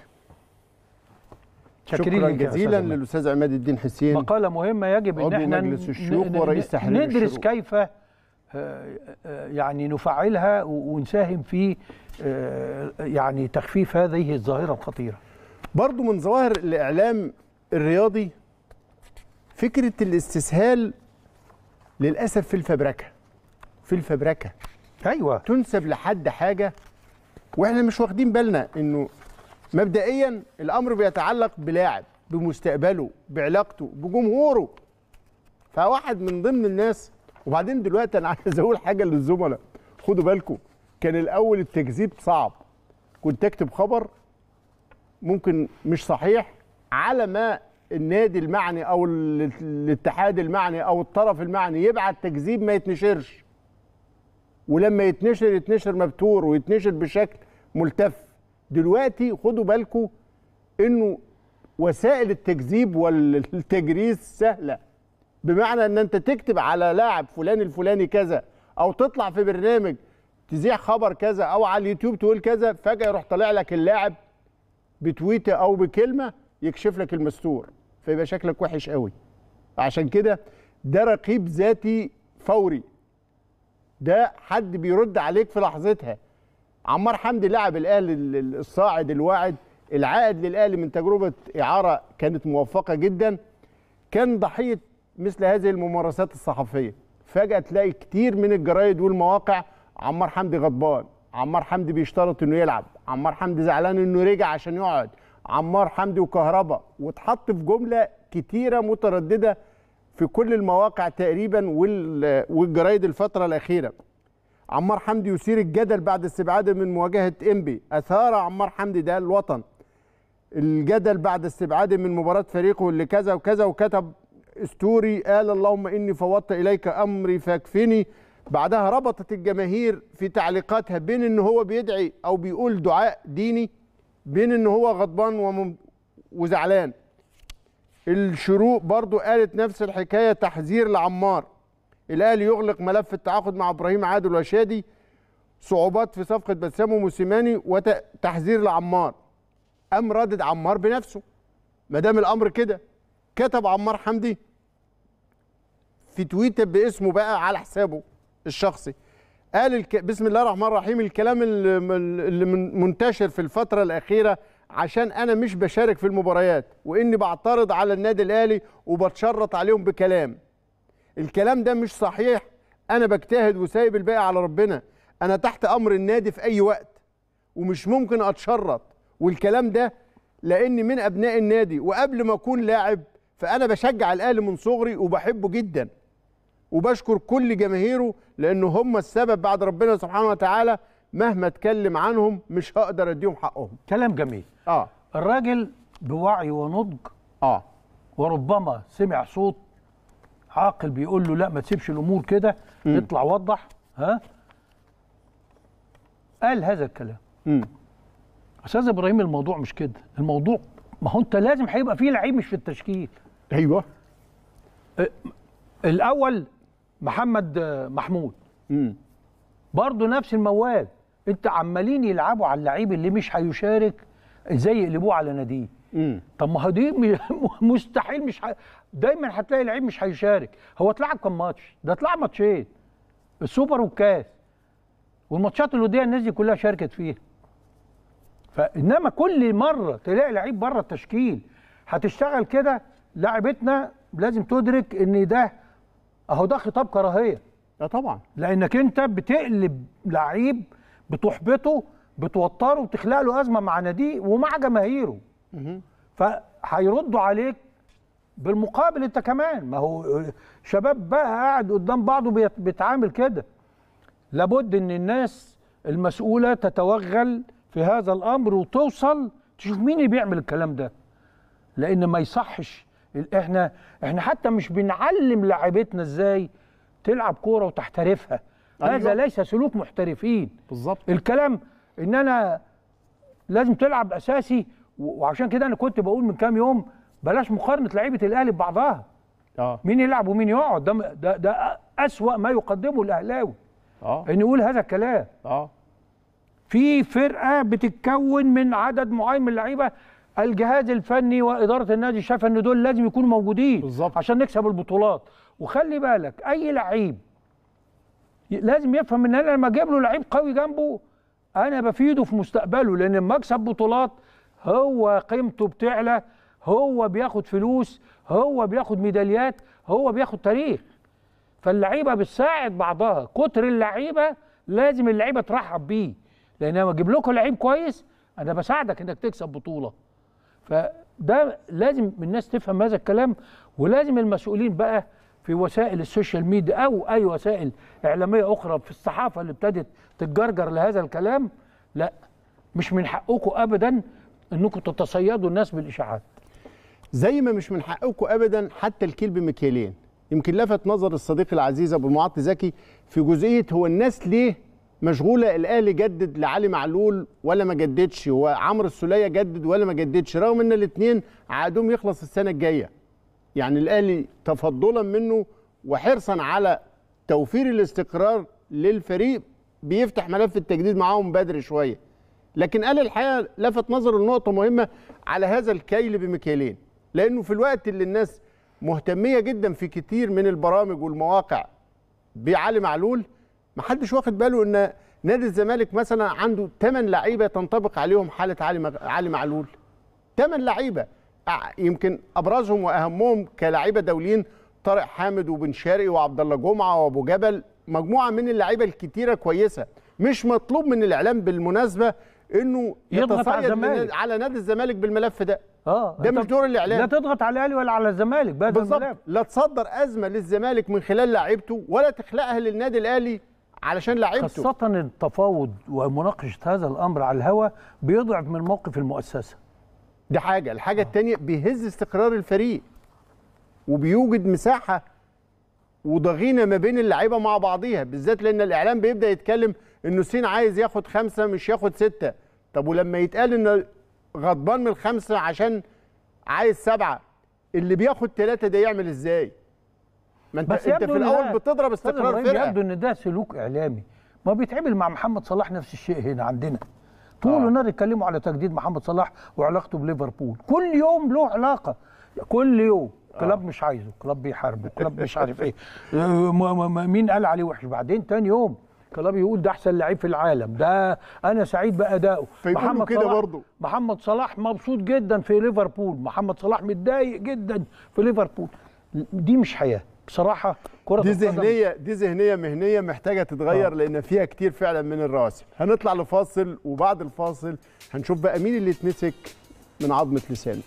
Speaker 3: شكرا جزيلا للاستاذ عماد الدين حسين،
Speaker 2: مقاله مهمه يجب ان احنا
Speaker 3: مجلس الشيوخ ورئيس تحرير
Speaker 2: ندرس
Speaker 3: الشروق.
Speaker 2: كيف يعني نفعلها ونساهم في يعني تخفيف هذه الظاهره الخطيره.
Speaker 3: برضو من ظواهر الاعلام الرياضي فكره الاستسهال للاسف في الفبركه.
Speaker 2: ايوه،
Speaker 3: تنسب لحد حاجه واحنا مش واخدين بالنا انه مبدئيا الامر بيتعلق بلاعب، بمستقبله، بعلاقته، بجمهوره. فواحد من ضمن الناس. وبعدين دلوقتي انا عايز اقول حاجه للزملاء، خدوا بالكم، كان الاول التكذيب صعب، كنت اكتب خبر ممكن مش صحيح على ما النادي المعني او الاتحاد المعني او الطرف المعني يبعت تكذيب ما يتنشرش، ولما يتنشر مبتور ويتنشر بشكل ملتف. دلوقتي خدوا بالكم انه وسائل التكذيب والتجريس سهله، بمعنى ان انت تكتب على لاعب فلان الفلاني كذا، او تطلع في برنامج تذيع خبر كذا، او على اليوتيوب تقول كذا، فجاه يروح طالع لك اللاعب بتويته او بكلمه يكشف لك المستور. فيبقى شكلك وحش قوي. عشان كده ده رقيب ذاتي فوري، ده حد بيرد عليك في لحظتها. عمار حمدي لاعب الاهلي الصاعد الواعد، العائد للاهلي من تجربه اعاره كانت موفقه جدا، كان ضحيه مثل هذه الممارسات الصحفيه. فجاه تلاقي كتير من الجرايد والمواقع عمار حمدي غضبان، عمار حمدي بيشترط انه يلعب، عمار حمدي زعلان انه رجع عشان يقعد، عمار حمدي وكهربا، واتحط في جمله كتيره متردده في كل المواقع تقريبا والجرايد الفتره الاخيره. عمار حمدي يثير الجدل بعد استبعاده من مواجهه انبي، اثار عمار حمدي ده الوطن الجدل بعد استبعاده من مباراه فريقه اللي كذا وكذا، وكتب ستوري قال اللهم اني فوضت اليك امري فاكفني. بعدها ربطت الجماهير في تعليقاتها بين ان هو بيدعي او بيقول دعاء ديني، بين ان هو غضبان وزعلان. الشروق برضو قالت نفس الحكايه، تحذير لعمار، الاهلي يغلق ملف التعاقد مع ابراهيم عادل وشادي، صعوبات في صفقه بسام وموسيماني، وتحذير لعمار. قام رادد عمار بنفسه، ما دام الامر كده. كتب عمار حمدي في تويتر باسمه بقى على حسابه الشخصي، قال بسم الله الرحمن الرحيم، الكلام اللي منتشر في الفتره الاخيره عشان انا مش بشارك في المباريات، واني بعترض على النادي الاهلي وبتشرط عليهم بكلام. الكلام ده مش صحيح، انا بجتهد وسايب الباقي على ربنا، انا تحت امر النادي في اي وقت ومش ممكن اتشرط. والكلام ده لاني من ابناء النادي، وقبل ما اكون لاعب فانا بشجع الاهلي من صغري وبحبه جدا، وبشكر كل جماهيره لانه هم السبب بعد ربنا سبحانه وتعالى. مهما اتكلم عنهم مش هقدر اديهم حقهم.
Speaker 2: كلام جميل. الراجل بوعي ونضج، وربما سمع صوت عاقل بيقول له لا ما تسيبش الامور كده، اطلع وضح. قال هذا الكلام. استاذ ابراهيم، الموضوع مش كده، الموضوع ما هو انت لازم هيبقى فيه لعيب مش في التشكيل.
Speaker 3: ايوه.
Speaker 2: الاول محمد محمود برضه نفس الموال، انت عمالين يلعبوا على اللعيب اللي مش هيشارك ازاي يقلبوه على ناديه. طب ما هو دي مستحيل، مش دايما هتلاقي لعيب مش هيشارك. هو اتلعب كام ماتش؟ ده اتلعب ماتشين، السوبر والكاس، والماتشات الوديه الناس دي كلها شاركت فيها. فانما كل مره تلاقي لعيب بره التشكيل هتشتغل كده. لاعبتنا لازم تدرك ان ده اهو ده خطاب كراهيه.
Speaker 3: طبعا،
Speaker 2: لانك انت بتقلب لعيب، بتحبطه، بتوتره، وتخلق له ازمه مع ناديه ومع جماهيره. فهيردوا عليك بالمقابل انت كمان. ما هو شباب بقى قاعد قدام بعضه بيتعامل كده. لابد ان الناس المسؤوله تتوغل في هذا الامر وتوصل تشوف مين اللي بيعمل الكلام ده، لان ما يصحش. احنا حتى مش بنعلم لاعبتنا ازاي تلعب كوره وتحترفها. هذا ليس سلوك محترفين.
Speaker 3: بالظبط.
Speaker 2: الكلام ان انا لازم تلعب اساسي، وعشان كده انا كنت بقول من كام يوم بلاش مقارنه لعيبه الاهلي ببعضها. مين يلعب ومين يقعد، ده اسوأ ما يقدمه الاهلاوي. ان يقول هذا الكلام. في فرقه بتتكون من عدد معين من اللعيبه، الجهاز الفني واداره النادي شاف ان دول لازم يكونوا موجودين بالزبط عشان نكسب البطولات. وخلي بالك اي لعيب لازم يفهم ان انا لما اجيب له لعيب قوي جنبه انا بفيده في مستقبله، لان لما اكسب بطولات هو قيمته بتعلى، هو بياخد فلوس، هو بياخد ميداليات، هو بياخد تاريخ. فاللعيبه بتساعد بعضها. كتر اللعيبه لازم اللعيبه ترحب بيه، لان انا بجيب لكم لعيب كويس انا بساعدك انك تكسب بطوله. فده لازم الناس تفهم هذا الكلام، ولازم المسؤولين بقى في وسائل السوشيال ميديا او اي وسائل اعلاميه اخرى، في الصحافه اللي ابتدت تتجرجر لهذا الكلام، لا مش من حقكم ابدا انكم تتصيدوا الناس بالاشاعات.
Speaker 3: زي ما مش من حقكم ابدا حتى الكيل بمكيالين. يمكن لفت نظر الصديق العزيز ابو المعطي زكي في جزئيه هو الناس ليه مشغوله الاهلي جدد لعلي معلول ولا ما جددش، وعمرو السوليه جدد ولا ما جددش، رغم ان الاثنين عقدهم يخلص السنه الجايه. يعني الاهلي تفضلا منه وحرصا على توفير الاستقرار للفريق بيفتح ملف التجديد معاهم بدري شويه. لكن قال الحقيقه لفت نظر النقطه مهمه على هذا الكيل بمكيالين. لانه في الوقت اللي الناس مهتميه جدا في كتير من البرامج والمواقع بعلي معلول، ما حدش واخد باله ان نادي الزمالك مثلا عنده 8 لعيبه تنطبق عليهم حاله علي معلول. 8 لعيبه، يمكن ابرزهم واهمهم كلاعيبه دوليين طارق حامد وبن شرقي وعبد الله جمعه وابو جبل، مجموعه من اللعيبه الكتيره كويسه. مش مطلوب من الاعلام بالمناسبه انه
Speaker 2: يضغط
Speaker 3: على نادي الزمالك بالملف ده. ده مش دور الاعلام.
Speaker 2: لا تضغط على الاهلي ولا على الزمالك
Speaker 3: بالظبط. لا تصدر ازمه للزمالك من خلال لاعيبته ولا تخلقها للنادي الاهلي علشان لاعيبته.
Speaker 2: خاصه التفاوض ومناقشه هذا الامر على الهواء بيضعف من موقف المؤسسه.
Speaker 3: دي حاجه، الحاجه الثانيه بيهز استقرار الفريق وبيوجد مساحه وضغينه ما بين اللعيبه مع بعضيها، بالذات لان الاعلام بيبدا يتكلم انه سين عايز ياخد 5 مش ياخد 6. طب ولما يتقال انه غضبان من ال5 عشان عايز 7، اللي بياخد 3 ده يعمل ازاي؟ ما انت في الاول بتضرب استقرار فرقه.
Speaker 2: يبدو ان ده سلوك اعلامي، ما بيتعمل مع محمد صلاح نفس الشيء هنا عندنا. طول النهار يتكلموا على تجديد محمد صلاح وعلاقته بليفربول، كل يوم له علاقه، كل يوم كلاب مش عايزه، كلاب بيحاربه، كلاب مش عارف ايه، مين قال عليه وحش، بعدين تاني يوم كلاب يقول ده احسن لعيب في العالم، ده انا سعيد بادائه.
Speaker 3: محمد كده برضه
Speaker 2: محمد صلاح مبسوط جدا في ليفربول، محمد صلاح متضايق جدا في ليفربول. دي مش حياه بصراحه. كره
Speaker 3: دي ذهنيه مهنيه محتاجه تتغير لان فيها كتير فعلا من الرواسب. هنطلع لفاصل وبعد الفاصل هنشوف بقى مين اللي اتمسك من عظمه لسانه.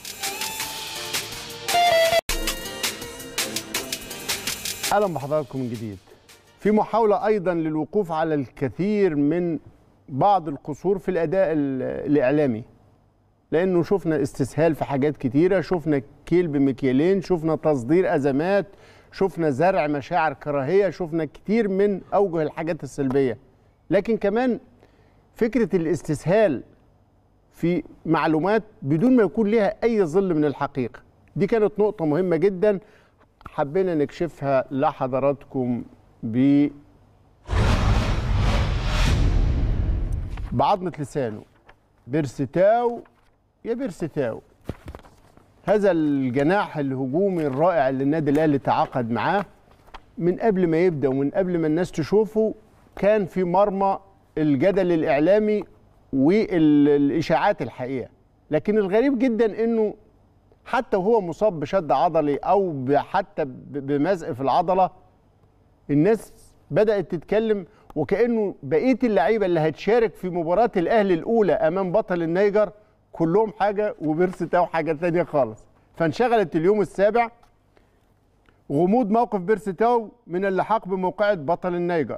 Speaker 3: اهلا بحضراتكم من جديد. في محاولة أيضا للوقوف على الكثير من بعض القصور في الأداء الإعلامي، لأنه شفنا استسهال في حاجات كتيرة، شفنا كيل بمكيالين، شفنا تصدير أزمات، شفنا زرع مشاعر كراهية، شفنا كتير من أوجه الحاجات السلبية. لكن كمان فكرة الاستسهال في معلومات بدون ما يكون لها أي ظل من الحقيقة، دي كانت نقطة مهمة جدا حبينا نكشفها لحضراتكم بعظمة لسانه. بيرستاو يا بيرستاو، هذا الجناح الهجومي الرائع اللي النادي الاهلي تعاقد معاه من قبل ما يبدا ومن قبل ما الناس تشوفه كان في مرمى الجدل الاعلامي والاشاعات الحقيقه. لكن الغريب جدا انه حتى وهو مصاب بشد عضلي او حتى بمزق في العضله، الناس بدأت تتكلم وكأنه بقية اللعيبة اللي هتشارك في مباراة الأهلي الأولى أمام بطل النيجر كلهم حاجة وبيرستاو حاجة تانية خالص. فانشغلت اليوم السابع غموض موقف بيرستاو من اللحاق بموقعة بطل النيجر،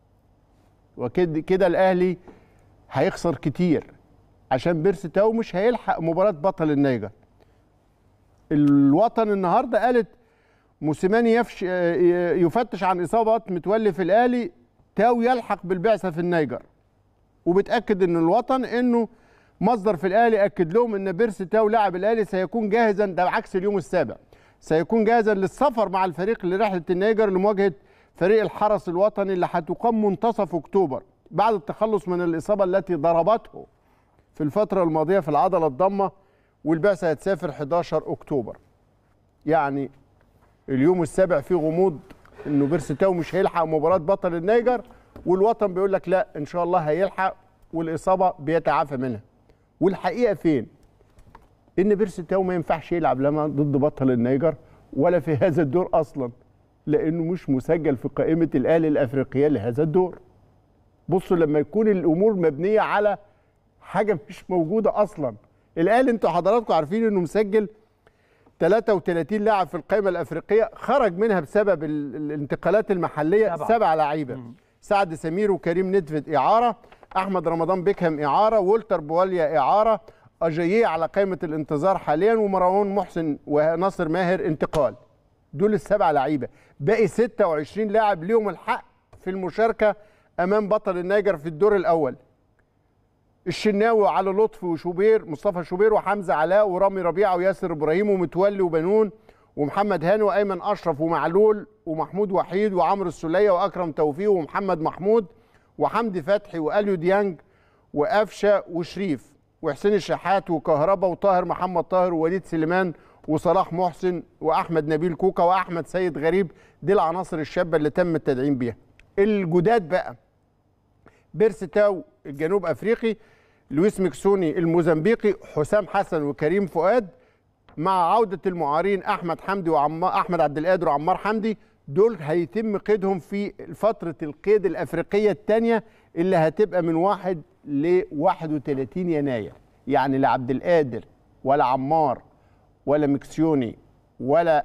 Speaker 3: وكده الأهلي هيخسر كتير عشان بيرستاو مش هيلحق مباراة بطل النيجر. الوطن النهاردة قالت موسيماني يفتش عن إصابات متولي في الأهلي، تاو يلحق بالبعثة في النيجر. وبتأكد إن الوطن إنه مصدر في الأهلي أكد لهم إن بيرستاو لاعب الأهلي سيكون جاهزا، ده عكس اليوم السابع، سيكون جاهزا للسفر مع الفريق لرحلة النيجر لمواجهة فريق الحرس الوطني اللي هتقام منتصف أكتوبر بعد التخلص من الإصابة التي ضربته في الفترة الماضية في العضلة الضمة، والبعثة هتسافر 11 أكتوبر. يعني اليوم السابع فيه غموض انه بيرستاو مش هيلحق مباراه بطل النيجر، والوطن بيقول لك لا ان شاء الله هيلحق والاصابه بيتعافى منها. والحقيقه فين؟ ان بيرستاو ما ينفعش يلعب لا ضد بطل النيجر ولا في هذا الدور اصلا، لانه مش مسجل في قائمه الاهلي الافريقيه لهذا الدور. بصوا لما يكون الامور مبنيه على حاجه مش موجوده اصلا. الاهلي انتوا حضراتكم عارفين انه مسجل 33 لاعب في القائمة الأفريقية، خرج منها بسبب الانتقالات المحلية 7 لعيبة. سعد سمير وكريم ندفد إعارة، أحمد رمضان بيكهام إعارة، وولتر بواليا إعارة، أجاييه على قائمة الانتظار حاليا، ومروان محسن وناصر ماهر انتقال. دول ال7 لعيبة. باقي 26 لاعب ليهم الحق في المشاركة أمام بطل النيجر في الدور الأول. الشناوي وعلي لطفي وشوبير، مصطفى شوبير وحمزه علاء ورامي ربيعه وياسر ابراهيم ومتولي وبنون ومحمد هاني وايمن اشرف ومعلول ومحمود وحيد وعمرو السوليه واكرم توفيق ومحمد محمود وحمدي فتحي واليو ديانج وقفشه وشريف وحسين الشحات وكهربا وطاهر محمد طاهر ووليد سليمان وصلاح محسن واحمد نبيل كوكا واحمد سيد غريب. دي العناصر الشابه اللي تم التدعيم بيها. الجداد بقى بيرسي تاو الجنوب افريقي، لويس مكسوني الموزمبيقي، حسام حسن وكريم فؤاد، مع عوده المعارين احمد حمدي احمد عبد القادر وعمار حمدي. دول هيتم قيدهم في فتره القيد الافريقيه الثانيه اللي هتبقى من 1 ل 31 يناير. يعني لا عبد القادر ولا عمار ولا مكسيوني ولا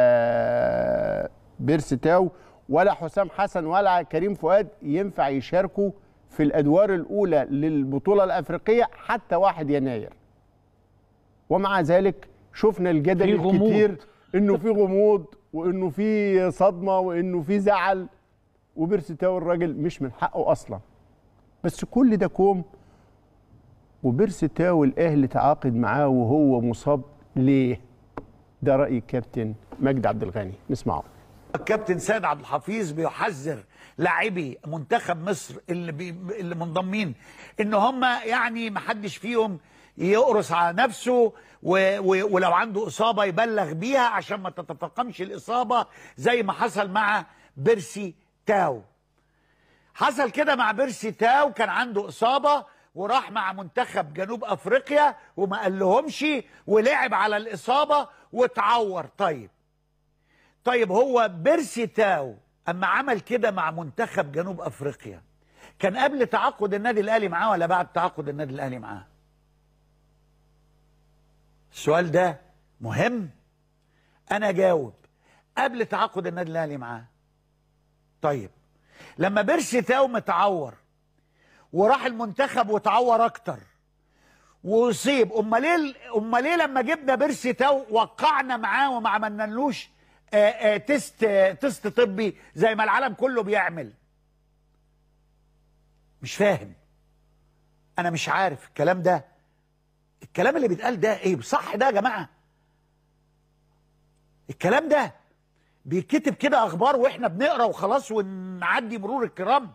Speaker 3: بيرسي تاو ولا حسام حسن ولا كريم فؤاد ينفع يشاركوا في الادوار الاولى للبطوله الافريقيه حتى 1 يناير. ومع ذلك شفنا الجدل الكتير انه في غموض وانه في صدمه وانه في زعل، وبيرسي تاو الراجل مش من حقه اصلا. بس كل ده كوم، وبيرسي تاو الاهلي تعاقد معاه وهو مصاب ليه؟ ده راي الكابتن مجدي عبد الغني، نسمعه.
Speaker 8: الكابتن سيد عبد الحفيظ بيحذر لاعبي منتخب مصر اللي منضمين ان هم يعني ما حدش فيهم يقرص على نفسه، ولو عنده اصابه يبلغ بيها عشان ما تتفاقمش الاصابه زي ما حصل مع بيرسي تاو. حصل كده مع بيرسي تاو، كان عنده اصابه وراح مع منتخب جنوب افريقيا وما قالهمش ولعب على الاصابه واتعور. طيب هو بيرسي تاو اما عمل كده مع منتخب جنوب افريقيا كان قبل تعاقد النادي الاهلي معاه ولا بعد تعاقد النادي الاهلي معاه؟ السؤال ده مهم. انا جاوب قبل تعاقد النادي الاهلي معاه. طيب لما بيرسي تاو متعور وراح المنتخب وتعور اكتر واصيب، امال ليه لما جبنا بيرسي تاو وقعنا معاه وما عملنالوش تيست طبي زي ما العالم كله بيعمل؟ مش فاهم. انا مش عارف الكلام اللي بيتقال ده ايه صح ده يا جماعه؟ الكلام ده بيتكتب كده اخبار واحنا بنقرا وخلاص ونعدي مرور الكرام؟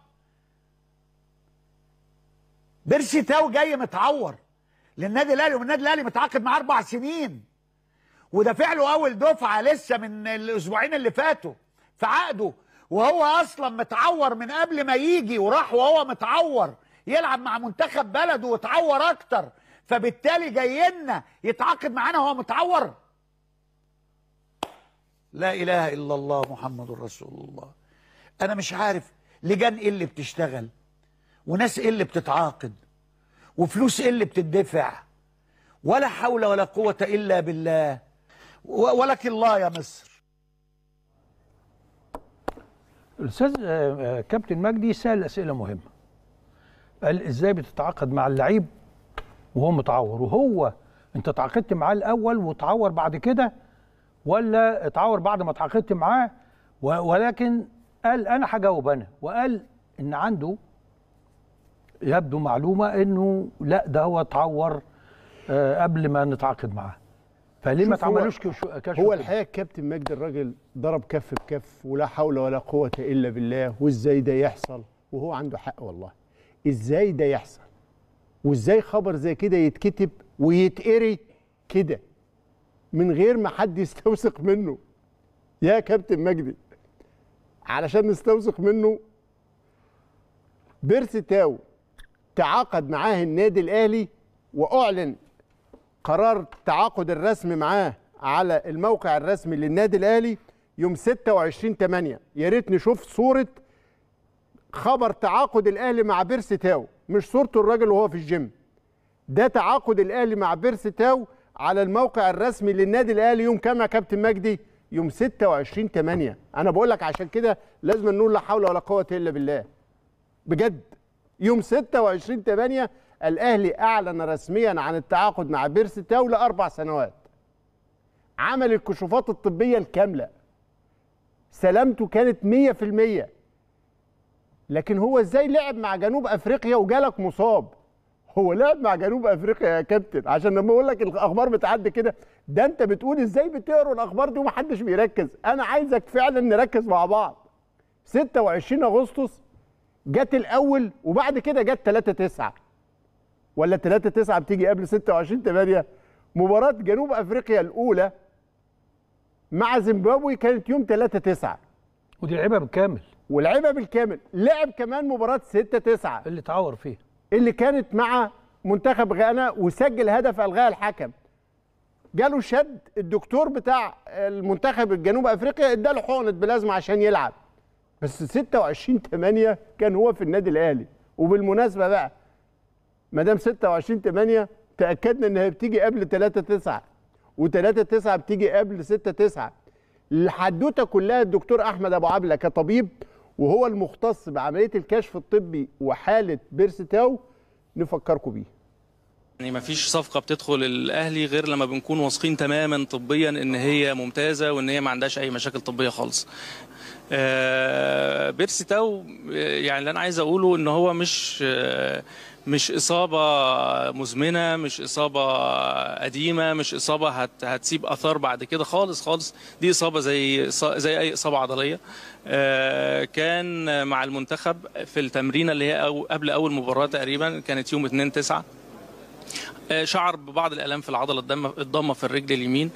Speaker 8: بيرسي تاو جاي متعور للنادي الاهلي، والنادي الاهلي متعاقد معاه 4 سنين ودافع له اول دفعه لسه من الاسبوعين اللي فاتوا في عقده، وهو اصلا متعور من قبل ما يجي، وراح وهو متعور يلعب مع منتخب بلده وتعور اكتر، فبالتالي جاي لنا يتعاقد معانا وهو متعور. لا اله الا الله محمد رسول الله. انا مش عارف لجان ايه اللي بتشتغل وناس ايه اللي بتتعاقد وفلوس ايه اللي بتدفع، ولا حول ولا قوة الا بالله، ولك الله يا مصر.
Speaker 2: الاستاذ كابتن مجدي سأل اسئله مهمه. قال ازاي بتتعاقد مع اللعيب وهو متعور؟ وهو انت تعاقدت معاه الاول وتعور بعد كده، ولا اتعور بعد ما تعاقدت معاه؟ ولكن قال انا هجاوب انا، وقال ان عنده يبدو معلومه انه لا ده هو اتعور قبل ما نتعاقد معاه، فليه ما تعملوش كشف؟
Speaker 3: هو الحقيقه الكابتن مجدي الراجل ضرب كف بكف ولا حول ولا قوه الا بالله. وازاي ده يحصل وهو عنده حق والله؟ ازاي ده يحصل؟ وازاي خبر زي كده يتكتب ويتقري كده من غير ما حد يستوثق منه يا كابتن مجدي؟ علشان نستوثق منه، بيرسي تاو تعاقد معاه النادي الاهلي واعلن قرار التعاقد الرسمي معاه على الموقع الرسمي للنادي الاهلي يوم 26/8. يا ريت نشوف صوره خبر تعاقد الاهلي مع بيرسي تاو، مش صورته الراجل وهو في الجيم. ده تعاقد الاهلي مع بيرسي تاو على الموقع الرسمي للنادي الاهلي يوم كام يا كابتن مجدي؟ يوم 26/8. انا بقول لك عشان كده لازم نقول لا حول ولا قوه الا بالله. بجد يوم 26/8 الاهلي اعلن رسميا عن التعاقد مع بيرسي تاو ل4 سنوات. عمل الكشوفات الطبيه الكامله، سلامته كانت 100%. لكن هو ازاي لعب مع جنوب افريقيا وجالك مصاب؟ هو لعب مع جنوب افريقيا يا كابتن، عشان لما اقول لك الاخبار بتعدي كده، ده انت بتقول ازاي بتقروا الاخبار دي ومحدش بيركز. انا عايزك فعلا نركز مع بعض. 26 اغسطس جت الاول وبعد كده جت 3/9 ولا 3/9 بتيجي قبل 26/8. مباراه جنوب افريقيا الاولى مع زيمبابوي كانت يوم 3/9
Speaker 2: ودي لعبها بالكامل،
Speaker 3: ولعبها بالكامل. لعب كمان مباراه 6/9
Speaker 2: اللي اتعور فيها،
Speaker 3: اللي كانت مع منتخب غانا وسجل هدف الغاء الحكم. جاله شد، الدكتور بتاع المنتخب الجنوب افريقيا اداله حقنه بلازما عشان يلعب. بس 26/8 كان هو في النادي الاهلي. وبالمناسبه بقى ما دام 26/8 تاكدنا انها بتيجي قبل 3/9 و3/9 بتيجي قبل 6/9. الحدوته كلها الدكتور احمد ابو عبله كطبيب وهو المختص بعمليه الكشف الطبي وحاله بيرسي تاو نفكركم بيه.
Speaker 9: يعني ما فيش صفقة بتدخل الأهلي غير لما بنكون واثقين تماما طبيا إن هي ممتازة وإن هي ما عندهاش أي مشاكل طبية خالص. بيرسي تاو يعني اللي أنا عايز أقوله إن هو مش إصابة مزمنة، مش إصابة قديمة، مش إصابة هتسيب أثار بعد كده خالص خالص. دي إصابة زي أي إصابة عضلية. كان مع المنتخب في التمرينة اللي هي قبل أول مباراة تقريبا، كانت يوم 2/9. شعر ببعض الالام في العضله الضامه في الرجل اليمين.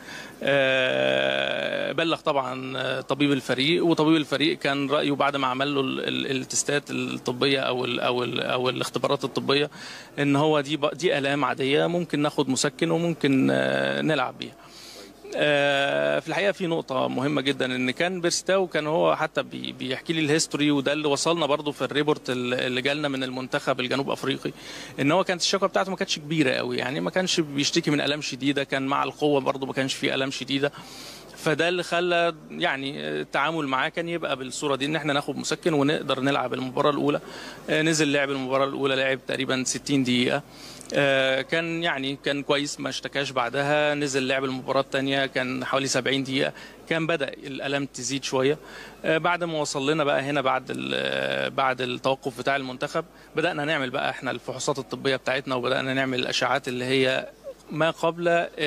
Speaker 9: بلغ طبعا طبيب الفريق، وطبيب الفريق كان رايه بعد ما عمل له التستات الطبيه او الاختبارات الطبيه ان هو دي الام عاديه، ممكن ناخد مسكن وممكن نلعب بيها. في الحقيقه في نقطه مهمه جدا، ان كان بيرسي تاو كان هو حتى بيحكي لي الهيستوري، وده اللي وصلنا برضو في الريبورت اللي جالنا من المنتخب الجنوب افريقي، ان هو كانت الشكوى بتاعته ما كانتش كبيره قوي، يعني ما كانش بيشتكي من الام شديده، كان مع القوه برضو ما كانش فيه الام شديده. فده اللي خلى يعني التعامل معاه كان يبقى بالصوره دي، ان احنا ناخد مسكن ونقدر نلعب المباراه الاولى. نزل لعب المباراه الاولى، لعب تقريبا 60 دقيقه. كان كويس، ما اشتكاش. بعدها نزل لعب المباراة الثانية، كان حوالي 70 دقيقة. كان بدأ الألم تزيد شوية. بعد ما وصل لنا بقى هنا بعد التوقف بتاع المنتخب، بدأنا نعمل بقى احنا الفحوصات الطبية بتاعتنا، وبدأنا نعمل الأشعات اللي هي ما قبل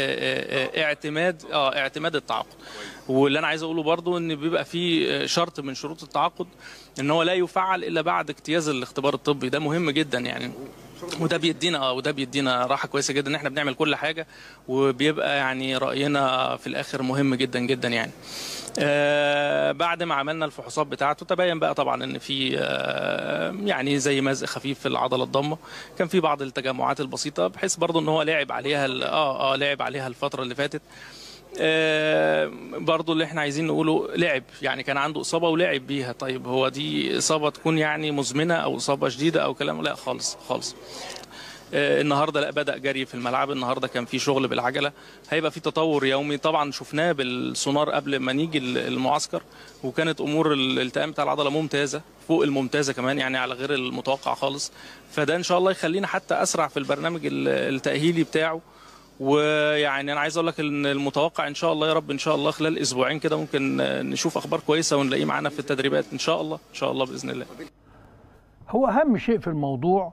Speaker 9: اعتماد التعاقد. واللي انا عايز اقوله برضو ان بيبقى في شرط من شروط التعاقد ان هو لا يفعل الا بعد اجتياز الاختبار الطبي. ده مهم جدا يعني، وده بيدينا راحه كويسه جدا ان احنا بنعمل كل حاجه، وبيبقى يعني راينا في الاخر مهم جدا جدا يعني. بعد ما عملنا الفحوصات بتاعته تبين بقى طبعا ان في يعني زي مزق خفيف في العضله الضامه، كان في بعض التجمعات البسيطه، بحيث برضو ان هو لعب عليها لعب عليها الفتره اللي فاتت. برضو اللي احنا عايزين نقوله لعب، يعني كان عنده اصابه ولعب بيها. طيب هو دي اصابه تكون يعني مزمنه او اصابه شديده او كلام؟ لا خالص خالص. النهارده لا، بدأ جري في الملعب، النهارده كان في شغل بالعجله، هيبقى في تطور يومي. طبعا شفناه بالسونار قبل ما نيجي المعسكر، وكانت امور الالتئام بتاع العضله ممتازه، فوق الممتازه كمان، يعني على غير المتوقع خالص. فده ان شاء الله يخلينا حتى اسرع في البرنامج التأهيلي بتاعه. ويعني انا عايز اقول لك ان المتوقع ان شاء الله يا رب ان شاء الله خلال اسبوعين كده ممكن نشوف اخبار كويسه ونلاقيه معانا في التدريبات ان شاء الله، ان شاء الله باذن الله.
Speaker 2: هو اهم شيء في الموضوع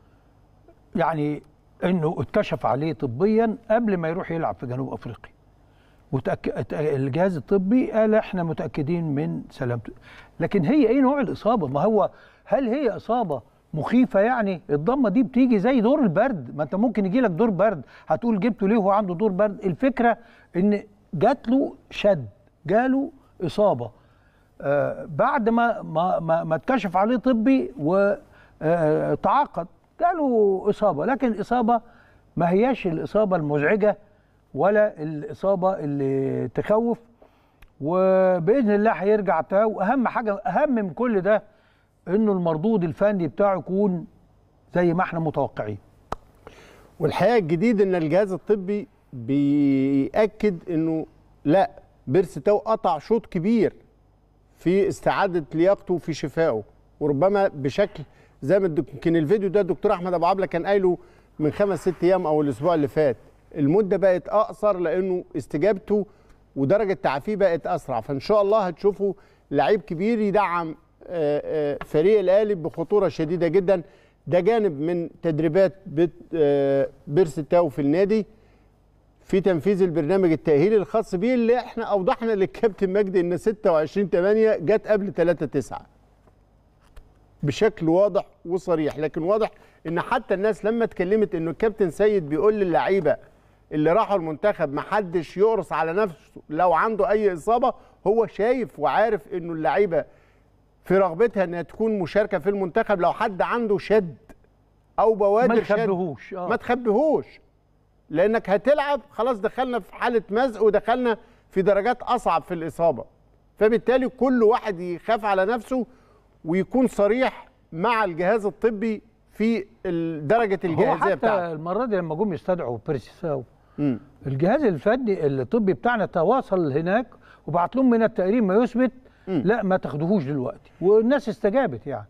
Speaker 2: يعني انه اتكشف عليه طبيا قبل ما يروح يلعب في جنوب افريقيا. الجهاز الطبي قال احنا متاكدين من سلامته. لكن هي ايه نوع الاصابه؟ ما هو هل هي اصابه مخيفه؟ يعني الضمه دي بتيجي زي دور البرد، ما انت ممكن يجي لك دور برد هتقول جبته ليه وهو عنده دور برد. الفكره ان جات له شد، جاله اصابه بعد ما اتكشف عليه طبي وتعاقد، جاله اصابه، لكن الاصابه ما هياش الاصابه المزعجه ولا الاصابه اللي تخوف، وباذن الله هيرجع تاو. اهم حاجه، اهم من كل ده، انه المردود الفني بتاعه يكون زي ما احنا متوقعين.
Speaker 3: والحقيقه الجديد ان الجهاز الطبي بيأكد انه لا، بيرسي تاو قطع شوط كبير في استعاده لياقته وفي شفائه، وربما بشكل زي ما يمكن الفيديو ده الدكتور احمد ابو عبله كان قايله من 5-6 ايام او الاسبوع اللي فات. المده بقت اقصر لانه استجابته ودرجه تعافيه بقت اسرع، فان شاء الله هتشوفوا لعيب كبير يدعم فريق الاهلي بخطوره شديده جدا. ده جانب من تدريبات بيرسي تاو في النادي في تنفيذ البرنامج التأهيلي الخاص بيه، اللي احنا اوضحنا للكابتن مجدي ان 26/8 جت قبل 3/9 بشكل واضح وصريح. لكن واضح ان حتى الناس لما اتكلمت انه الكابتن سيد بيقول للعيبه اللي راحوا المنتخب محدش يقرص على نفسه لو عنده اي اصابه. هو شايف وعارف انه اللعيبه في رغبتها انها تكون مشاركه في المنتخب. لو حد عنده شد او بوادر شد ما تخبيهوش، لانك هتلعب خلاص. دخلنا في حاله مزق ودخلنا في درجات اصعب في الاصابه. فبالتالي كل واحد يخاف على نفسه ويكون صريح مع الجهاز الطبي في درجه الجاهزيه بتاعته.
Speaker 2: حتى المره دي لما جم يستدعوا بيرسيساو الجهاز الفني الطبي بتاعنا تواصل هناك وبعت لهم من التقرير ما يثبت لا ما تاخدوهوش دلوقتي، والناس استجابت يعني.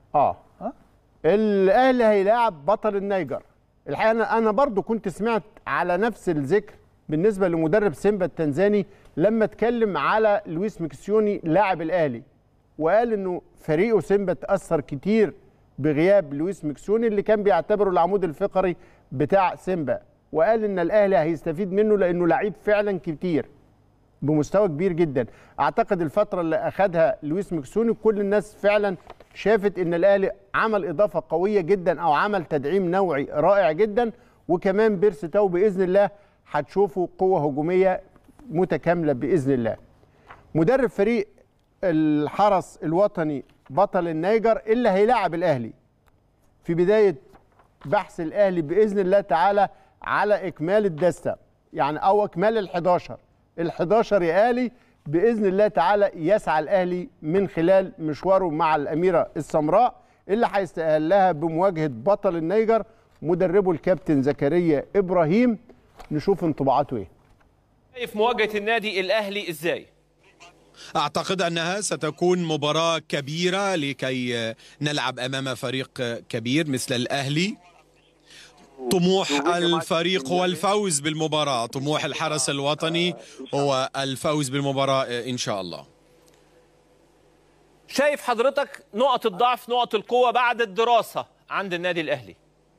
Speaker 3: الاهلي هيلاعب بطل النيجر. الحقيقه انا برضو كنت سمعت على نفس الذكر بالنسبه لمدرب سيمبا التنزاني لما اتكلم على لويس ميكسيوني لاعب الاهلي، وقال انه فريقه سيمبا اتاثر كتير بغياب لويس ميكسيوني اللي كان بيعتبره العمود الفقري بتاع سيمبا، وقال ان الاهلي هيستفيد منه لانه لعيب فعلا كتير بمستوى كبير جدا. اعتقد الفتره اللي اخذها لويس ميكسيوني كل الناس فعلا شافت ان الاهلي عمل اضافه قويه جدا او عمل تدعيم نوعي رائع جدا. وكمان بيرسي تاو باذن الله هتشوفوا قوه هجوميه متكامله باذن الله. مدرب فريق الحرس الوطني بطل النيجر اللي هيلاعب الاهلي في بدايه بحث الاهلي باذن الله تعالى على اكمال الدسته، يعني او اكمال ال11 يا اهلي باذن الله تعالى. يسعى الاهلي من خلال مشواره مع الاميره السمراء اللي هيستأهل لها بمواجهه بطل النيجر مدربه الكابتن زكريا ابراهيم. نشوف انطباعاته ايه.
Speaker 5: شايف مواجهه النادي الاهلي ازاي؟
Speaker 10: أعتقد أنها ستكون مباراة كبيرة لكي نلعب أمام فريق كبير مثل الأهلي. طموح الفريق هو الفوز بالمباراة، طموح الحرس الوطني هو الفوز بالمباراة إن شاء الله.
Speaker 5: شايف حضرتك نقط الضعف نقط القوة بعد الدراسة عند النادي الأهلي؟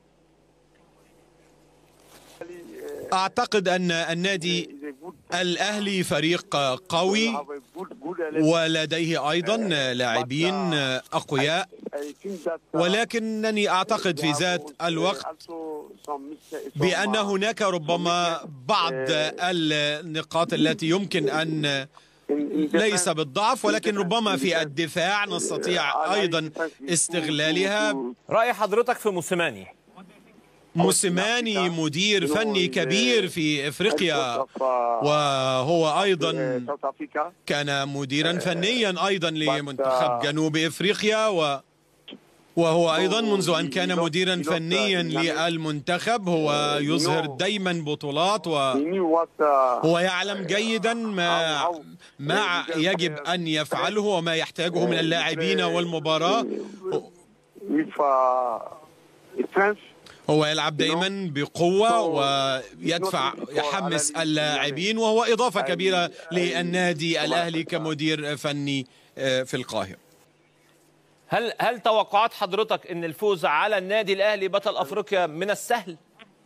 Speaker 10: أعتقد أن النادي الأهلي فريق قوي ولديه أيضا لاعبين أقوياء، ولكنني أعتقد في ذات الوقت بأن هناك ربما بعض النقاط التي يمكن أن ليس بالضعف ولكن ربما في الدفاع نستطيع أيضا استغلالها.
Speaker 5: رأي حضرتك في موسيماني؟
Speaker 10: موسيماني مدير فني كبير في إفريقيا، وهو أيضا كان مديرا فنيا أيضا لمنتخب جنوب إفريقيا، وهو أيضا منذ أن كان مديرا فنيا للمنتخب هو يظهر دايما بطولات، وهو يعلم جيدا ما يجب أن يفعله وما يحتاجه من اللاعبين والمباراة. هو يلعب دائما بقوة ويدفع يحمس اللاعبين، وهو إضافة كبيرة للنادي الأهلي كمدير فني في القاهرة.
Speaker 5: هل توقعات حضرتك أن الفوز على النادي الأهلي بطل أفريقيا من السهل؟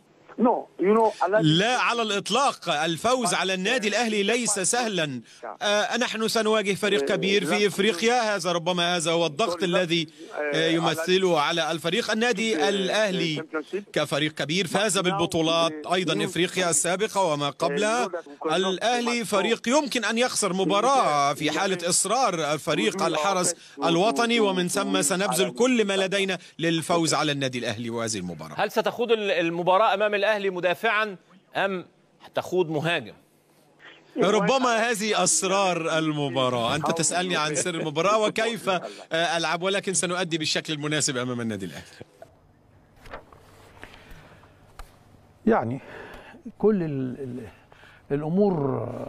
Speaker 10: لا على الإطلاق، الفوز على النادي الأهلي ليس سهلا. نحن سنواجه فريق كبير في إفريقيا، هذا هو الضغط الذي يمثله على الفريق. النادي الأهلي كفريق كبير فاز بالبطولات أيضا إفريقيا السابقة وما قبلها. الأهلي فريق يمكن أن يخسر مباراة في حالة إصرار فريق الحرس الوطني، ومن ثم سنبذل كل ما لدينا للفوز على النادي الأهلي وهذه المباراة.
Speaker 5: هل ستخوض المباراة أمام الأهلي مدافعا أم تخوض مهاجم؟
Speaker 10: ربما هذه أسرار المباراة. أنت تسألني عن سر المباراة وكيف ألعب، ولكن سنؤدي بالشكل المناسب أمام النادي الأهلي.
Speaker 2: يعني كل الأمور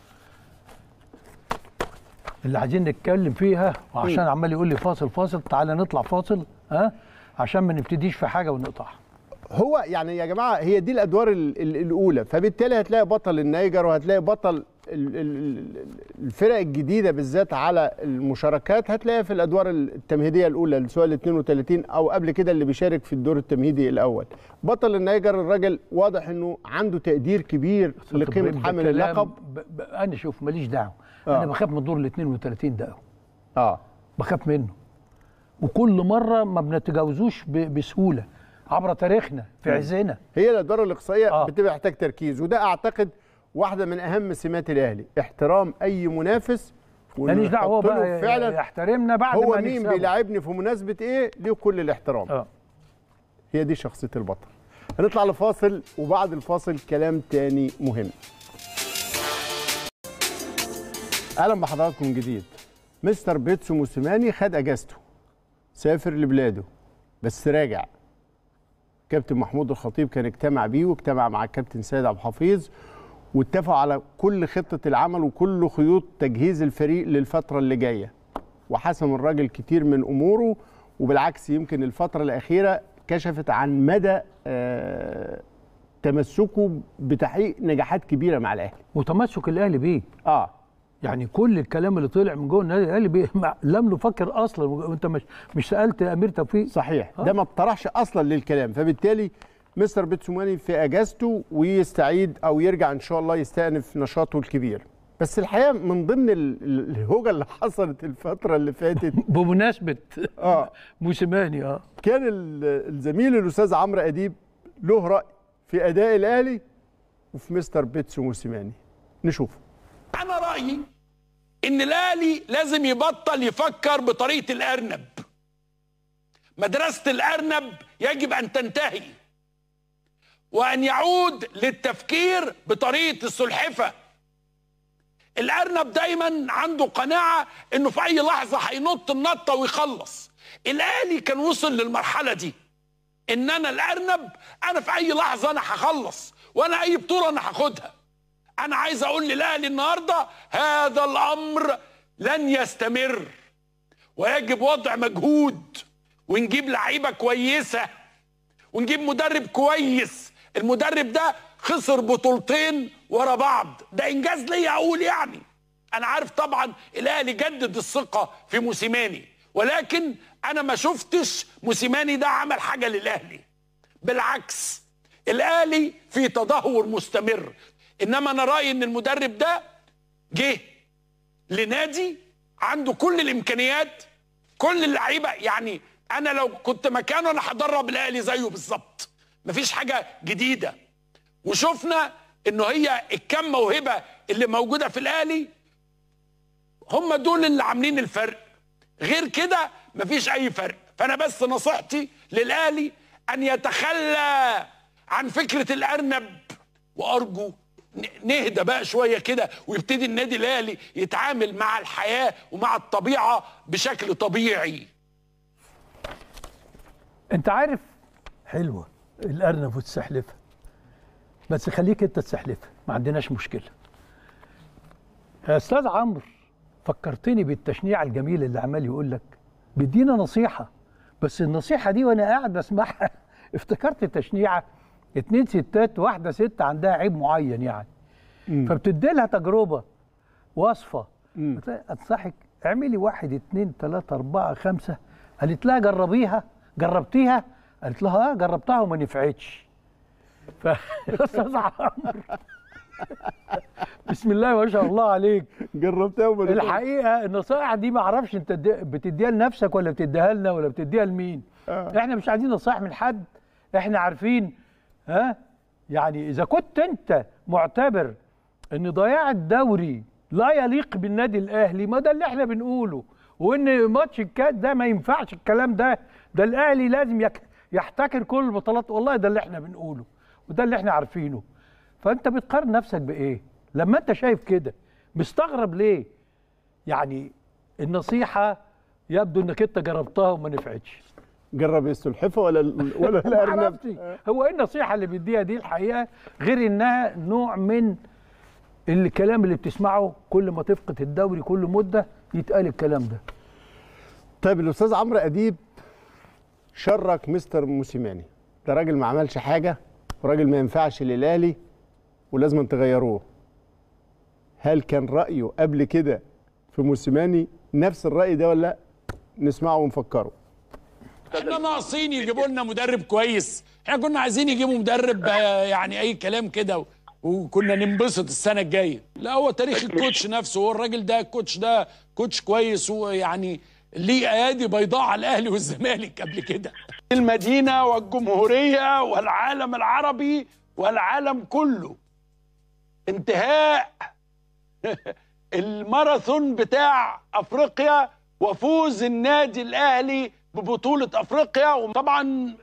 Speaker 2: اللي عايزين نتكلم فيها، وعشان عمال يقول لي فاصل تعالى نطلع فاصل عشان ما نبتديش في حاجة ونقطعها.
Speaker 3: هو يعني يا جماعه هي دي الادوار الاولى، فبالتالي هتلاقي بطل النيجر وهتلاقي بطل الفرق الجديده بالذات على المشاركات هتلاقيها في الادوار التمهيديه الاولى سواء ال 32 او قبل كده اللي بيشارك في الدور التمهيدي الاول. بطل النيجر الراجل واضح انه عنده تقدير كبير لقيمه حامل اللقب.
Speaker 2: انا شوف ماليش دعوه، انا بخاف من الدور ال 32 ده بخاف منه، وكل مره ما بنتجاوزوش بسهوله عبر تاريخنا في عزنا.
Speaker 3: هي الاداره الاقصائيه بتبقى محتاج تركيز، وده اعتقد واحده من اهم سمات الاهلي، احترام اي منافس.
Speaker 2: ماليش دعوه هو بقى فعلا يحترمنا بعد
Speaker 3: هو
Speaker 2: ما
Speaker 3: مين بيلاعبني في مناسبه ايه، ليه كل الاحترام. هي دي شخصيه البطل. هنطلع لفاصل، وبعد الفاصل كلام تاني مهم. اهلا بحضراتكم من جديد. مستر بيتسو موسيماني خد اجازته، سافر لبلاده، بس راجع. كابتن محمود الخطيب كان اجتمع بيه واجتمع مع الكابتن سيد عبد الحفيظ، واتفقوا على كل خطة العمل وكل خيوط تجهيز الفريق للفترة اللي جاية، وحسم الراجل كتير من أموره، وبالعكس يمكن الفترة الأخيرة كشفت عن مدى تمسكه بتحقيق نجاحات كبيرة مع الأهلي.
Speaker 2: وتمسك الأهلي بيه يعني كل الكلام اللي طلع من جوه النادي الاهلي لم نفكر اصلا، وانت مش سالت امير توفيق.
Speaker 3: صحيح. ده ما اتطرحش اصلا للكلام، فبالتالي مستر بيتسو موسيماني في اجازته ويستعيد او يرجع ان شاء الله يستأنف نشاطه الكبير. بس الحقيقه من ضمن الهوجه اللي حصلت الفتره اللي فاتت
Speaker 2: بمناسبه موسيماني
Speaker 3: كان الزميل الاستاذ عمرو اديب له راي في اداء الاهلي وفي مستر بيتسو موسيماني. نشوفه.
Speaker 11: أنا رأيي إن الأهلي لازم يبطل يفكر بطريقة الأرنب. مدرسة الأرنب يجب أن تنتهي، وأن يعود للتفكير بطريقة السلحفة. الأرنب دايما عنده قناعة إنه في أي لحظة هينط النطة ويخلص. الأهلي كان وصل للمرحلة دي، إن أنا الأرنب، أنا في أي لحظة أنا هخلص، وأنا أي بطولة أنا هاخدها. أنا عايز أقول للأهلي النهارده هذا الأمر لن يستمر، ويجب وضع مجهود، ونجيب لعيبة كويسة، ونجيب مدرب كويس. المدرب ده خسر بطولتين ورا بعض، ده إنجاز ليا أقول. يعني أنا عارف طبعا الأهلي جدد الثقة في موسيماني، ولكن أنا ما شفتش موسيماني ده عمل حاجة للأهلي. بالعكس، الأهلي في تدهور مستمر. انما انا رايي ان المدرب ده جه لنادي عنده كل الامكانيات، كل اللعيبه. يعني انا لو كنت مكانه انا هدرب الاهلي زيه بالظبط، مفيش حاجه جديده. وشفنا انه هي الكم موهبه اللي موجوده في الاهلي هم دول اللي عاملين الفرق، غير كده مفيش اي فرق. فانا بس نصيحتي للاهلي ان يتخلى عن فكره الارنب، وارجو نهدى بقى شويه كده، ويبتدي النادي الاهلي يتعامل مع الحياه ومع الطبيعه بشكل طبيعي.
Speaker 2: انت عارف حلوه الارنب والسحلفه، بس خليك انت السحلفه، ما عندناش مشكله. يا استاذ عمرو، فكرتني بالتشنيع الجميل اللي عمال يقول لك بيدينا نصيحه، بس النصيحه دي وانا قاعد بسمعها افتكرت تشنيعه 2 ستات واحدة ست عندها عيب معين يعني، فبتدي لها تجربة وصفة، أنصحك اعملي 1 2 3 4 5. قالت لها جربتيها؟ قالت لها جربتها وما نفعتش. فأستاذ عمرو بسم الله ما شاء الله عليك،
Speaker 3: جربتها وما نفعتش.
Speaker 2: الحقيقة النصائح دي ما اعرفش انت بتديها لنفسك ولا بتديها لنا ولا بتديها لمين. احنا مش عايزين نصائح من حد، احنا عارفين يعني إذا كنت أنت معتبر إن ضياع الدوري لا يليق بالنادي الأهلي، ما ده اللي إحنا بنقوله، وإن ماتش الكاس ده ما ينفعش الكلام ده الأهلي لازم يحتكر كل البطولات، والله ده اللي إحنا بنقوله وده اللي إحنا عارفينه. فأنت بتقارن نفسك بإيه؟ لما أنت شايف كده مستغرب ليه؟ يعني النصيحة يبدو إنك أنت جربتها وما نفعتش.
Speaker 3: جرب السلحفه ولا الارنب؟
Speaker 2: هو ايه النصيحه اللي بيديها دي الحقيقه، غير انها نوع من الكلام اللي بتسمعه كل ما تفقد الدوري، كل مده يتقال الكلام ده.
Speaker 3: طيب الاستاذ عمرو اديب شرك مستر موسيماني، ده راجل ما عملش حاجه، وراجل ما ينفعش للاهلي ولازم تغيروه. هل كان رايه قبل كده في موسيماني نفس الراي ده ولا لا؟ نسمعه ونفكره.
Speaker 11: احنا ناقصين يجيبوا لنا مدرب كويس، احنا كنا عايزين يجيبوا مدرب يعني اي كلام كده وكنا ننبسط السنه الجايه. لا، هو تاريخ الكوتش نفسه، هو الراجل ده الكوتش ده كوتش كويس، ويعني ليه ايادي بيضاء على الاهلي والزمالك قبل كده. المدينه والجمهوريه والعالم العربي والعالم كله. انتهاء الماراثون بتاع افريقيا وفوز النادي الاهلي ببطوله افريقيا. وطبعا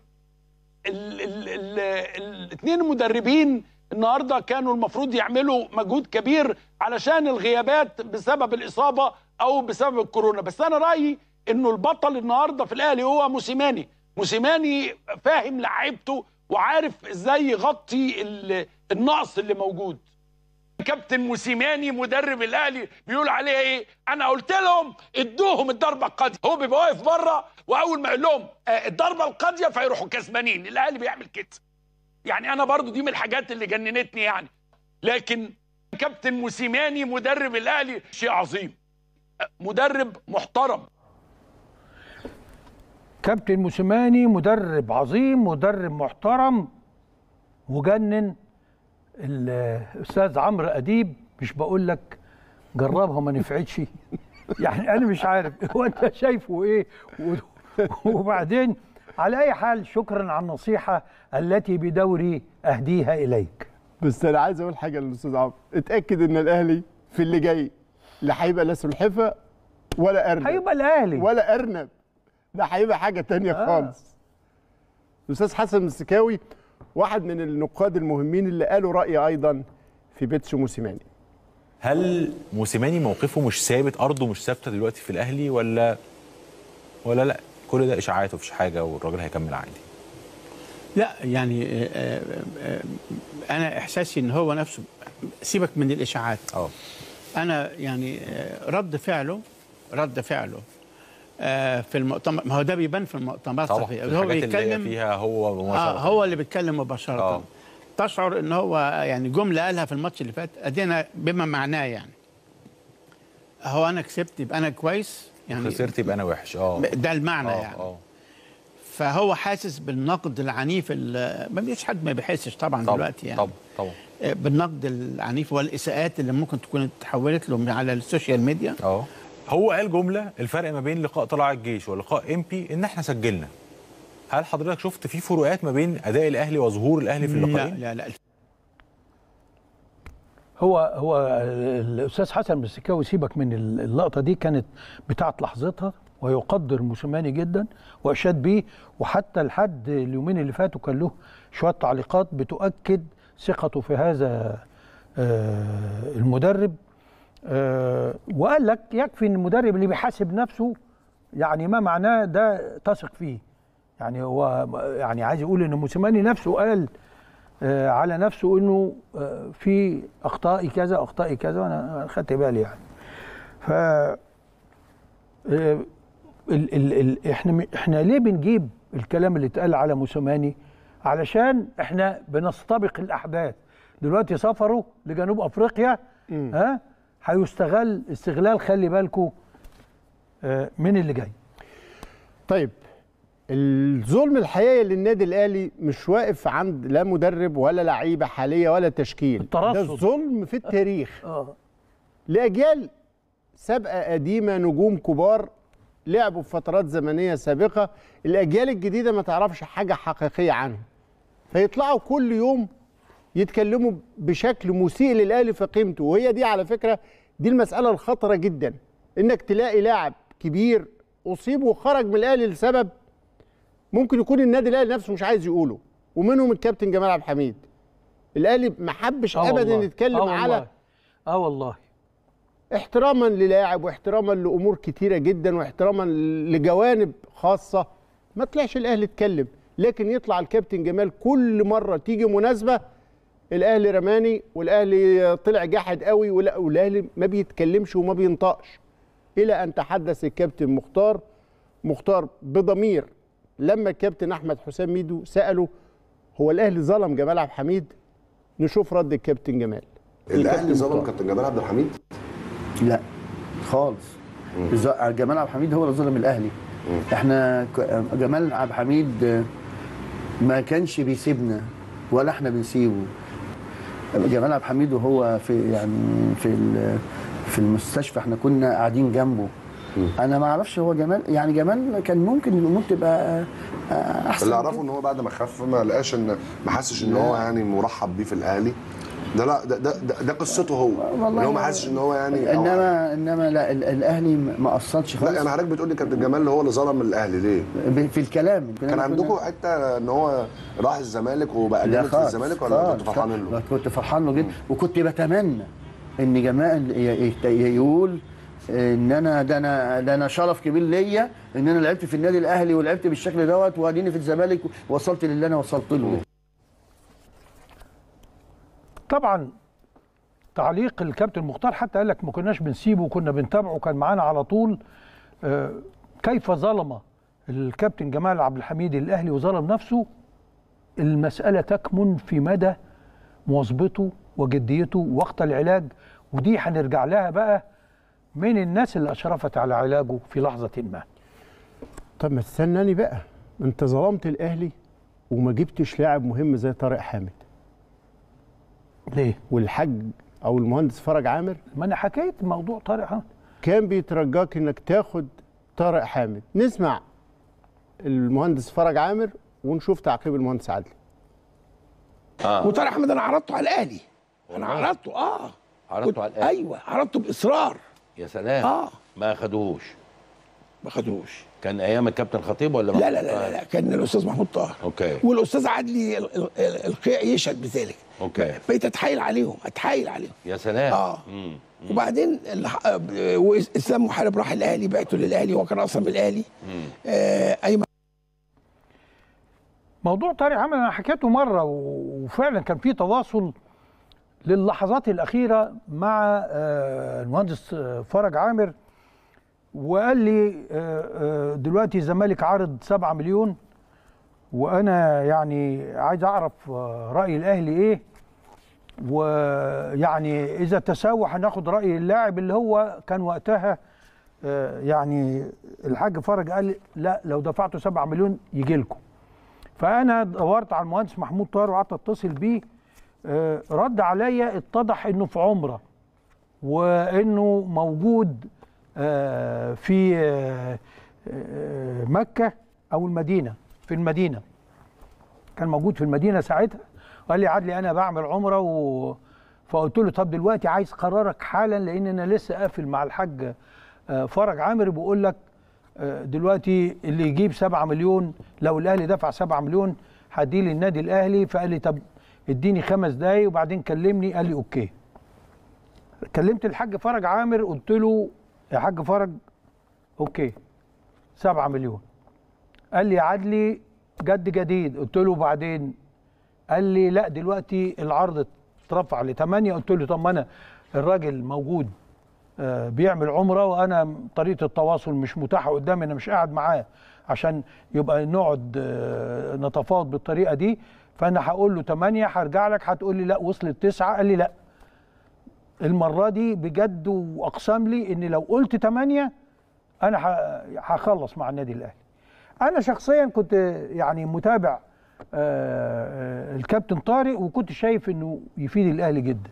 Speaker 11: الاثنين المدربين النهارده كانوا المفروض يعملوا مجهود كبير علشان الغيابات بسبب الاصابه او بسبب الكورونا. بس انا رايي انه البطل النهارده في الاهلي هو موسيماني. موسيماني فاهم لعيبته وعارف ازاي يغطي النقص اللي موجود. كابتن موسيماني مدرب الاهلي بيقول عليه ايه؟ انا قلت لهم ادوهم الضربه القاضيه. هو بيبقى واقف بره واول ما يقول لهم الضربه القاضيه فيروحوا كسبانين. الاهلي بيعمل كده. يعني انا برضو دي من الحاجات اللي جننتني يعني. لكن كابتن موسيماني مدرب الاهلي شيء عظيم، مدرب محترم.
Speaker 2: كابتن موسيماني مدرب عظيم، مدرب محترم، وجنن الاستاذ عمرو اديب. مش بقول لك جربها ما نفعتش يعني انا مش عارف هو انت شايفه ايه. وبعدين على اي حال شكرا على النصيحه التي بدوري اهديها اليك.
Speaker 3: بس انا عايز اقول حاجه للاستاذ عمرو، اتاكد ان الاهلي في اللي جاي لا هيبقى لا سلحفه ولا ارنب.
Speaker 2: هيبقى الاهلي
Speaker 3: ولا ارنب، ده هيبقى حاجه تانية خالص. الاستاذ حسن السكاوي واحد من النقاد المهمين اللي قالوا رأي أيضا في بيتسو موسيماني.
Speaker 12: هل موسيماني موقفه مش ثابت، أرضه مش ثابتة دلوقتي في الأهلي ولا لا كل ده إشاعات ومفيش حاجة والراجل هيكمل عادي؟
Speaker 13: لا يعني أنا إحساسي إن هو نفسه، سيبك من الإشاعات. أنا يعني رد فعله في المؤتمر، ما هو ده بيبان في المؤتمرات
Speaker 12: الصحفيه. هو بيتكلم فيها هو مباشره.
Speaker 13: هو اللي بيتكلم مباشره. تشعر ان هو يعني جمله قالها في الماتش اللي فات ادينا بما معناه يعني هو انا كسبت يبقى انا كويس، يعني
Speaker 12: خسرت يبقى انا وحش.
Speaker 13: ده المعنى يعني. فهو حاسس بالنقد العنيف ما فيش حد ما بيحسش طبعا دلوقتي يعني.
Speaker 12: طبعا
Speaker 13: بالنقد العنيف والاساءات اللي ممكن تكون اتحولت له على السوشيال ميديا.
Speaker 12: هو قال جمله الفرق ما بين لقاء طلائع الجيش ولقاء امبي ان احنا سجلنا. هل حضرتك شفت في فروقات ما بين اداء الاهلي وظهور الاهلي في اللقاءين؟
Speaker 13: لا
Speaker 2: هو الاستاذ حسن السكاوي سيبك من اللقطه دي، كانت بتاعت لحظتها ويقدر موسيماني جدا واشاد بيه، وحتى لحد اليومين اللي فاتوا كان له شويه تعليقات بتؤكد ثقته في هذا المدرب. وقال لك يكفي ان المدرب اللي بيحاسب نفسه يعني ما معناه ده تثق فيه. يعني هو يعني عايز يقول ان موسيماني نفسه قال على نفسه انه في اخطائي كذا اخطائي كذا، وانا خدت بالي يعني. ف احنا ليه بنجيب الكلام اللي اتقال على موسيماني؟ علشان احنا بنستبق الاحداث. دلوقتي سفروا لجنوب افريقيا هيستغل استغلال، خلي بالكم من اللي جاي.
Speaker 3: طيب الظلم الحقيقي للنادي الاهلي مش واقف عند لا مدرب ولا لعيبه حاليه ولا تشكيل، ده الظلم في التاريخ. لاجيال سابقه قديمه، نجوم كبار لعبوا في فترات زمنيه سابقه، الاجيال الجديده ما تعرفش حاجه حقيقيه عنهم، فيطلعوا كل يوم يتكلموا بشكل مسيء للاهلي في قيمته. وهي دي على فكره دي المساله الخطره جدا، انك تلاقي لاعب كبير اصيب وخرج من الاهلي لسبب ممكن يكون النادي الاهلي نفسه مش عايز يقوله، ومنهم الكابتن جمال عبد الحميد. الاهلي ما حبش ابدا يتكلم على
Speaker 2: والله
Speaker 3: احتراما للاعب واحتراما لامور كتيره جدا واحتراما لجوانب خاصه ما طلعش الاهلي يتكلم، لكن يطلع الكابتن جمال كل مره تيجي مناسبه الاهلي رماني والاهلي طلع جاحد قوي والاهلي ما بيتكلمش وما بينطقش، الى ان تحدث الكابتن مختار بضمير لما الكابتن احمد حسام ميدو ساله هو الاهلي ظلم جمال عبد الحميد؟ نشوف رد الكابتن جمال.
Speaker 14: الاهلي ظلم كابتن جمال عبد الحميد؟
Speaker 15: لا خالص. جمال عبد الحميد هو اللي ظلم الاهلي. احنا جمال عبد الحميد ما كانش بيسيبنا ولا احنا بنسيبه. جمال عبد الحميد وهو في المستشفى احنا كنا قاعدين جنبه انا ما اعرفش هو جمال، يعني جمال كان ممكن الامور تبقى احسن.
Speaker 14: اللي اعرفه ان هو بعد ما خف ما لقاش ما حسش ان هو يعني مرحب بيه في الاهلي. ده لا ده قصته هو، ان هو ما حسش ان هو يعني
Speaker 15: انما لا الاهلي ما قصرش خالص.
Speaker 14: لا انا حضرتك بتقول لي كابتن جمال اللي هو اللي ظلم الاهلي ليه؟
Speaker 15: في الكلام
Speaker 14: كان عندكم حته ان هو راح الزمالك وبقى جامد في الزمالك، ولا كنت فرحان له؟
Speaker 15: كنت فرحان له جدا، وكنت بتمنى ان جمال يقول ان ده انا شرف كبير ليا ان انا لعبت في النادي الاهلي ولعبت بالشكل دوت، واديني في الزمالك وصلت للي انا وصلت له.
Speaker 2: طبعا تعليق الكابتن مختار حتى قال لك ما كناش بنسيبه وكنا بنتابعه، كان معانا على طول. كيف ظلم الكابتن جمال عبد الحميد الاهلي وظلم نفسه. المساله تكمن في مدى مواظبته وجديته وقت العلاج، ودي هنرجع لها بقى من الناس اللي اشرفت على علاجه في لحظه ما.
Speaker 3: طب ما تستناني بقى، انت ظلمت الاهلي وما جبتش لاعب مهم زي طارق حامد
Speaker 2: ليه؟
Speaker 3: والحاج او المهندس فرج عامر،
Speaker 2: ما انا حكيت موضوع طارق حامد،
Speaker 3: كان بيترجاك انك تاخد طارق حامد. نسمع المهندس فرج عامر ونشوف تعقيب المهندس عدلي.
Speaker 11: وطارق حامد انا عرضته على الاهلي، انا عرضته
Speaker 16: عرضته على الاهلي.
Speaker 11: ايوه عرضته باصرار.
Speaker 16: يا سلام. ما خدوهوش. كان ايام الكابتن خطيب ولا
Speaker 11: لا لا لا لا كان الاستاذ محمود طاهر.
Speaker 16: اوكي.
Speaker 11: والاستاذ عدلي القيع يشهد بذلك.
Speaker 16: اوكي.
Speaker 11: بقيت اتحايل عليهم.
Speaker 16: يا سلام.
Speaker 11: وبعدين اسلام محارب راح الاهلي، بعته للاهلي، هو كان اصلا من الاهلي. ايمن
Speaker 2: موضوع طارق حامد انا حكيته مره، وفعلا كان في تواصل للحظات الاخيره مع المهندس فرج عامر، وقال لي دلوقتي الزمالك عارض 7 مليون، وانا يعني عايز اعرف راي الاهلي ايه، ويعني اذا تساوى هناخد راي اللاعب اللي هو كان وقتها يعني الحاج فرج قال لا لو دفعتوا 7 مليون يجي لكم. فانا دورت على المهندس محمود طاهر وقعدت اتصل بيه، رد عليا اتضح انه في عمره وانه موجود في مكة أو المدينة، في المدينة كان موجود في المدينة ساعتها، وقال لي عدلي أنا بعمل عمرة فقلت له طب دلوقتي عايز قرارك حالا، لأن أنا لسه قافل مع الحاج فرج عامر بيقول لك دلوقتي اللي يجيب 7 مليون، لو الأهلي دفع 7 مليون هديه للنادي الأهلي. فقال لي طب اديني 5 دقايق وبعدين كلمني. قال لي أوكي. كلمت الحاج فرج عامر قلت له يا حاج فرج اوكي 7 مليون. قال لي عدلي جد جديد. قلت له بعدين؟ قال لي لا دلوقتي العرض اترفع ل 8. قلت له طب ما انا الراجل موجود بيعمل عمره، وانا طريقه التواصل مش متاحه قدامي، انا مش قاعد معاه عشان يبقى نقعد نتفاوض بالطريقه دي، فانا هقول له 8 هرجع لك هتقول لي لا وصلت 9. قال لي لا المرة دي بجد، وأقسم لي إن لو قلت 8 أنا هخلص مع النادي الأهلي. أنا شخصيا كنت يعني متابع الكابتن طارق، وكنت شايف إنه يفيد الأهلي جدا.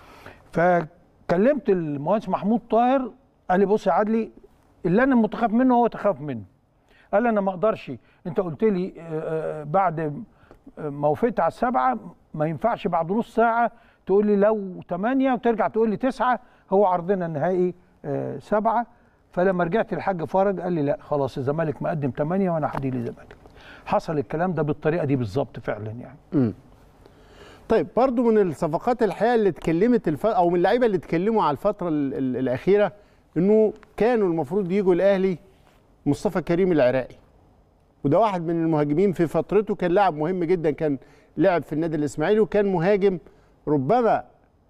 Speaker 2: فكلمت المهندس محمود طاهر قال لي بص يا عدلي اللي أنا متخاف منه هو تخاف منه. قال لي أنا ما أقدرش، أنت قلت لي بعد ما وافقت على 7 ما ينفعش بعد نص ساعة تقول لي لو 8 وترجع تقول لي 9. هو عرضنا النهائي 7. فلما رجعت الحاج فرج قال لي لا خلاص الزمالك مقدم 8 وانا هدي للزمالك. حصل الكلام ده بالطريقه دي بالظبط فعلا يعني.
Speaker 3: طيب برضو من الصفقات الحقيقه اللي اتكلمت او من اللعيبه اللي اتكلموا على الفتره الاخيره انه كانوا المفروض يجوا الاهلي مصطفى كريم العراقي، وده واحد من المهاجمين في فترته، كان لاعب مهم جدا، كان لعب في النادي الاسماعيلي وكان مهاجم. ربما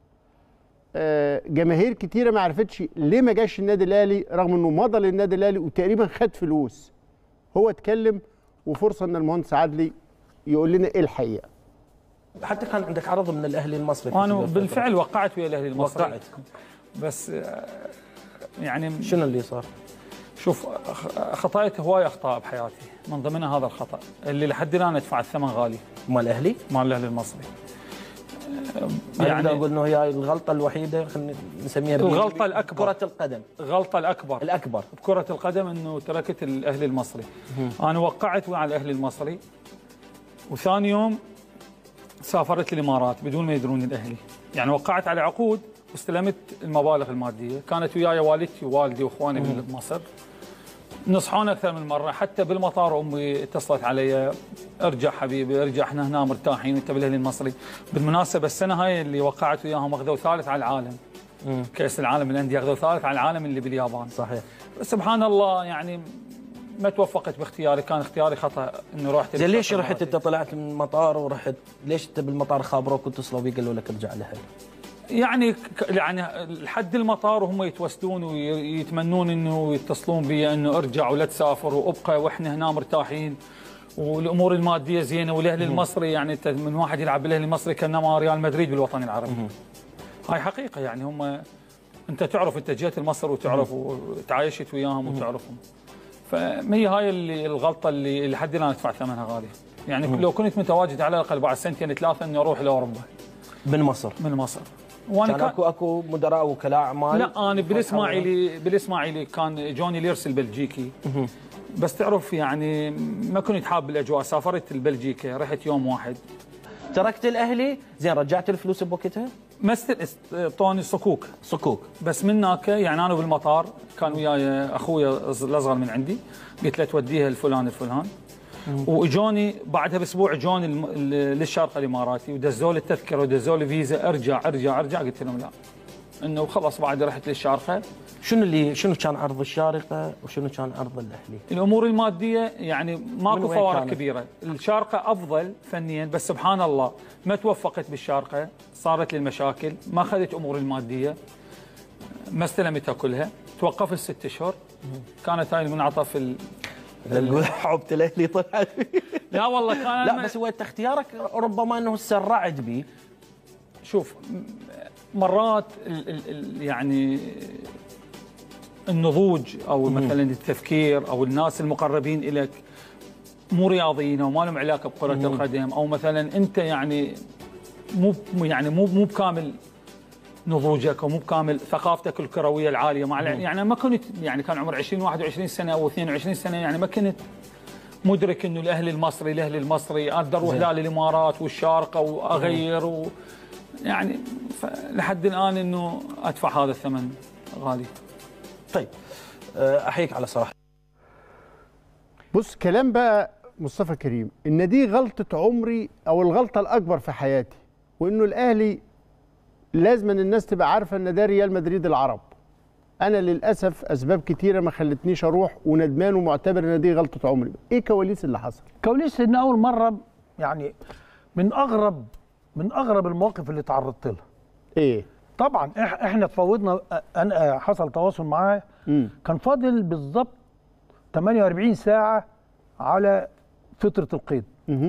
Speaker 3: جماهير كتيره ما عرفتش ليه ما جاش النادي الاهلي رغم انه مضى للنادي الاهلي وتقريبا خد فلوس. هو اتكلم، وفرصه ان المهندس عدلي يقول لنا ايه الحقيقه.
Speaker 17: حتى كان عندك عرض من الاهلي المصري.
Speaker 18: وانا بالفعل وقعت ويا الاهلي المصري.
Speaker 17: وقعت
Speaker 18: بس يعني
Speaker 17: شنو اللي صار؟
Speaker 18: شوف خطأت هواي اخطاء بحياتي، من ضمنها هذا الخطأ اللي لحد الان ادفع الثمن غالي.
Speaker 17: مال الاهلي؟
Speaker 18: مال الاهلي المصري.
Speaker 17: يعني اقول انه هي الغلطه الوحيده، خلينا نسميها
Speaker 18: الغلطه الاكبر
Speaker 17: كره القدم.
Speaker 18: الغلطه الاكبر بكره القدم انه تركت الاهلي المصري. انا وقعت مع الاهلي المصري وثاني يوم سافرت الامارات بدون ما يدرون الاهلي، يعني وقعت على عقود واستلمت المبالغ الماديه، كانت وياي والدتي ووالدي واخواني بمصر. نصحونا اكثر من مره، حتى بالمطار امي اتصلت علي، ارجع حبيبي ارجع، احنا هنا مرتاحين انت بالاهلي المصري. بالمناسبه السنه هاي اللي وقعت وياهم اخذوا ثالث على العالم. كاس العالم للانديه اخذوا ثالث على العالم اللي باليابان.
Speaker 17: صحيح.
Speaker 18: سبحان الله يعني ما توفقت باختياري، كان اختياري خطا انه رحت.
Speaker 17: زين ليش رحت انت طلعت من المطار ورحت؟ ليش انت بالمطار خابروك واتصلوا بيك قالوا لك ارجع لها؟
Speaker 18: يعني لحد المطار وهم يتوسلون ويتمنون انه يتصلون بي انه ارجع ولا تسافر وابقى واحنا هنا مرتاحين والامور الماديه زينه والاهلي المصري، يعني انت من واحد يلعب بالاهلي المصري كانما ريال مدريد بالوطن العربي. هاي حقيقه، يعني هم انت تعرف، انت جيت لمصر وتعرف وتعايشت وياهم وتعرفهم. فهي هاي اللي الغلطه اللي لحد الان ادفع ثمنها غالي. يعني لو كنت متواجد على الاقل بعد سنتين ثلاثه اني اروح لاوروبا.
Speaker 17: من مصر.
Speaker 18: وانا
Speaker 17: كان اكو مدراء وكلاء اعمال.
Speaker 18: لا انا بالاسماعيلي كان جوني ليرس البلجيكي. بس تعرف يعني ما كنت حاب الاجواء، سافرت البلجيكا، رحت يوم واحد.
Speaker 17: تركت الاهلي، زين رجعت الفلوس بوقتها؟
Speaker 18: طوني صكوك بس من هناك، يعني انا بالمطار كان وياي اخويا الاصغر من عندي، قلت له توديها الفلان الفلان. واجوني بعدها باسبوع اجوني للشارقه الاماراتي ودزوا لي التذكره ودزوا لي فيزا ارجع. قلت لهم لا، انه خلاص بعد رحت للشارقه.
Speaker 17: شنو كان عرض الشارقه وشنو كان عرض الاهلي؟
Speaker 18: الامور الماديه يعني ماكو فوارق كبيره، الشارقه افضل فنيا بس سبحان الله ما توفقت بالشارقه، صارت لي المشاكل، ما اخذت امور الماديه، ما استلمتها كلها، توقفت 6 اشهر. كانت هاي المنعطف
Speaker 17: تقول حبت الاهلي طلعت
Speaker 18: لا والله كان
Speaker 17: لا بس هو انت اختيارك ربما انه سرعت به.
Speaker 18: شوف مرات يعني النضوج او مثلا التفكير او الناس المقربين لك مو رياضيين او ما لهم علاقه بكره القدم، او مثلا انت يعني مو بكامل نضوجك ومو بكامل ثقافتك الكرويه العاليه مع يعني ما كنت، يعني كان عمر 20 21 سنه او 22 سنه، يعني ما كنت مدرك انه الاهلي المصري اقدر اروح للامارات والشارقه واغير يعني لحد الان انه ادفع هذا الثمن غالي.
Speaker 17: طيب احييك على صراحه.
Speaker 3: بص كلام بقى مصطفى كريم، ان دي غلطه عمري او الغلطه الاكبر في حياتي، وانه الاهلي لازم أن الناس تبقى عارفه ان ده ريال مدريد العرب. انا للاسف اسباب كتيره ما خلتنيش اروح، وندمان ومعتبر ان دي غلطه عمري. ايه كواليس اللي حصل؟
Speaker 2: كواليس ان اول مره يعني من اغرب المواقف اللي تعرضت لها.
Speaker 3: ايه؟
Speaker 2: طبعا احنا تفاوضنا، انا حصل تواصل معاه، كان فاضل بالظبط 48 ساعه على فتره القيد.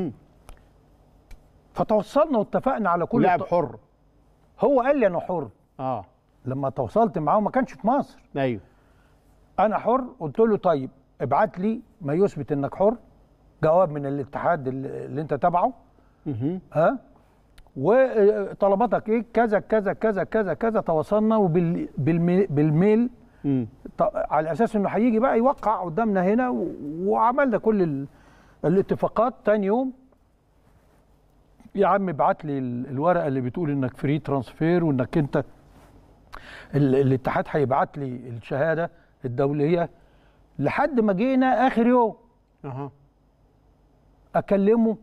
Speaker 2: فتوصلنا واتفقنا على كل
Speaker 3: لاعب حر.
Speaker 2: هو قال لي انا حر. لما تواصلت معاه ما كانش في مصر.
Speaker 3: ايوه
Speaker 2: انا حر. قلت له طيب ابعت لي ما يثبت انك حر، جواب من الاتحاد اللي انت تبعه، وطلباتك ايه كذا كذا كذا كذا كذا. تواصلنا وبالميل على اساس انه هيجي بقى يوقع قدامنا هنا، وعملنا كل الاتفاقات. تاني يوم يا عم ابعت لي الورقه اللي بتقول انك فري ترانسفير، وانك انت الاتحاد هيبعت لي الشهاده الدوليه. لحد ما جينا اخر يوم اكلمه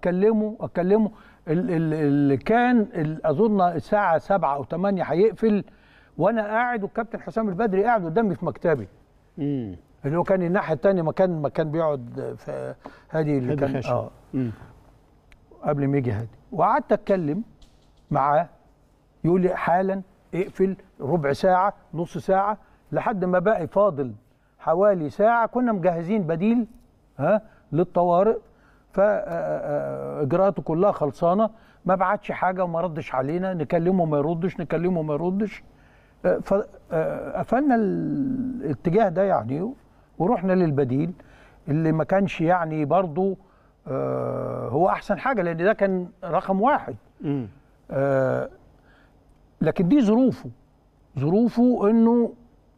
Speaker 2: اللي كان اظن الساعه 7 او 8 هيقفل، وانا قاعد والكابتن حسام البدري قاعد قدامي في مكتبي. اللي هو كان الناحيه الثانيه مكان بيقعد في هادي اللي كان قبل ما يجي هادي. وقعدت اتكلم معاه، يقول لي حالا اقفل، ربع ساعه نص ساعه، لحد ما بقى فاضل حوالي ساعه. كنا مجهزين بديل للطوارئ، فاجراءاته كلها خلصانه، ما بعتش حاجه وما ردش علينا، نكلمه ما يردش. فقفلنا الاتجاه ده يعني، ورحنا للبديل اللي ما كانش يعني برضه هو احسن حاجه، لان ده كان رقم 1. لكن دي ظروفه انه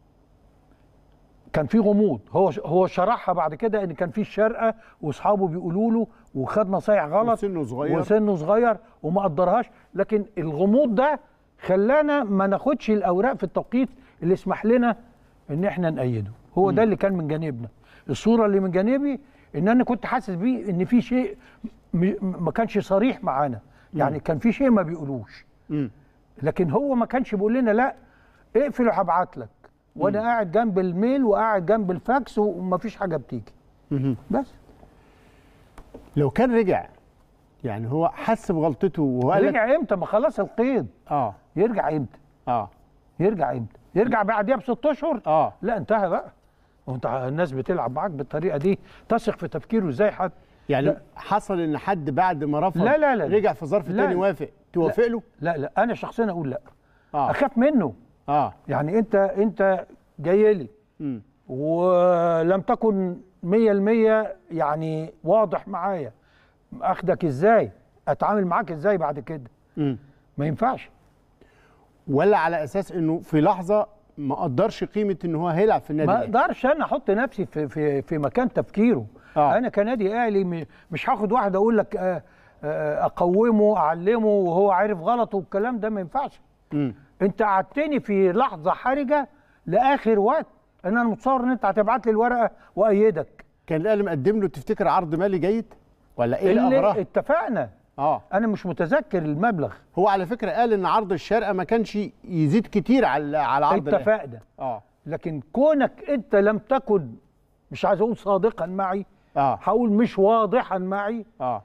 Speaker 2: كان في غموض. هو شرحها بعد كده ان كان في الشرقه واصحابه بيقولوا له وخد نصايح غلط وسنه صغير وما قدرهاش، لكن الغموض ده خلانا ما ناخدش الاوراق في التوقيت اللي يسمح لنا ان احنا نأيده. هو ده اللي كان من جانبنا. الصوره اللي من جانبي ان انا كنت حاسس بيه ان في شيء ما كانش صريح معانا، يعني كان في شيء ما بيقولوش، لكن هو ما كانش بيقول لنا لا اقفل وهبعت لك، وانا قاعد جنب الميل وقاعد جنب الفاكس ومفيش حاجه بتيجي. بس
Speaker 3: لو كان رجع، يعني هو حس بغلطته وقال
Speaker 2: رجع امتى؟ ما خلاص القيد. يرجع امتى؟ يرجع امتى؟ يرجع بعديها ب6 اشهر؟ لا انتهى بقى. وانت الناس بتلعب معاك بالطريقه دي، تثق في تفكيره ازاي حد؟
Speaker 3: يعني لا. حصل ان حد بعد ما رفض
Speaker 2: لا
Speaker 3: رجع في ظرف تاني وافق، توافق له؟
Speaker 2: لا انا شخصيا اقول لا. اخاف منه. يعني انت جاي لي ولم تكن 100% يعني واضح معايا، اخدك ازاي؟ اتعامل معاك ازاي بعد كده؟ ما ينفعش.
Speaker 3: ولا على اساس انه في لحظه ما قدرش قيمه ان هو هيلعب في النادي؟
Speaker 2: ما اقدرش انا احط نفسي في مكان تفكيره. انا كنادي اهلي مش هاخد واحد اقول لك اقومه اعلمه وهو عارف غلطه والكلام ده ما ينفعش. انت قعدتني في لحظه حرجه لاخر وقت ان انا متصور ان انت هتبعت لي الورقه وايدك.
Speaker 3: كان الاهلي مقدم له تفتكر عرض مالي جيد ولا ايه اللي اغراه؟
Speaker 2: اتفقنا. انا مش متذكر المبلغ.
Speaker 3: هو على فكره قال ان عرض الشارقه ما كانش يزيد كتير على عرض
Speaker 2: اتفقنا. لكن كونك انت لم تكن، مش عايز اقول صادقا معي، هقول مش واضحا معي.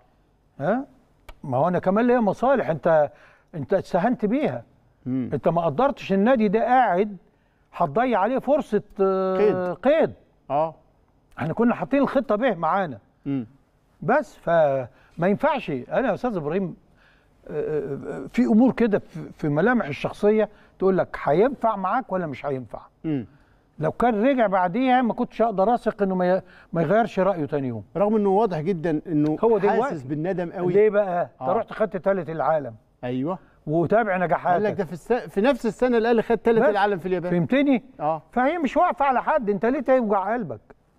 Speaker 2: ما هو انا كمان ليا مصالح انت اتسهنت بيها. انت ما قدرتش النادي ده قاعد هتضيع عليه فرصه قيد. احنا كنا حاطين الخطه به معانا. بس فما ينفعش. انا يا استاذ ابراهيم في امور كده في ملامح الشخصيه تقول لك هينفع معاك ولا مش هينفع. لو كان رجع بعديها ما كنتش اقدر اثق انه ما يغيرش رايه تاني يوم،
Speaker 3: رغم انه واضح جدا انه
Speaker 2: هو
Speaker 3: حاسس بالندم قوي.
Speaker 2: ليه بقى؟ انت رحت خدت ثالث العالم.
Speaker 3: ايوه.
Speaker 2: وتابع نجاحاتك.
Speaker 3: قال لك ده في نفس السنه الاهلي خد ثالث العالم في اليابان.
Speaker 2: فهمتني؟ فهي مش واقفه على حد، انت ليه توجع قلبك؟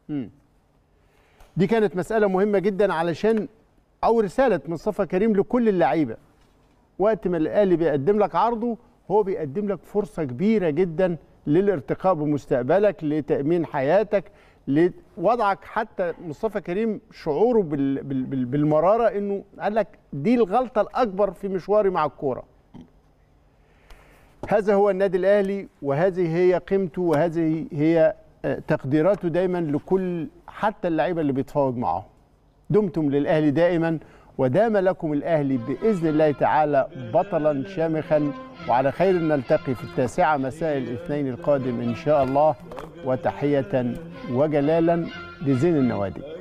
Speaker 3: دي كانت مساله مهمه جدا علشان او رساله مصطفى كريم لكل اللعيبه. وقت ما الاهلي بيقدم لك عرضه هو بيقدم لك فرصه كبيره جدا للارتقاء بمستقبلك، لتامين حياتك، لوضعك. حتى مصطفى كريم شعوره بالمراره انه قال لك دي الغلطه الاكبر في مشواري مع الكوره. هذا هو النادي الاهلي، وهذه هي قيمته، وهذه هي تقديراته دايما لكل حتى اللعيبه اللي بيتفاوض معاهم. دمتم للاهلي دائما، ودام لكم الأهلي بإذن الله تعالى بطلا شامخا، وعلى خير نلتقي في 9 مساء الاثنين القادم إن شاء الله. وتحية وجلالا لزين النوادي.